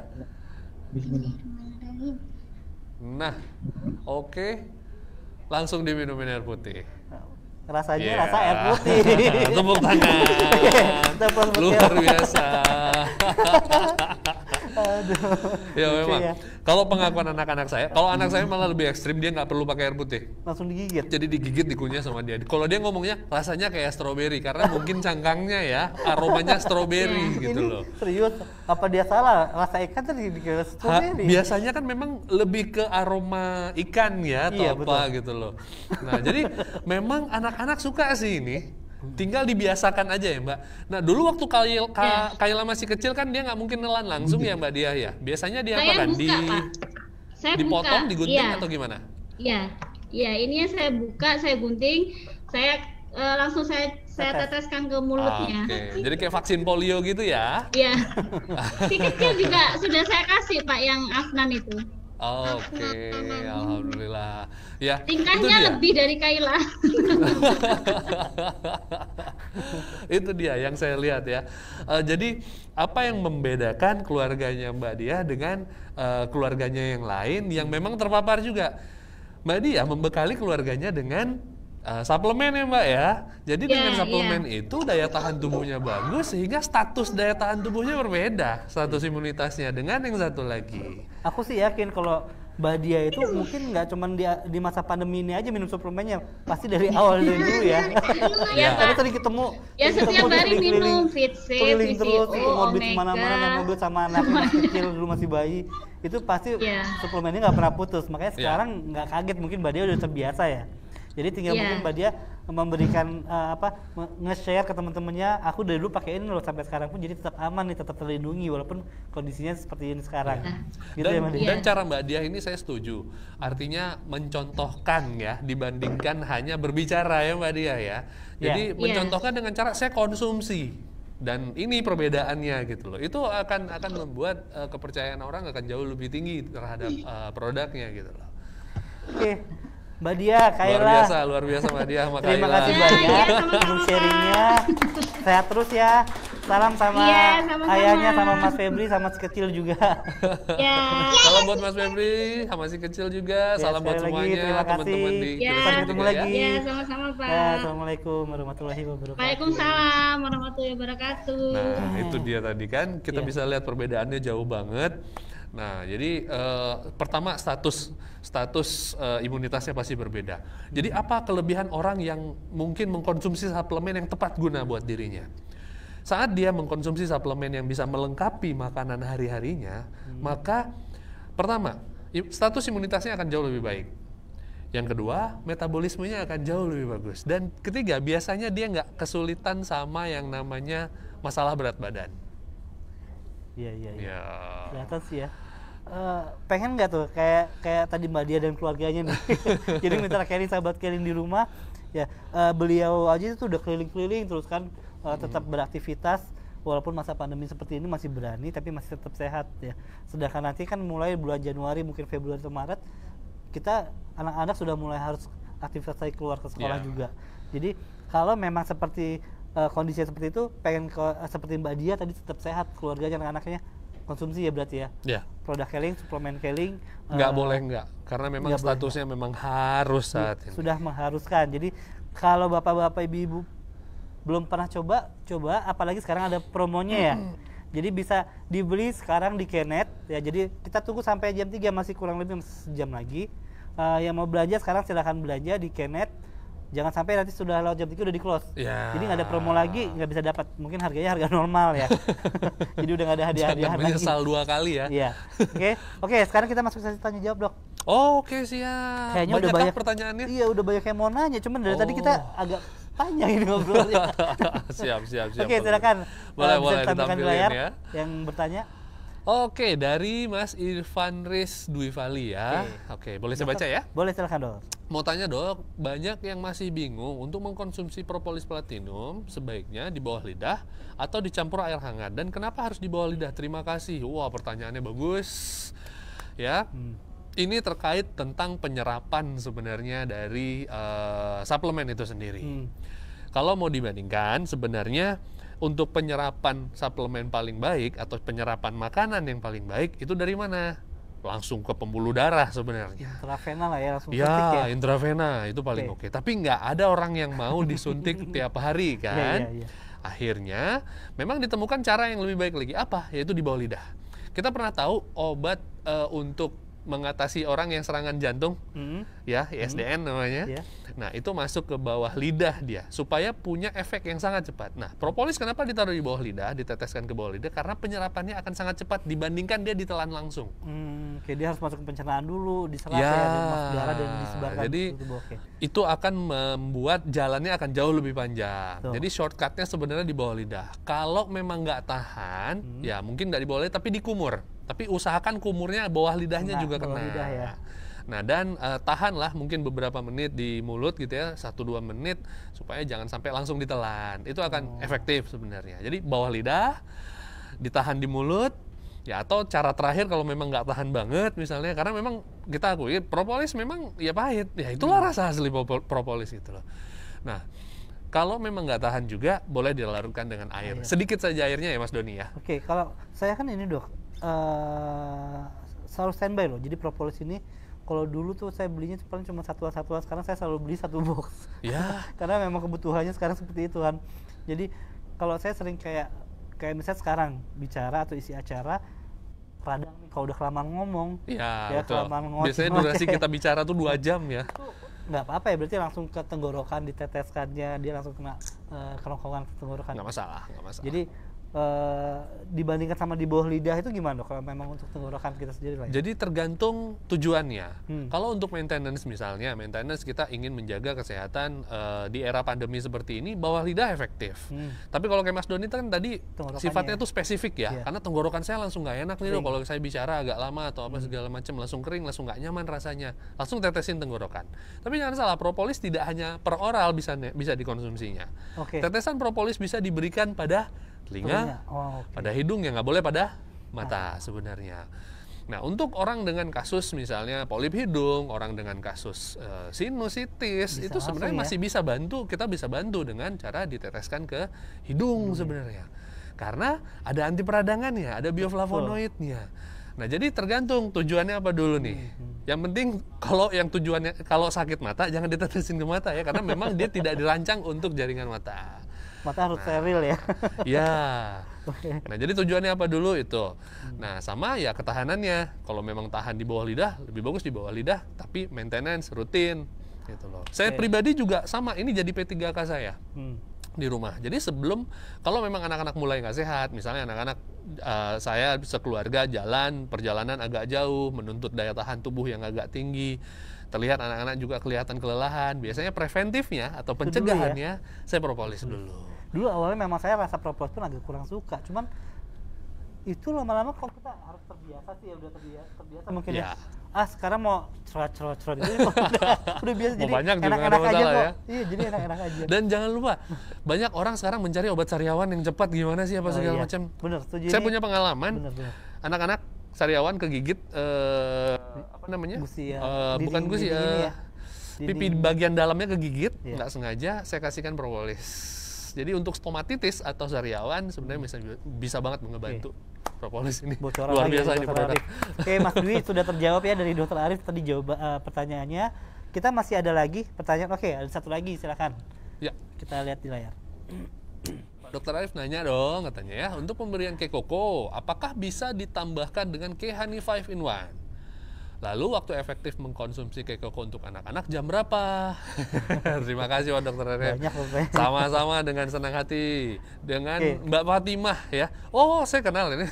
[SPEAKER 2] Nah, oke. Langsung diminumin air putih.
[SPEAKER 1] Rasanya
[SPEAKER 2] Iya.
[SPEAKER 1] rasa air putih.
[SPEAKER 2] Tepuk tangan.
[SPEAKER 1] Tepuk tangan.
[SPEAKER 2] Luar biasa.
[SPEAKER 1] Aduh.
[SPEAKER 2] Ya
[SPEAKER 1] Lucu
[SPEAKER 2] memang.
[SPEAKER 1] ya.
[SPEAKER 2] Kalau pengakuan anak-anak saya, kalau anak saya malah lebih ekstrim, dia nggak perlu pakai air putih.
[SPEAKER 1] Langsung digigit.
[SPEAKER 2] Jadi digigit, dikunyah sama dia. Kalau dia ngomongnya rasanya kayak stroberi karena mungkin cangkangnya ya aromanya stroberi gitu
[SPEAKER 1] Ini
[SPEAKER 2] loh.
[SPEAKER 1] serius? Apa dia salah? Rasa ikan tadi dikira
[SPEAKER 2] Ha,
[SPEAKER 1] stroberi.
[SPEAKER 2] biasanya kan memang lebih ke aroma ikan ya atau
[SPEAKER 1] Iya,
[SPEAKER 2] apa gitu loh. Nah jadi memang anak-anak suka sih ini. Tinggal dibiasakan aja ya Mbak. Nah dulu waktu Kayla, Ka- Kayla masih kecil kan dia nggak mungkin nelan langsung ya Mbak Dia ya. Biasanya dia
[SPEAKER 4] Saya
[SPEAKER 2] apa kan?
[SPEAKER 4] buka,
[SPEAKER 2] Di,
[SPEAKER 4] Pak. Saya
[SPEAKER 2] dipotong,
[SPEAKER 4] buka.
[SPEAKER 2] digunting
[SPEAKER 4] Iya.
[SPEAKER 2] atau gimana?
[SPEAKER 4] Iya, iya. Ini saya buka, saya gunting, saya eh, langsung saya saya
[SPEAKER 1] Tetes.
[SPEAKER 4] teteskan ke mulutnya.
[SPEAKER 2] Oke, jadi kayak vaksin polio gitu ya?
[SPEAKER 4] Iya. Si kecil juga sudah saya kasih Pak yang Afnan itu.
[SPEAKER 2] Oke, alhamdulillah. Ya, itu
[SPEAKER 4] Tingkahnya
[SPEAKER 2] dia.
[SPEAKER 4] lebih dari Kayla.
[SPEAKER 2] Itu dia yang saya lihat ya. Eh, jadi apa yang membedakan keluarganya Mbak Dia dengan eh, keluarganya yang lain yang memang terpapar juga? Mbak Dia membekali keluarganya dengan eh, suplemen ya Mbak ya. Jadi
[SPEAKER 4] Iya,
[SPEAKER 2] dengan
[SPEAKER 4] iya.
[SPEAKER 2] suplemen itu daya tahan tubuhnya bagus sehingga status daya tahan tubuhnya berbeda, status imunitasnya dengan yang satu lagi.
[SPEAKER 1] Aku sih yakin kalau Mbak Dia itu mungkin nggak cuma di, di masa pandemi ini aja minum suplemennya, pasti dari awal dari dulu ya.
[SPEAKER 4] Iya,
[SPEAKER 1] Karena
[SPEAKER 4] Pak.
[SPEAKER 1] tadi ketemu,
[SPEAKER 4] Ya,
[SPEAKER 1] ketemu
[SPEAKER 4] setiap
[SPEAKER 1] dia
[SPEAKER 4] hari
[SPEAKER 1] keliling-keliling,
[SPEAKER 4] minum Fitsit,
[SPEAKER 1] keliling terus,
[SPEAKER 4] V C O,
[SPEAKER 1] ikut mobil
[SPEAKER 4] Omega.
[SPEAKER 1] kemana-mana, naik mobil sama anaknya masih kecil dulu masih bayi, itu pasti
[SPEAKER 4] Iya.
[SPEAKER 1] suplemennya nggak pernah putus. Makanya
[SPEAKER 2] Iya.
[SPEAKER 1] sekarang nggak kaget, mungkin Mbak Dia udah terbiasa ya. Jadi tinggal
[SPEAKER 4] Iya.
[SPEAKER 1] mungkin Mbak Dia memberikan eh, apa me- nge-share ke teman-temannya, aku dari dulu pakai ini loh sampai sekarang pun jadi tetap aman nih, tetap terlindungi walaupun kondisinya seperti ini sekarang. Gitu ya
[SPEAKER 2] dan,
[SPEAKER 1] Mbak Dia.
[SPEAKER 2] dan cara Mbak Dia ini saya setuju. Artinya mencontohkan ya dibandingkan hanya berbicara ya Mbak Dia ya. Jadi
[SPEAKER 1] Iya.
[SPEAKER 2] mencontohkan dengan cara saya konsumsi. Dan ini perbedaannya gitu loh. Itu akan akan membuat eh, kepercayaan orang akan jauh lebih tinggi terhadap eh, produknya gitu loh.
[SPEAKER 1] Oke, Mbak Dia, Kayla.
[SPEAKER 2] Luar biasa, luar biasa Mbak Dia sama
[SPEAKER 1] Terima
[SPEAKER 2] Kayla.
[SPEAKER 1] kasih
[SPEAKER 4] Ya,
[SPEAKER 1] banyak
[SPEAKER 4] ya, sama-sama.
[SPEAKER 1] untuk sharingnya. Sehat terus ya. Salam sama
[SPEAKER 4] Iya, sama-sama.
[SPEAKER 1] ayahnya, sama Mas Febri, sama si kecil juga.
[SPEAKER 4] Ya.
[SPEAKER 2] Salam buat Mas Febri sama si kecil juga.
[SPEAKER 1] Ya,
[SPEAKER 2] Salam buat
[SPEAKER 1] sekali lagi,
[SPEAKER 2] semuanya
[SPEAKER 1] terima
[SPEAKER 2] teman-teman
[SPEAKER 1] kasih.
[SPEAKER 2] di
[SPEAKER 4] Ya,
[SPEAKER 2] Kira
[SPEAKER 1] Sampai
[SPEAKER 2] Satu
[SPEAKER 1] ketemu
[SPEAKER 2] juga
[SPEAKER 1] lagi.
[SPEAKER 2] ya.
[SPEAKER 4] Ya, sama-sama Pak.
[SPEAKER 1] Ya, Assalamualaikum warahmatullahi wabarakatuh.
[SPEAKER 4] Waalaikumsalam warahmatullahi wabarakatuh.
[SPEAKER 2] Nah, itu dia tadi kan kita
[SPEAKER 1] Iya.
[SPEAKER 2] bisa lihat perbedaannya jauh banget. Nah, jadi eh, pertama status status eh, imunitasnya pasti berbeda. Jadi apa kelebihan orang yang mungkin mengkonsumsi suplemen yang tepat guna buat dirinya? Saat dia mengkonsumsi suplemen yang bisa melengkapi makanan hari-harinya, maka pertama, i- status imunitasnya akan jauh lebih baik. Yang kedua, metabolismenya akan jauh lebih bagus. Dan ketiga, biasanya dia nggak kesulitan sama yang namanya masalah berat badan.
[SPEAKER 1] Iya, iya, iya.
[SPEAKER 2] Ya.
[SPEAKER 1] Kelihatan sih ya. Eh, pengen nggak tuh kayak kayak tadi Mbak Dia dan keluarganya nih. Jadi minta Kelly, sahabat Kelly di rumah, ya eh, beliau aja itu udah keliling-keliling terus kan, eh, tetap beraktivitas walaupun masa pandemi seperti ini masih berani tapi masih tetap sehat ya. Sedangkan nanti kan mulai bulan Januari mungkin Februari atau Maret kita anak-anak sudah mulai harus aktivitas lagi keluar ke sekolah
[SPEAKER 2] Yeah.
[SPEAKER 1] juga. Jadi kalau memang seperti uh, kondisi seperti itu pengen ke, uh, seperti Mbak Dia tadi tetap sehat keluarganya anak-anaknya konsumsi ya berarti ya.
[SPEAKER 2] Ya,
[SPEAKER 1] Produk Keling, suplemen Keling
[SPEAKER 2] nggak
[SPEAKER 1] uh,
[SPEAKER 2] boleh nggak, karena memang
[SPEAKER 1] nggak boleh
[SPEAKER 2] statusnya memang harus saat ini.
[SPEAKER 1] sudah mengharuskan. Jadi kalau bapak-bapak ibu-ibu belum pernah coba, coba apalagi sekarang ada promonya ya. Jadi bisa dibeli sekarang di Kenet ya. Jadi kita tunggu sampai jam tiga, masih kurang lebih sejam lagi. Uh, yang mau belanja sekarang silahkan belanja di Kenet. Jangan sampai nanti sudah lewat jam tiga udah di close.
[SPEAKER 2] Ya.
[SPEAKER 1] Jadi nggak ada promo lagi, nggak bisa dapat. Mungkin harganya harga normal ya. Jadi udah nggak ada hadiah-hadiah
[SPEAKER 2] Jangan
[SPEAKER 1] lagi.
[SPEAKER 2] menyesal dua kali ya.
[SPEAKER 1] Iya. Oke, oke. Sekarang kita masuk sesi tanya jawab dok.
[SPEAKER 2] Oh, Oke siap.
[SPEAKER 1] Kayaknya
[SPEAKER 2] Banyak
[SPEAKER 1] udah
[SPEAKER 2] kah
[SPEAKER 1] banyak
[SPEAKER 2] pertanyaannya?
[SPEAKER 1] Iya, udah banyak yang mau nanya. Cuman dari
[SPEAKER 2] Oh.
[SPEAKER 1] tadi kita agak panjang ini ngobrolnya.
[SPEAKER 2] siap, siap, siap.
[SPEAKER 1] Oke, silakan.
[SPEAKER 2] Boleh,
[SPEAKER 1] Uh,
[SPEAKER 2] boleh
[SPEAKER 1] bisa ditampilkan di
[SPEAKER 2] ditampilin
[SPEAKER 1] layar
[SPEAKER 2] ya.
[SPEAKER 1] yang bertanya.
[SPEAKER 2] Oke, dari Mas Irfan Riz Dwi Vali ya. Oke, boleh saya baca ya?
[SPEAKER 1] Boleh, silakan dok.
[SPEAKER 2] Mau tanya dok, banyak yang masih bingung untuk mengkonsumsi propolis platinum sebaiknya di bawah lidah atau dicampur air hangat, dan kenapa harus di bawah lidah? Terima kasih. Wah, pertanyaannya bagus. Ya,
[SPEAKER 1] Hmm.
[SPEAKER 2] ini terkait tentang penyerapan sebenarnya dari eh, suplemen itu sendiri.
[SPEAKER 1] Hmm.
[SPEAKER 2] Kalau mau dibandingkan, sebenarnya untuk penyerapan suplemen paling baik atau penyerapan makanan yang paling baik itu dari mana? Langsung ke pembuluh darah sebenarnya.
[SPEAKER 1] Intravena lah ya, langsung suntik ya.
[SPEAKER 2] Ya, intravena itu paling
[SPEAKER 1] Oke.
[SPEAKER 2] oke. Tapi nggak ada orang yang mau disuntik tiap hari kan.
[SPEAKER 1] Iya, iya, iya.
[SPEAKER 2] Akhirnya, memang ditemukan cara yang lebih baik lagi. Apa? Yaitu di bawah lidah. Kita pernah tahu obat eh, untuk mengatasi orang yang serangan jantung,
[SPEAKER 1] Hmm.
[SPEAKER 2] ya, I S D N namanya.
[SPEAKER 1] Iya.
[SPEAKER 2] Nah, itu masuk ke bawah lidah dia supaya punya efek yang sangat cepat. Nah, propolis kenapa ditaruh di bawah lidah, diteteskan ke bawah lidah? Karena penyerapannya akan sangat cepat dibandingkan dia ditelan langsung.
[SPEAKER 1] Hmm, oke, dia harus masuk ke pencernaan dulu, diserap
[SPEAKER 2] Ya,
[SPEAKER 1] ya, masuk darah dan disebarkan
[SPEAKER 2] jadi
[SPEAKER 1] ke tubuh. Oke.
[SPEAKER 2] itu akan membuat jalannya akan jauh lebih panjang.
[SPEAKER 1] Tuh.
[SPEAKER 2] Jadi shortcutnya sebenarnya di bawah lidah. Kalau memang nggak tahan,
[SPEAKER 1] Hmm.
[SPEAKER 2] ya mungkin nggak di bawah lidah, tapi di kumur. Tapi usahakan kumurnya bawah lidahnya
[SPEAKER 1] Kena,
[SPEAKER 2] juga
[SPEAKER 1] bawah
[SPEAKER 2] kena.
[SPEAKER 1] lidah ya.
[SPEAKER 2] Nah, dan eh, tahanlah mungkin beberapa menit di mulut gitu ya, satu dua menit supaya jangan sampai langsung ditelan. Itu akan
[SPEAKER 1] Oh.
[SPEAKER 2] efektif sebenarnya. Jadi bawah lidah, ditahan di mulut, ya atau cara terakhir kalau memang nggak tahan banget misalnya, karena memang kita akui propolis memang ya pahit. Ya itulah
[SPEAKER 1] Hmm.
[SPEAKER 2] rasa asli propo- propolis itu loh. Nah, kalau memang nggak tahan juga boleh dilarutkan dengan air.
[SPEAKER 1] Air.
[SPEAKER 2] Sedikit saja airnya ya Mas Doni ya.
[SPEAKER 1] Oke, kalau saya kan ini dok, eh selalu standby loh. Jadi propolis ini, kalau dulu tuh saya belinya tuh paling cuma satuan-satuan, sekarang saya selalu beli satu box.
[SPEAKER 2] Ya.
[SPEAKER 1] Karena memang kebutuhannya sekarang seperti itu kan. Jadi kalau saya sering kayak kayak misalnya sekarang bicara atau isi acara, radang nih kalau udah kelamaan ngomong,
[SPEAKER 2] Ya,
[SPEAKER 1] Ya,
[SPEAKER 2] betul.
[SPEAKER 1] kelamaan ngoceh-
[SPEAKER 2] Biasanya durasi
[SPEAKER 1] ngoceh.
[SPEAKER 2] kita bicara tuh dua jam ya.
[SPEAKER 1] tuh nggak apa-apa ya, berarti langsung ke tenggorokan, diteteskannya, dia langsung kena eh, kerongkongan ke tenggorokan.
[SPEAKER 2] Nggak masalah, nggak masalah.
[SPEAKER 1] Jadi eh, dibandingkan sama di bawah lidah itu gimana dok? Kalau memang untuk tenggorokan kita sendiri lah ya?
[SPEAKER 2] Jadi tergantung tujuannya.
[SPEAKER 1] Hmm.
[SPEAKER 2] Kalau untuk maintenance misalnya, maintenance kita ingin menjaga kesehatan eh, di era pandemi seperti ini, bawah lidah efektif.
[SPEAKER 1] Hmm.
[SPEAKER 2] Tapi kalau kayak Mas Doni kan tadi
[SPEAKER 1] Tenggorokannya
[SPEAKER 2] sifatnya
[SPEAKER 1] ya.
[SPEAKER 2] tuh spesifik ya,
[SPEAKER 1] Iya.
[SPEAKER 2] karena tenggorokan saya langsung nggak enak nih loh
[SPEAKER 1] Kering.
[SPEAKER 2] kalau saya bicara agak lama atau apa
[SPEAKER 1] Hmm.
[SPEAKER 2] segala macam, langsung kering, langsung nggak nyaman rasanya, langsung tetesin tenggorokan. Tapi jangan salah, propolis tidak hanya per oral bisa bisa dikonsumsinya.
[SPEAKER 1] Oke.
[SPEAKER 2] Tetesan propolis bisa diberikan pada telinga,
[SPEAKER 1] Telinga. Oh, oke.
[SPEAKER 2] pada hidung, ya nggak boleh pada mata sebenarnya. Nah, untuk orang dengan kasus misalnya polip hidung, orang dengan kasus eh, sinusitis,
[SPEAKER 1] Bisa
[SPEAKER 2] itu sebenarnya
[SPEAKER 1] langsung ya?
[SPEAKER 2] masih bisa bantu, kita bisa bantu dengan cara diteteskan ke hidung
[SPEAKER 1] Hmm.
[SPEAKER 2] sebenarnya. Karena ada anti peradangannya, ada bioflavonoidnya. Nah, jadi tergantung tujuannya apa dulu nih.
[SPEAKER 1] Hmm.
[SPEAKER 2] Yang penting kalau yang tujuannya kalau sakit mata jangan ditetesin ke mata ya, karena memang dia tidak dirancang untuk jaringan mata.
[SPEAKER 1] Mata harus steril ya.
[SPEAKER 2] Ya.
[SPEAKER 1] Oke.
[SPEAKER 2] Nah, jadi tujuannya apa dulu itu. Nah, sama ya ketahanannya. Kalau memang tahan di bawah lidah, lebih bagus di bawah lidah, tapi maintenance rutin gitu loh. Saya
[SPEAKER 1] Oke.
[SPEAKER 2] pribadi juga sama, ini jadi P tiga K saya
[SPEAKER 1] Hmm.
[SPEAKER 2] di rumah. Jadi sebelum, kalau memang anak-anak mulai nggak sehat, misalnya anak-anak eh, saya sekeluarga jalan, perjalanan agak jauh, menuntut daya tahan tubuh yang agak tinggi, terlihat anak-anak juga kelihatan kelelahan, biasanya preventifnya atau
[SPEAKER 1] Itu dulu ya?
[SPEAKER 2] pencegahannya saya propolis dulu.
[SPEAKER 1] Dulu awalnya memang saya rasa propolis pun agak kurang suka, cuman itu lama-lama kok kita harus terbiasa sih ya, udah terbiasa, terbiasa mungkin
[SPEAKER 2] Ya.
[SPEAKER 1] ya. Ah sekarang mau cerot-cerot-cerot itu udah, udah biasa
[SPEAKER 2] Mau
[SPEAKER 1] jadi
[SPEAKER 2] banyak juga
[SPEAKER 1] enak-enak
[SPEAKER 2] nggak ada
[SPEAKER 1] aja
[SPEAKER 2] masalah
[SPEAKER 1] kok.
[SPEAKER 2] ya.
[SPEAKER 1] Iya jadi enak-enak aja.
[SPEAKER 2] Dan jangan lupa, banyak orang sekarang mencari obat sariawan yang cepat gimana sih apa
[SPEAKER 1] Oh,
[SPEAKER 2] segala
[SPEAKER 1] iya.
[SPEAKER 2] macam.
[SPEAKER 1] Bener, setuju
[SPEAKER 2] Saya
[SPEAKER 1] ini.
[SPEAKER 2] punya pengalaman,
[SPEAKER 1] Bener, bener.
[SPEAKER 2] anak-anak sariawan kegigit eh, apa namanya?
[SPEAKER 1] Gusi ya.
[SPEAKER 2] Eh,
[SPEAKER 1] Dinding-
[SPEAKER 2] bukan gusi,
[SPEAKER 1] dinding ini
[SPEAKER 2] eh,
[SPEAKER 1] ya.
[SPEAKER 2] pipi
[SPEAKER 1] Dinding-
[SPEAKER 2] bagian dalamnya kegigit,
[SPEAKER 1] Iya.
[SPEAKER 2] nggak sengaja saya kasihkan propolis. Jadi untuk stomatitis atau sariawan sebenarnya bisa bisa banget ngebantu propolis ini.
[SPEAKER 1] Bocoran
[SPEAKER 2] Luar
[SPEAKER 1] lagi
[SPEAKER 2] biasa
[SPEAKER 1] dari
[SPEAKER 2] ini
[SPEAKER 1] Dokter
[SPEAKER 2] produk.
[SPEAKER 1] Arif. Oke, Mas Dwi sudah terjawab ya dari Dokter Arif tadi jawab eh, pertanyaannya. Kita masih ada lagi pertanyaan. Oke, ada satu lagi silakan.
[SPEAKER 2] Ya,
[SPEAKER 1] Kita lihat di layar.
[SPEAKER 2] Pak Dokter Arif nanya dong katanya ya, untuk pemberian K-Koko, apakah bisa ditambahkan dengan K-Honey lima in one? Lalu waktu efektif mengkonsumsi K-Koko untuk anak-anak jam berapa? Terima kasih Pak Dokter Arif.
[SPEAKER 1] Banyak pokoknya.
[SPEAKER 2] Sama-sama dengan senang hati dengan
[SPEAKER 1] Oke.
[SPEAKER 2] Mbak Fatimah ya. Oh, saya kenal ini.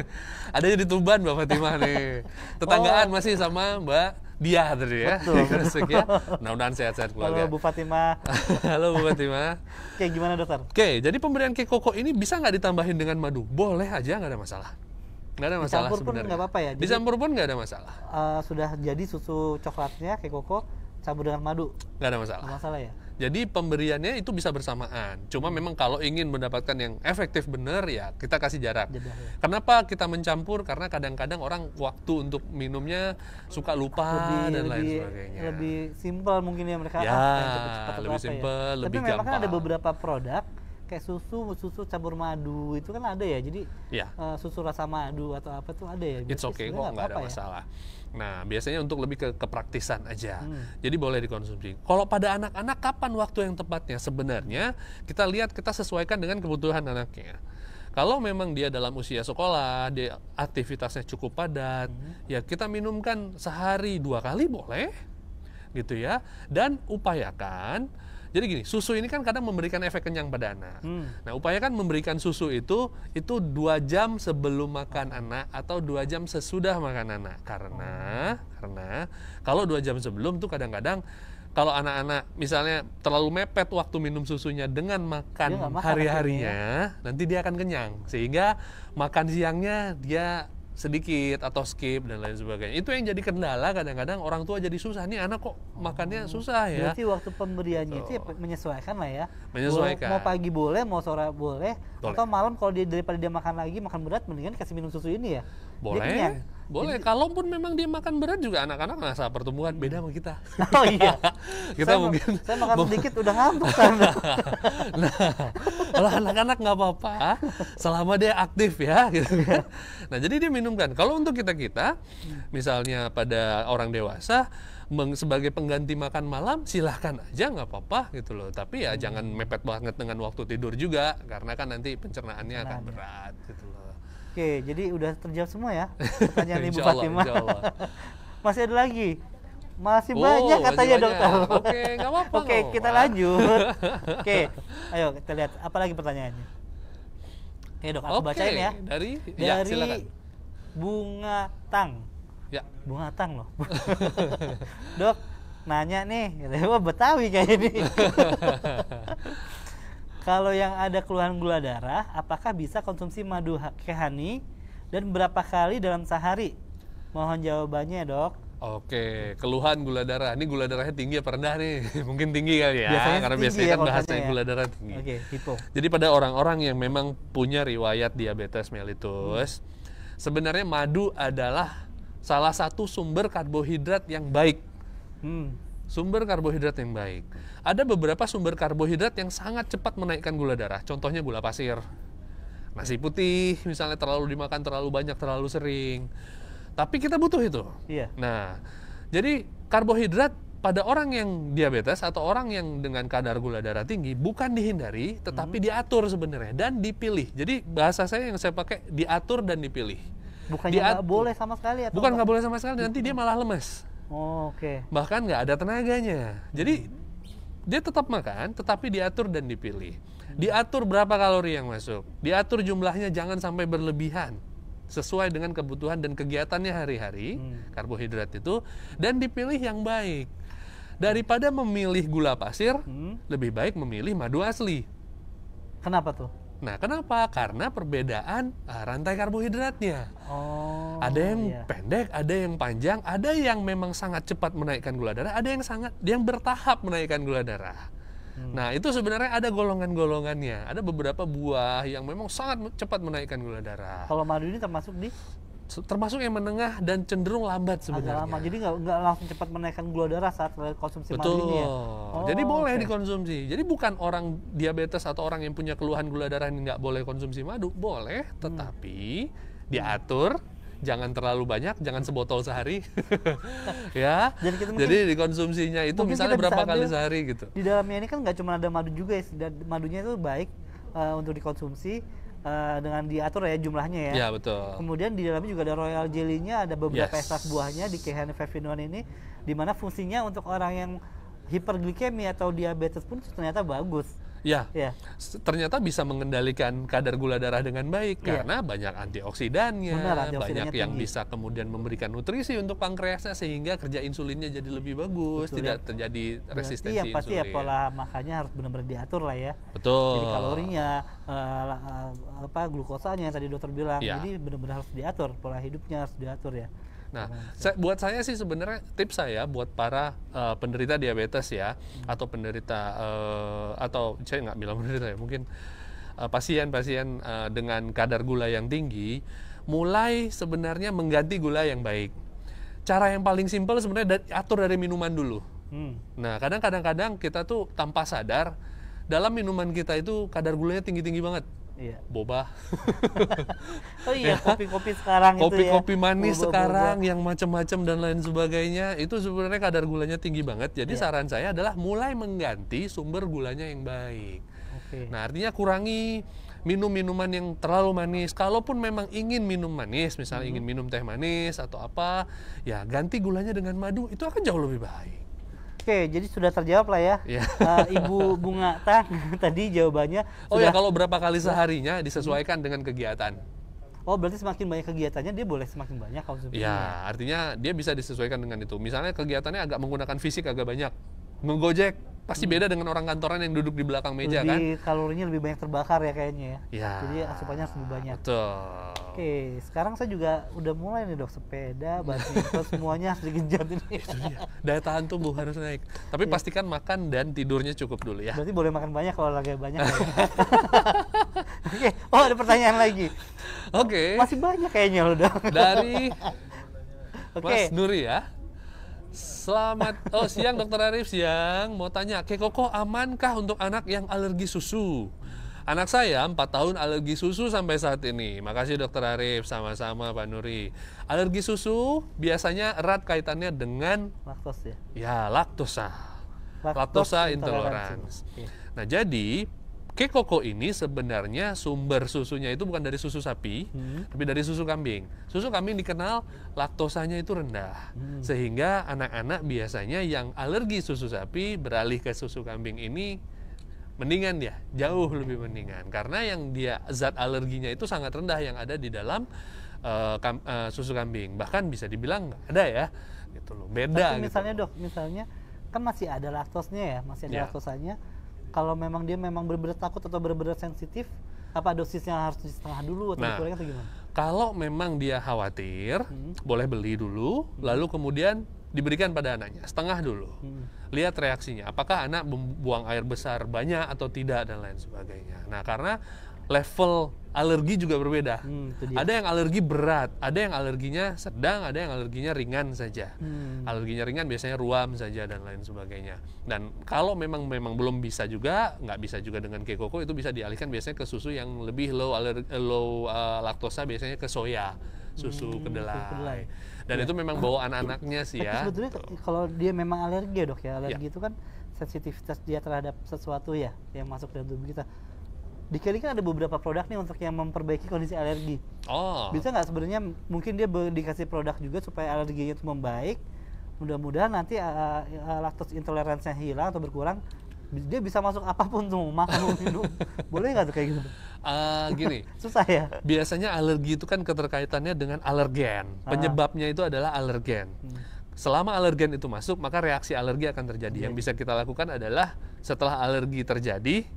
[SPEAKER 2] Ada di Tuban Mbak Fatimah nih. Tetanggaan
[SPEAKER 1] Oh.
[SPEAKER 2] masih sama Mbak Dia tadi ya.
[SPEAKER 1] Betul.
[SPEAKER 2] Gresik ya. Mudah-mudahan sehat-sehat keluarga.
[SPEAKER 1] Halo Bu Fatimah.
[SPEAKER 2] Halo Bu Fatimah.
[SPEAKER 1] Oke, gimana dokter?
[SPEAKER 2] Oke, jadi pemberian K-Koko ini bisa nggak ditambahin dengan madu? Boleh aja, nggak ada masalah. Nggak ada masalah
[SPEAKER 1] Dicampur pun
[SPEAKER 2] sebenarnya.
[SPEAKER 1] nggak apa-apa ya? Jadi-
[SPEAKER 2] Dicampur pun nggak ada masalah.
[SPEAKER 1] Eh, sudah jadi susu coklatnya kayak koko campur dengan madu.
[SPEAKER 2] Nggak ada masalah.
[SPEAKER 1] Nggak masalah ya?
[SPEAKER 2] Jadi pemberiannya itu bisa bersamaan. Cuma memang kalau ingin mendapatkan yang efektif benar ya kita kasih jarak.
[SPEAKER 1] Jeda, ya.
[SPEAKER 2] Kenapa kita mencampur? Karena kadang-kadang orang waktu untuk minumnya suka lupa
[SPEAKER 1] lebih
[SPEAKER 2] dan lain
[SPEAKER 1] lebih
[SPEAKER 2] sebagainya.
[SPEAKER 1] lebih simpel mungkin ya mereka
[SPEAKER 2] Ya,
[SPEAKER 1] ah, pengen cepet-cepet atau
[SPEAKER 2] lebih
[SPEAKER 1] apa
[SPEAKER 2] simpel,
[SPEAKER 1] ya.
[SPEAKER 2] lebih
[SPEAKER 1] Tapi memang kan ada
[SPEAKER 2] gampang.
[SPEAKER 1] beberapa produk kayak susu susu campur madu itu kan ada ya. Jadi
[SPEAKER 2] Ya.
[SPEAKER 1] eh, susu rasa madu atau apa tuh ada ya.
[SPEAKER 2] It's
[SPEAKER 1] Berarti
[SPEAKER 2] okay kok,
[SPEAKER 1] sebenarnya
[SPEAKER 2] nggak ada
[SPEAKER 1] apa-apa ya.
[SPEAKER 2] masalah. Nah, biasanya untuk lebih ke kepraktisan aja.
[SPEAKER 1] Hmm.
[SPEAKER 2] Jadi boleh dikonsumsi. Kalau pada anak-anak, kapan waktu yang tepatnya? Sebenarnya kita lihat, kita sesuaikan dengan kebutuhan anaknya. Kalau memang dia dalam usia sekolah, dia aktivitasnya cukup padat,
[SPEAKER 1] Hmm.
[SPEAKER 2] ya kita minumkan sehari dua kali boleh, gitu ya. Dan upayakan, jadi gini, susu ini kan kadang memberikan efek kenyang pada anak.
[SPEAKER 1] Hmm.
[SPEAKER 2] Nah, upayakan memberikan susu itu itu dua jam sebelum makan anak atau dua jam sesudah makan anak. Karena karena kalau dua jam sebelum tuh kadang-kadang kalau anak-anak misalnya terlalu mepet waktu minum susunya dengan
[SPEAKER 1] Dia
[SPEAKER 2] makan
[SPEAKER 1] nggak makan
[SPEAKER 2] hari-harinya, nanti dia akan kenyang. Sehingga makan siangnya dia sedikit atau skip dan lain sebagainya. Itu yang jadi kendala kadang-kadang orang tua jadi susah. Nih anak kok makannya susah ya.
[SPEAKER 1] Berarti waktu pemberiannya itu ya menyesuaikan lah ya.
[SPEAKER 2] Menyesuaikan.
[SPEAKER 1] Mau pagi boleh, mau sore boleh,
[SPEAKER 2] Boleh.
[SPEAKER 1] atau malam kalau dia daripada dia makan lagi makan berat mendingan kasih minum susu ini ya. Dia kenyang.
[SPEAKER 2] Boleh. Boleh. Kalaupun memang dia makan berat juga anak-anak masa pertumbuhan beda sama kita.
[SPEAKER 1] Oh iya.
[SPEAKER 2] Kita
[SPEAKER 1] saya,
[SPEAKER 2] mungkin
[SPEAKER 1] saya makan
[SPEAKER 2] mau-
[SPEAKER 1] sedikit udah ngantuk kan.
[SPEAKER 2] Nah, kalau anak-anak nggak apa-apa, selama dia aktif ya. Gitu. Nah, jadi dia minumkan. Kalau untuk kita kita, misalnya pada orang dewasa, meng- sebagai pengganti makan malam, silahkan aja nggak apa-apa gitu loh. Tapi ya jangan mepet banget dengan waktu tidur juga, karena kan nanti pencernaannya akan
[SPEAKER 1] Pencernaannya.
[SPEAKER 2] berat gitu loh.
[SPEAKER 1] Oke, jadi udah terjawab semua ya pertanyaan Ibu
[SPEAKER 2] Insya Allah,
[SPEAKER 1] Fatimah.
[SPEAKER 2] insya Allah.
[SPEAKER 1] Masih ada lagi? Masih
[SPEAKER 2] Oh,
[SPEAKER 1] banyak
[SPEAKER 2] masih
[SPEAKER 1] katanya
[SPEAKER 2] banyak.
[SPEAKER 1] dokter.
[SPEAKER 2] Oke, nggak apa-apa,
[SPEAKER 1] Oke,
[SPEAKER 2] nggak
[SPEAKER 1] kita
[SPEAKER 2] apa-apa.
[SPEAKER 1] lanjut. Oke, ayo kita lihat apa lagi pertanyaannya. Oke dok, aku
[SPEAKER 2] Oke,
[SPEAKER 1] bacain ya.
[SPEAKER 2] dari, ya,
[SPEAKER 1] Dari
[SPEAKER 2] silakan.
[SPEAKER 1] Bunga Tang.
[SPEAKER 2] Ya.
[SPEAKER 1] Bunga Tang loh. Dok, nanya nih, wah Betawi kayak ini. Kalau yang ada keluhan gula darah, apakah bisa konsumsi madu ha- K-Honey dan berapa kali dalam sehari? Mohon jawabannya, Dok.
[SPEAKER 2] Oke, keluhan gula darah. Ini gula darahnya tinggi apa rendah nih? Mungkin tinggi kali ya,
[SPEAKER 1] Biasanya
[SPEAKER 2] karena
[SPEAKER 1] tinggi
[SPEAKER 2] biasanya
[SPEAKER 1] ya
[SPEAKER 2] kan bahasanya
[SPEAKER 1] makanya ya.
[SPEAKER 2] gula darah tinggi.
[SPEAKER 1] Oke, hipo.
[SPEAKER 2] Jadi pada orang-orang yang memang punya riwayat diabetes mellitus, sebenarnya madu adalah salah satu sumber karbohidrat yang baik.
[SPEAKER 1] Hmm.
[SPEAKER 2] Sumber karbohidrat yang baik. Ada beberapa sumber karbohidrat yang sangat cepat menaikkan gula darah. Contohnya gula pasir. Nasi putih misalnya terlalu dimakan terlalu banyak, terlalu sering. Tapi kita butuh itu.
[SPEAKER 1] Iya.
[SPEAKER 2] Nah, jadi karbohidrat pada orang yang diabetes atau orang yang dengan kadar gula darah tinggi bukan dihindari, tetapi
[SPEAKER 1] Hmm.
[SPEAKER 2] diatur sebenarnya dan dipilih. Jadi bahasa saya yang saya pakai diatur dan dipilih.
[SPEAKER 1] Bukannya
[SPEAKER 2] Diatur.
[SPEAKER 1] nggak boleh sama sekali atau
[SPEAKER 2] Bukan
[SPEAKER 1] apa?
[SPEAKER 2] nggak boleh sama sekali, nanti dia malah lemes.
[SPEAKER 1] Oh, oke.
[SPEAKER 2] Bahkan nggak ada tenaganya. Jadi dia tetap makan, tetapi diatur dan dipilih. Diatur berapa kalori yang masuk. Diatur jumlahnya jangan sampai berlebihan. Sesuai dengan kebutuhan dan kegiatannya hari-hari,
[SPEAKER 1] Hmm.
[SPEAKER 2] karbohidrat itu, dan dipilih yang baik. Daripada memilih gula pasir,
[SPEAKER 1] Hmm.
[SPEAKER 2] lebih baik memilih madu asli.
[SPEAKER 1] Kenapa tuh?
[SPEAKER 2] Nah, kenapa? Karena perbedaan uh, rantai karbohidratnya.
[SPEAKER 1] Oh.
[SPEAKER 2] Ada yang
[SPEAKER 1] iya.
[SPEAKER 2] pendek, ada yang panjang, ada yang memang sangat cepat menaikkan gula darah, ada yang sangat yang bertahap menaikkan gula darah. Hmm. Nah, itu sebenarnya ada golongan-golongannya. Ada beberapa buah yang memang sangat cepat menaikkan gula darah.
[SPEAKER 1] Kalau madu ini termasuk di
[SPEAKER 2] Termasuk yang menengah dan cenderung lambat sebenarnya.
[SPEAKER 1] agak lama, jadi nggak nggak langsung cepat menaikkan gula darah saat konsumsi madu
[SPEAKER 2] Betul.
[SPEAKER 1] ini ya. Oh,
[SPEAKER 2] Jadi boleh
[SPEAKER 1] oke.
[SPEAKER 2] dikonsumsi. Jadi bukan orang diabetes atau orang yang punya keluhan gula darah ini nggak boleh konsumsi madu, boleh, tetapi diatur. Jangan terlalu banyak, jangan sebotol sehari, ya.
[SPEAKER 1] Jadi, kita mungkin-
[SPEAKER 2] Jadi dikonsumsinya itu
[SPEAKER 1] mungkin
[SPEAKER 2] misalnya
[SPEAKER 1] kita bisa
[SPEAKER 2] berapa kali
[SPEAKER 1] ambil
[SPEAKER 2] sehari gitu.
[SPEAKER 1] Di dalamnya ini kan nggak cuma ada madu juga ya, dan madunya itu baik uh, untuk dikonsumsi uh, dengan diatur ya jumlahnya ya.
[SPEAKER 2] Ya betul.
[SPEAKER 1] Kemudian di dalamnya juga ada royal jelly-nya, ada beberapa
[SPEAKER 2] Yes.
[SPEAKER 1] ekstrak buahnya di Kehane-Fevinoan ini, di mana fungsinya untuk orang yang hiperglikemia atau diabetes pun ternyata bagus.
[SPEAKER 2] Ya,
[SPEAKER 1] Ya.
[SPEAKER 2] s- ternyata bisa mengendalikan kadar gula darah dengan baik
[SPEAKER 1] Iya.
[SPEAKER 2] karena banyak antioksidannya,
[SPEAKER 1] Benar, antioksidannya
[SPEAKER 2] banyak yang
[SPEAKER 1] tinggi.
[SPEAKER 2] bisa kemudian memberikan nutrisi untuk pankreasnya sehingga kerja insulinnya jadi lebih bagus,
[SPEAKER 1] Betul,
[SPEAKER 2] tidak
[SPEAKER 1] ya.
[SPEAKER 2] terjadi
[SPEAKER 1] Berarti
[SPEAKER 2] resistensi
[SPEAKER 1] ya pasti ya
[SPEAKER 2] insulin.
[SPEAKER 1] pola makannya harus benar-benar diatur lah ya.
[SPEAKER 2] Betul.
[SPEAKER 1] Jadi kalorinya, eh, la- eh, apa glukosanya yang tadi dokter bilang,
[SPEAKER 2] Ya.
[SPEAKER 1] jadi benar-benar harus diatur, pola hidupnya harus diatur ya.
[SPEAKER 2] Nah, saya, buat saya sih sebenarnya tips saya buat para uh, penderita diabetes ya, atau penderita uh, atau saya nggak bilang penderita ya, mungkin uh, pasien-pasien uh, dengan kadar gula yang tinggi, mulai sebenarnya mengganti gula yang baik. Cara yang paling simpel sebenarnya da- atur dari minuman dulu.
[SPEAKER 1] Hmm.
[SPEAKER 2] Nah, kadang-kadang kita tuh tanpa sadar dalam minuman kita itu kadar gulanya tinggi-tinggi banget.
[SPEAKER 1] Iya.
[SPEAKER 2] Boba.
[SPEAKER 1] Oh iya, kopi-kopi sekarang itu ya.
[SPEAKER 2] Kopi-kopi manis
[SPEAKER 1] Boba-boba.
[SPEAKER 2] sekarang yang macam-macam dan lain sebagainya itu sebenarnya kadar gulanya tinggi banget. Jadi
[SPEAKER 1] Iya.
[SPEAKER 2] saran saya adalah mulai mengganti sumber gulanya yang baik.
[SPEAKER 1] Oke.
[SPEAKER 2] Nah, artinya kurangi minum minuman yang terlalu manis. Kalaupun memang ingin minum manis, misalnya
[SPEAKER 1] Hmm.
[SPEAKER 2] ingin minum teh manis atau apa, ya ganti gulanya dengan madu, itu akan jauh lebih baik.
[SPEAKER 1] Oke, jadi sudah terjawab lah ya.
[SPEAKER 2] Iya.
[SPEAKER 1] Eh, Ibu Bunga Tang tadi jawabannya.
[SPEAKER 2] Oh
[SPEAKER 1] sudah-
[SPEAKER 2] ya, kalau berapa kali seharinya disesuaikan dengan kegiatan.
[SPEAKER 1] Oh, berarti semakin banyak kegiatannya dia boleh semakin banyak konsumsinya.
[SPEAKER 2] Ya, artinya dia bisa disesuaikan dengan itu. Misalnya kegiatannya agak menggunakan fisik agak banyak. Ngegojek pasti beda dengan orang kantoran yang duduk di belakang meja kan?
[SPEAKER 1] Lebih kalorinya lebih banyak terbakar ya kayaknya ya.
[SPEAKER 2] Ya.
[SPEAKER 1] Jadi asupannya harus lebih banyak.
[SPEAKER 2] Betul.
[SPEAKER 1] Oke, sekarang saya juga udah mulai nih dok, sepeda, badminton, semuanya harus digenjot ini.
[SPEAKER 2] Itu dia. Daya tahan tubuh harus naik. Tapi pastikan makan dan tidurnya cukup dulu ya.
[SPEAKER 1] Berarti boleh makan banyak kalau lagi banyak. Ya? Oke, oh ada pertanyaan lagi.
[SPEAKER 2] Oke.
[SPEAKER 1] Masih banyak kayaknya loh dok.
[SPEAKER 2] Dari
[SPEAKER 1] Oke.
[SPEAKER 2] Mas Nuri ya. Selamat, oh siang Dokter Arif, siang. Mau tanya, Kekoko amankah untuk anak yang alergi susu? Anak saya empat tahun alergi susu sampai saat ini. Makasih Dokter Arif, sama-sama Pak Nuri. Alergi susu biasanya erat kaitannya dengan
[SPEAKER 1] Laktos ya.
[SPEAKER 2] ya laktosa.
[SPEAKER 1] Lactose
[SPEAKER 2] Laktosa
[SPEAKER 1] intolerance.
[SPEAKER 2] intolerance.
[SPEAKER 1] Oke.
[SPEAKER 2] Nah, jadi Kekoko ini sebenarnya sumber susunya itu bukan dari susu sapi,
[SPEAKER 1] Hmm.
[SPEAKER 2] tapi dari susu kambing. Susu kambing dikenal laktosanya itu rendah.
[SPEAKER 1] Hmm.
[SPEAKER 2] Sehingga anak-anak biasanya yang alergi susu sapi beralih ke susu kambing ini mendingan dia, jauh lebih mendingan. Karena yang dia zat alerginya itu sangat rendah yang ada di dalam uh, kam- uh, susu kambing. Bahkan bisa dibilang nggak ada ya, gitu loh. Beda
[SPEAKER 1] Tapi
[SPEAKER 2] gitu.
[SPEAKER 1] misalnya dok, misalnya kan masih ada laktosnya ya, masih ada
[SPEAKER 2] Ya.
[SPEAKER 1] laktosanya. Kalau memang dia memang benar-benar takut atau benar-benar sensitif, apa dosisnya harus di setengah dulu atau
[SPEAKER 2] Nah.
[SPEAKER 1] dikurangin atau gimana?
[SPEAKER 2] Kalau memang dia khawatir,
[SPEAKER 1] Hmm.
[SPEAKER 2] boleh beli dulu, lalu kemudian diberikan pada anaknya, setengah dulu.
[SPEAKER 1] Hmm.
[SPEAKER 2] Lihat reaksinya, apakah anak membuang air besar banyak atau tidak dan lain sebagainya. Nah, karena level alergi juga berbeda.
[SPEAKER 1] Hmm, itu dia.
[SPEAKER 2] Ada yang alergi berat, ada yang alerginya sedang, ada yang alerginya ringan saja.
[SPEAKER 1] Hmm.
[SPEAKER 2] Alerginya ringan biasanya ruam saja dan lain sebagainya. Dan kalau memang memang belum bisa juga, nggak bisa juga dengan Kekoko, itu bisa dialihkan biasanya ke susu yang lebih low aler- low uh, laktosa, biasanya ke soya, susu
[SPEAKER 1] Hmm,
[SPEAKER 2] kedelai.
[SPEAKER 1] susu kedelai.
[SPEAKER 2] Dan itu memang bawaan anaknya sih
[SPEAKER 1] Tapi
[SPEAKER 2] ya.
[SPEAKER 1] sebetulnya kalau dia memang alergi ya dok ya, alergi itu kan sensitivitas dia terhadap sesuatu ya yang masuk dalam tubuh kita. Di Kelly kan ada beberapa produk nih untuk yang memperbaiki kondisi alergi.
[SPEAKER 2] Oh,
[SPEAKER 1] Bisa nggak sebenarnya mungkin dia be- dikasih produk juga supaya alerginya itu membaik. Mudah-mudahan nanti uh, uh, laktos intoleransinya hilang atau berkurang. Bi- Dia bisa masuk apapun tuh, mau makan, mau minum. Boleh nggak tuh kayak gitu?
[SPEAKER 2] uh, gini.
[SPEAKER 1] Susah ya.
[SPEAKER 2] Biasanya alergi itu kan keterkaitannya dengan alergen.
[SPEAKER 1] Ah.
[SPEAKER 2] Penyebabnya itu adalah alergen.
[SPEAKER 1] Hmm.
[SPEAKER 2] Selama alergen itu masuk, maka reaksi alergi akan terjadi. Yang bisa kita lakukan adalah setelah alergi terjadi,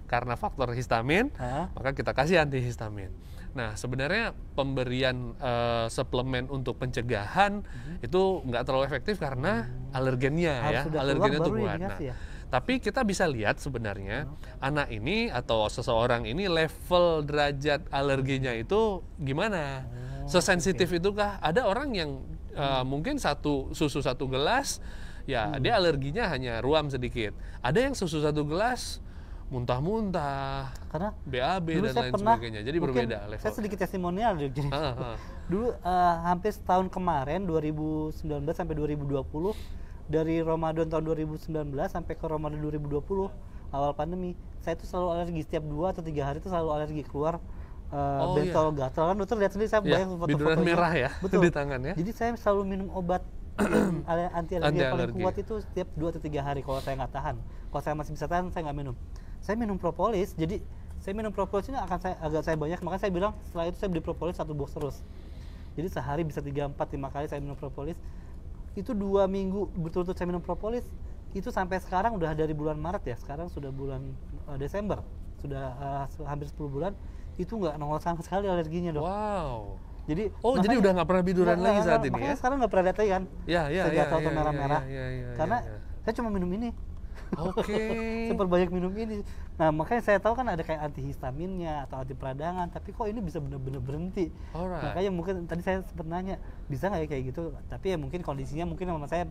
[SPEAKER 2] karena faktor histamin,
[SPEAKER 1] Hah?
[SPEAKER 2] maka kita kasih antihistamin. Nah, sebenarnya pemberian uh, suplemen untuk pencegahan
[SPEAKER 1] Hmm.
[SPEAKER 2] itu nggak terlalu efektif karena alergennya
[SPEAKER 1] Harus
[SPEAKER 2] ya,
[SPEAKER 1] sudah
[SPEAKER 2] alergennya
[SPEAKER 1] keluar
[SPEAKER 2] itu
[SPEAKER 1] baru
[SPEAKER 2] kuat. Nah,
[SPEAKER 1] dikasih ya?
[SPEAKER 2] tapi kita bisa lihat sebenarnya anak ini atau seseorang ini level derajat alerginya itu gimana?
[SPEAKER 1] Oh,
[SPEAKER 2] Sesensitif itukah? Ada orang yang uh, mungkin satu susu satu gelas, ya
[SPEAKER 1] Hmm.
[SPEAKER 2] dia alerginya hanya ruam sedikit. Ada yang susu satu gelas muntah-muntah,
[SPEAKER 1] Karena
[SPEAKER 2] B A B
[SPEAKER 1] dulu
[SPEAKER 2] dan
[SPEAKER 1] saya
[SPEAKER 2] lain
[SPEAKER 1] pernah,
[SPEAKER 2] sebagainya. Jadi
[SPEAKER 1] mungkin
[SPEAKER 2] berbeda level.
[SPEAKER 1] saya sedikit testimonial deh, jadi
[SPEAKER 2] Ah, ah.
[SPEAKER 1] dulu eh, hampir setahun kemarin dua ribu sembilan belas sampai dua ribu dua puluh, dari Ramadan tahun dua ribu sembilan belas sampai ke Ramadan dua ribu dua puluh awal pandemi, saya tuh selalu alergi. Setiap dua atau tiga hari itu selalu alergi, keluar eh,
[SPEAKER 2] Oh,
[SPEAKER 1] bentol gatal kan, dokter lihat sendiri, saya
[SPEAKER 2] Ya,
[SPEAKER 1] bayang
[SPEAKER 2] biduran
[SPEAKER 1] foto-fotonya.
[SPEAKER 2] merah ya
[SPEAKER 1] Betul.
[SPEAKER 2] di tangan ya.
[SPEAKER 1] Jadi saya selalu minum obat anti alergi yang paling
[SPEAKER 2] Anti-alergi.
[SPEAKER 1] kuat itu setiap dua atau tiga hari. Kalau saya nggak tahan, kalau saya masih bisa tahan, saya nggak minum. Saya minum propolis, jadi saya minum propolis ini akan saya agak saya banyak, makanya saya bilang setelah itu saya beli propolis satu box terus. Jadi sehari bisa tiga, empat, lima kali saya minum propolis. Itu dua minggu berturut-turut saya minum propolis. Itu sampai sekarang udah dari bulan Maret ya. Sekarang sudah bulan uh, Desember, sudah uh, hampir sepuluh bulan. Itu nggak nongol sama sekali alerginya, Dok.
[SPEAKER 2] Wow.
[SPEAKER 1] Jadi
[SPEAKER 2] Oh, jadi udah nggak pernah biduran
[SPEAKER 1] nggak-
[SPEAKER 2] lagi
[SPEAKER 1] nggak-
[SPEAKER 2] saat
[SPEAKER 1] nggak-
[SPEAKER 2] ini
[SPEAKER 1] makanya
[SPEAKER 2] ya?
[SPEAKER 1] sekarang nggak pernah datang kan?
[SPEAKER 2] Ya, ya,
[SPEAKER 1] Saya
[SPEAKER 2] ya,
[SPEAKER 1] gatal
[SPEAKER 2] ya,
[SPEAKER 1] atau
[SPEAKER 2] ya,
[SPEAKER 1] merah-merah.
[SPEAKER 2] ya, ya, ya,
[SPEAKER 1] Karena
[SPEAKER 2] ya.
[SPEAKER 1] saya cuma minum ini.
[SPEAKER 2] Oke.
[SPEAKER 1] Saya perbanyak minum ini. Nah, makanya saya tahu kan ada kayak antihistaminnya atau anti peradangan, tapi kok ini bisa benar-benar berhenti.
[SPEAKER 2] Alright.
[SPEAKER 1] Makanya mungkin tadi saya sempat nanya, bisa nggak ya kayak gitu? Tapi ya mungkin kondisinya mungkin sama saya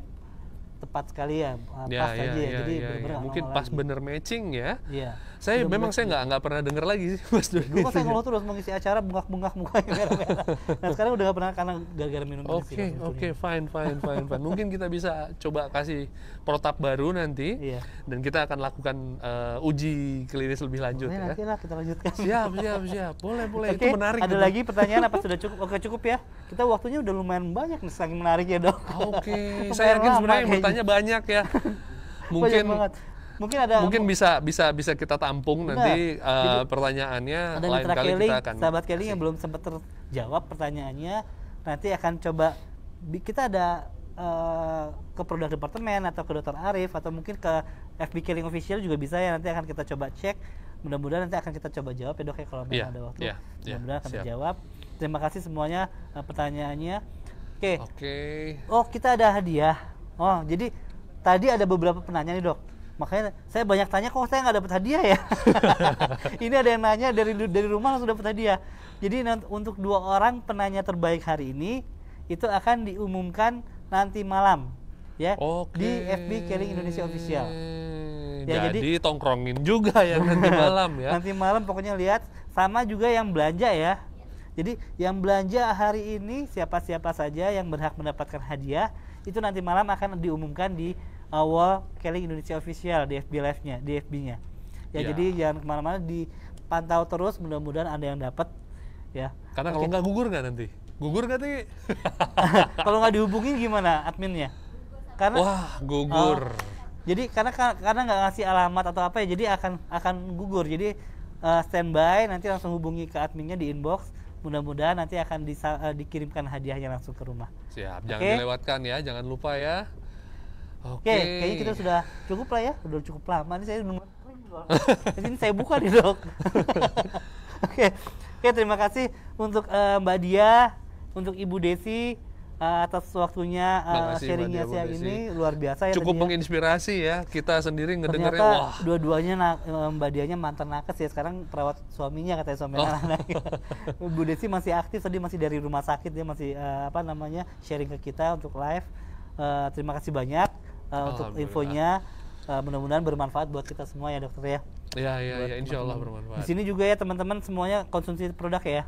[SPEAKER 1] tepat sekali ya, uh,
[SPEAKER 2] Ya,
[SPEAKER 1] pas
[SPEAKER 2] ya,
[SPEAKER 1] aja ya.
[SPEAKER 2] ya,
[SPEAKER 1] Jadi
[SPEAKER 2] ya,
[SPEAKER 1] benar-benar
[SPEAKER 2] ya.
[SPEAKER 1] nggak
[SPEAKER 2] Mungkin
[SPEAKER 1] nongol
[SPEAKER 2] pas
[SPEAKER 1] lagi.
[SPEAKER 2] bener matching ya.
[SPEAKER 1] Iya.
[SPEAKER 2] Saya
[SPEAKER 1] Bener-bener
[SPEAKER 2] memang saya nggak nggak pernah denger lagi sih Mas Doni.
[SPEAKER 1] Dulu kan saya ngeluh terus mengisi acara bengkak-bengkak mukanya merah-merah. Nah sekarang udah nggak pernah karena gara-gara minum ini sih,
[SPEAKER 2] Oke,
[SPEAKER 1] sebetulnya.
[SPEAKER 2] oke, fine, fine, fine, fine. Mungkin kita bisa coba kasih protap baru nanti,
[SPEAKER 1] Iya.
[SPEAKER 2] dan kita akan lakukan uh, uji klinis lebih lanjut
[SPEAKER 1] Nah,
[SPEAKER 2] ya.
[SPEAKER 1] nanti lah kita lanjutkan.
[SPEAKER 2] Siap, siap, siap. Boleh, boleh.
[SPEAKER 1] Oke,
[SPEAKER 2] Itu menarik.
[SPEAKER 1] ada
[SPEAKER 2] betul.
[SPEAKER 1] lagi pertanyaan apa sudah cukup? Oke, cukup ya. Kita waktunya udah lumayan banyak nih, saking menarik ya, Dok.
[SPEAKER 2] Oke,
[SPEAKER 1] Lumayan
[SPEAKER 2] saya yakin
[SPEAKER 1] lama
[SPEAKER 2] sebenarnya yang
[SPEAKER 1] kayaknya.
[SPEAKER 2] bertanya banyak ya.
[SPEAKER 1] Banyak
[SPEAKER 2] Mungkin
[SPEAKER 1] banget. Mungkin ada
[SPEAKER 2] mungkin bisa bisa bisa kita tampung
[SPEAKER 1] Benar.
[SPEAKER 2] nanti uh,
[SPEAKER 1] Jadi,
[SPEAKER 2] pertanyaannya
[SPEAKER 1] ada
[SPEAKER 2] lain
[SPEAKER 1] Mitra
[SPEAKER 2] kali
[SPEAKER 1] Keling,
[SPEAKER 2] kita akan
[SPEAKER 1] sahabat Keling yang
[SPEAKER 2] kasih.
[SPEAKER 1] belum sempat terjawab pertanyaannya, nanti akan coba bi- kita ada eh, ke produk departemen atau ke Dokter Arif atau mungkin ke F B Keling official juga bisa ya, nanti akan kita coba cek. Mudah-mudahan nanti akan kita coba jawab ya, Dok ya, kalau memang
[SPEAKER 2] Iya,
[SPEAKER 1] ada waktu.
[SPEAKER 2] iya, iya,
[SPEAKER 1] Mudah-mudahan akan
[SPEAKER 2] siap.
[SPEAKER 1] terjawab. Terima kasih semuanya eh, pertanyaannya. Oke.
[SPEAKER 2] Oke.
[SPEAKER 1] Oh, kita ada hadiah. Oh, jadi tadi ada beberapa penanya nih, Dok. Makanya saya banyak tanya, kok saya nggak dapat hadiah ya? Ini ada yang nanya dari dari rumah langsung dapat hadiah. Jadi nanti untuk dua orang penanya terbaik hari ini itu akan diumumkan nanti malam ya
[SPEAKER 2] Oke.
[SPEAKER 1] di F B Keling Indonesia Official. Ya,
[SPEAKER 2] jadi,
[SPEAKER 1] jadi-
[SPEAKER 2] tongkrongin juga ya nanti malam ya.
[SPEAKER 1] Nanti malam pokoknya lihat, sama juga yang belanja ya. Jadi yang belanja hari ini siapa-siapa saja yang berhak mendapatkan hadiah itu nanti malam akan diumumkan di awal Keling Indonesia Official di F B Live-nya, di F B-nya. Ya,
[SPEAKER 2] Ya.
[SPEAKER 1] jadi jangan kemana-mana, dipantau terus, mudah-mudahan ada yang dapat ya.
[SPEAKER 2] Karena kalau nggak gugur nggak nanti? Gugur nggak nih?
[SPEAKER 1] Kalau nggak dihubungin gimana adminnya? Karena
[SPEAKER 2] Wah, gugur.
[SPEAKER 1] Oh, jadi karena karena nggak ngasih alamat atau apa ya, jadi akan akan gugur. Jadi uh, standby, nanti langsung hubungi ke adminnya di inbox. Mudah-mudahan nanti akan disa- uh, dikirimkan hadiahnya langsung ke rumah.
[SPEAKER 2] Siap, jangan
[SPEAKER 1] Oke.
[SPEAKER 2] dilewatkan ya, jangan lupa ya. Oke.
[SPEAKER 1] Oke, kayaknya kita sudah cukup lah ya, udah cukup lama nih saya nunggu. Jadi ini saya buka nih, Dok. Oke, oke, terima kasih untuk uh, Mbak Dia, untuk Ibu Desi uh, atas waktunya uh,
[SPEAKER 2] Makasih,
[SPEAKER 1] sharingnya
[SPEAKER 2] Mbak Dia,
[SPEAKER 1] siang
[SPEAKER 2] Bu Desi.
[SPEAKER 1] ini luar biasa ya.
[SPEAKER 2] Cukup
[SPEAKER 1] tadi ya.
[SPEAKER 2] menginspirasi ya, kita sendiri ngedengarnya
[SPEAKER 1] Ternyata
[SPEAKER 2] wah.
[SPEAKER 1] dua-duanya na- eh, Mbak Dianya mantan nakes ya, sekarang perawat suaminya katanya, suami
[SPEAKER 2] Oh.
[SPEAKER 1] anak-anaknya. Bu Desi masih aktif, tadi masih dari rumah sakit, dia masih eh, apa namanya sharing ke kita untuk live. Eh, terima kasih banyak eh, untuk
[SPEAKER 2] Alhamdulillah.
[SPEAKER 1] infonya. Eh, mudah-mudahan bermanfaat buat kita semua ya, Dokter ya.
[SPEAKER 2] Ya, ya,
[SPEAKER 1] Buat
[SPEAKER 2] ya, insya Allah
[SPEAKER 1] teman-teman.
[SPEAKER 2] bermanfaat.
[SPEAKER 1] Di sini juga ya teman-teman semuanya konsumsi produk ya.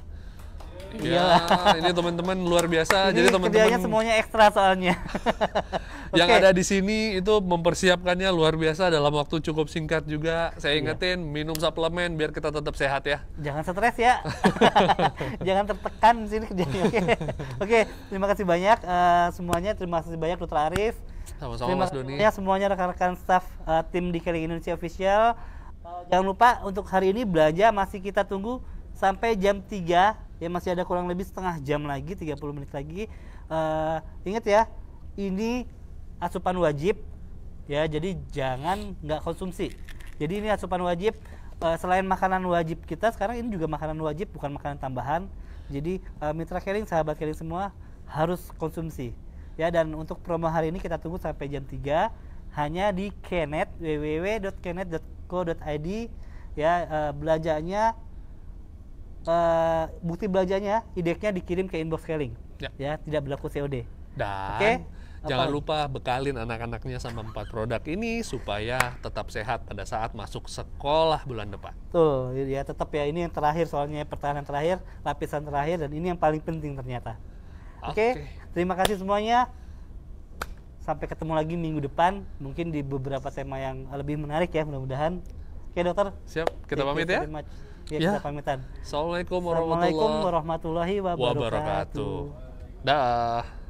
[SPEAKER 2] Ya, ini teman-teman luar biasa.
[SPEAKER 1] Ini
[SPEAKER 2] Jadi
[SPEAKER 1] kerjanya
[SPEAKER 2] teman-teman
[SPEAKER 1] semuanya ekstra soalnya.
[SPEAKER 2] yang
[SPEAKER 1] Oke.
[SPEAKER 2] ada di sini itu mempersiapkannya luar biasa dalam waktu cukup singkat juga. Saya
[SPEAKER 1] Iya.
[SPEAKER 2] ingetin minum suplemen biar kita tetap sehat ya.
[SPEAKER 1] Jangan stres ya. Jangan tertekan di sini kerjanya. Oke. Oke, terima kasih banyak eh, semuanya. Terima kasih banyak Dokter Arif.
[SPEAKER 2] Sama-sama
[SPEAKER 1] Terima
[SPEAKER 2] Mas Doni.
[SPEAKER 1] kasih semuanya rekan-rekan staff eh, tim di Keling Indonesia Official. Eh, jangan lupa untuk hari ini belanja masih kita tunggu sampai jam tiga. Ya, masih ada kurang lebih setengah jam lagi, tiga puluh menit lagi. Eh, ingat ya, ini asupan wajib ya, jadi jangan nggak konsumsi. Jadi ini asupan wajib, uh, selain makanan wajib kita sekarang ini juga makanan wajib, bukan makanan tambahan. Jadi uh, mitra Caring, sahabat Caring semua harus konsumsi. Ya, dan untuk promo hari ini kita tunggu sampai jam tiga hanya di Kenet, w w w dot kenet dot co dot i d. Ya, uh, belanjanya uh, bukti belanjanya I D-nya dikirim ke inbox Caring.
[SPEAKER 2] Ya.
[SPEAKER 1] Ya, tidak berlaku C O D.
[SPEAKER 2] Dan
[SPEAKER 1] Oke,
[SPEAKER 2] jangan
[SPEAKER 1] apa?
[SPEAKER 2] lupa bekalin anak-anaknya sama empat produk ini supaya tetap sehat pada saat masuk sekolah bulan depan.
[SPEAKER 1] Tuh, ya tetap ya, ini yang terakhir soalnya, pertahanan terakhir, lapisan terakhir, dan ini yang paling penting ternyata. Oke,
[SPEAKER 2] Oke.
[SPEAKER 1] terima kasih semuanya. Sampai ketemu lagi minggu depan, mungkin di beberapa tema yang lebih menarik ya, mudah-mudahan. Oke dokter.
[SPEAKER 2] Siap, kita
[SPEAKER 1] Thank you
[SPEAKER 2] pamit ya.
[SPEAKER 1] very much. Ya,
[SPEAKER 2] Ya.
[SPEAKER 1] kita pamitan.
[SPEAKER 2] Assalamualaikum
[SPEAKER 1] Assalamualaikum
[SPEAKER 2] warahmatullahi
[SPEAKER 1] warahmatullahi wabarakatuh.
[SPEAKER 2] wabarakatuh. Dah.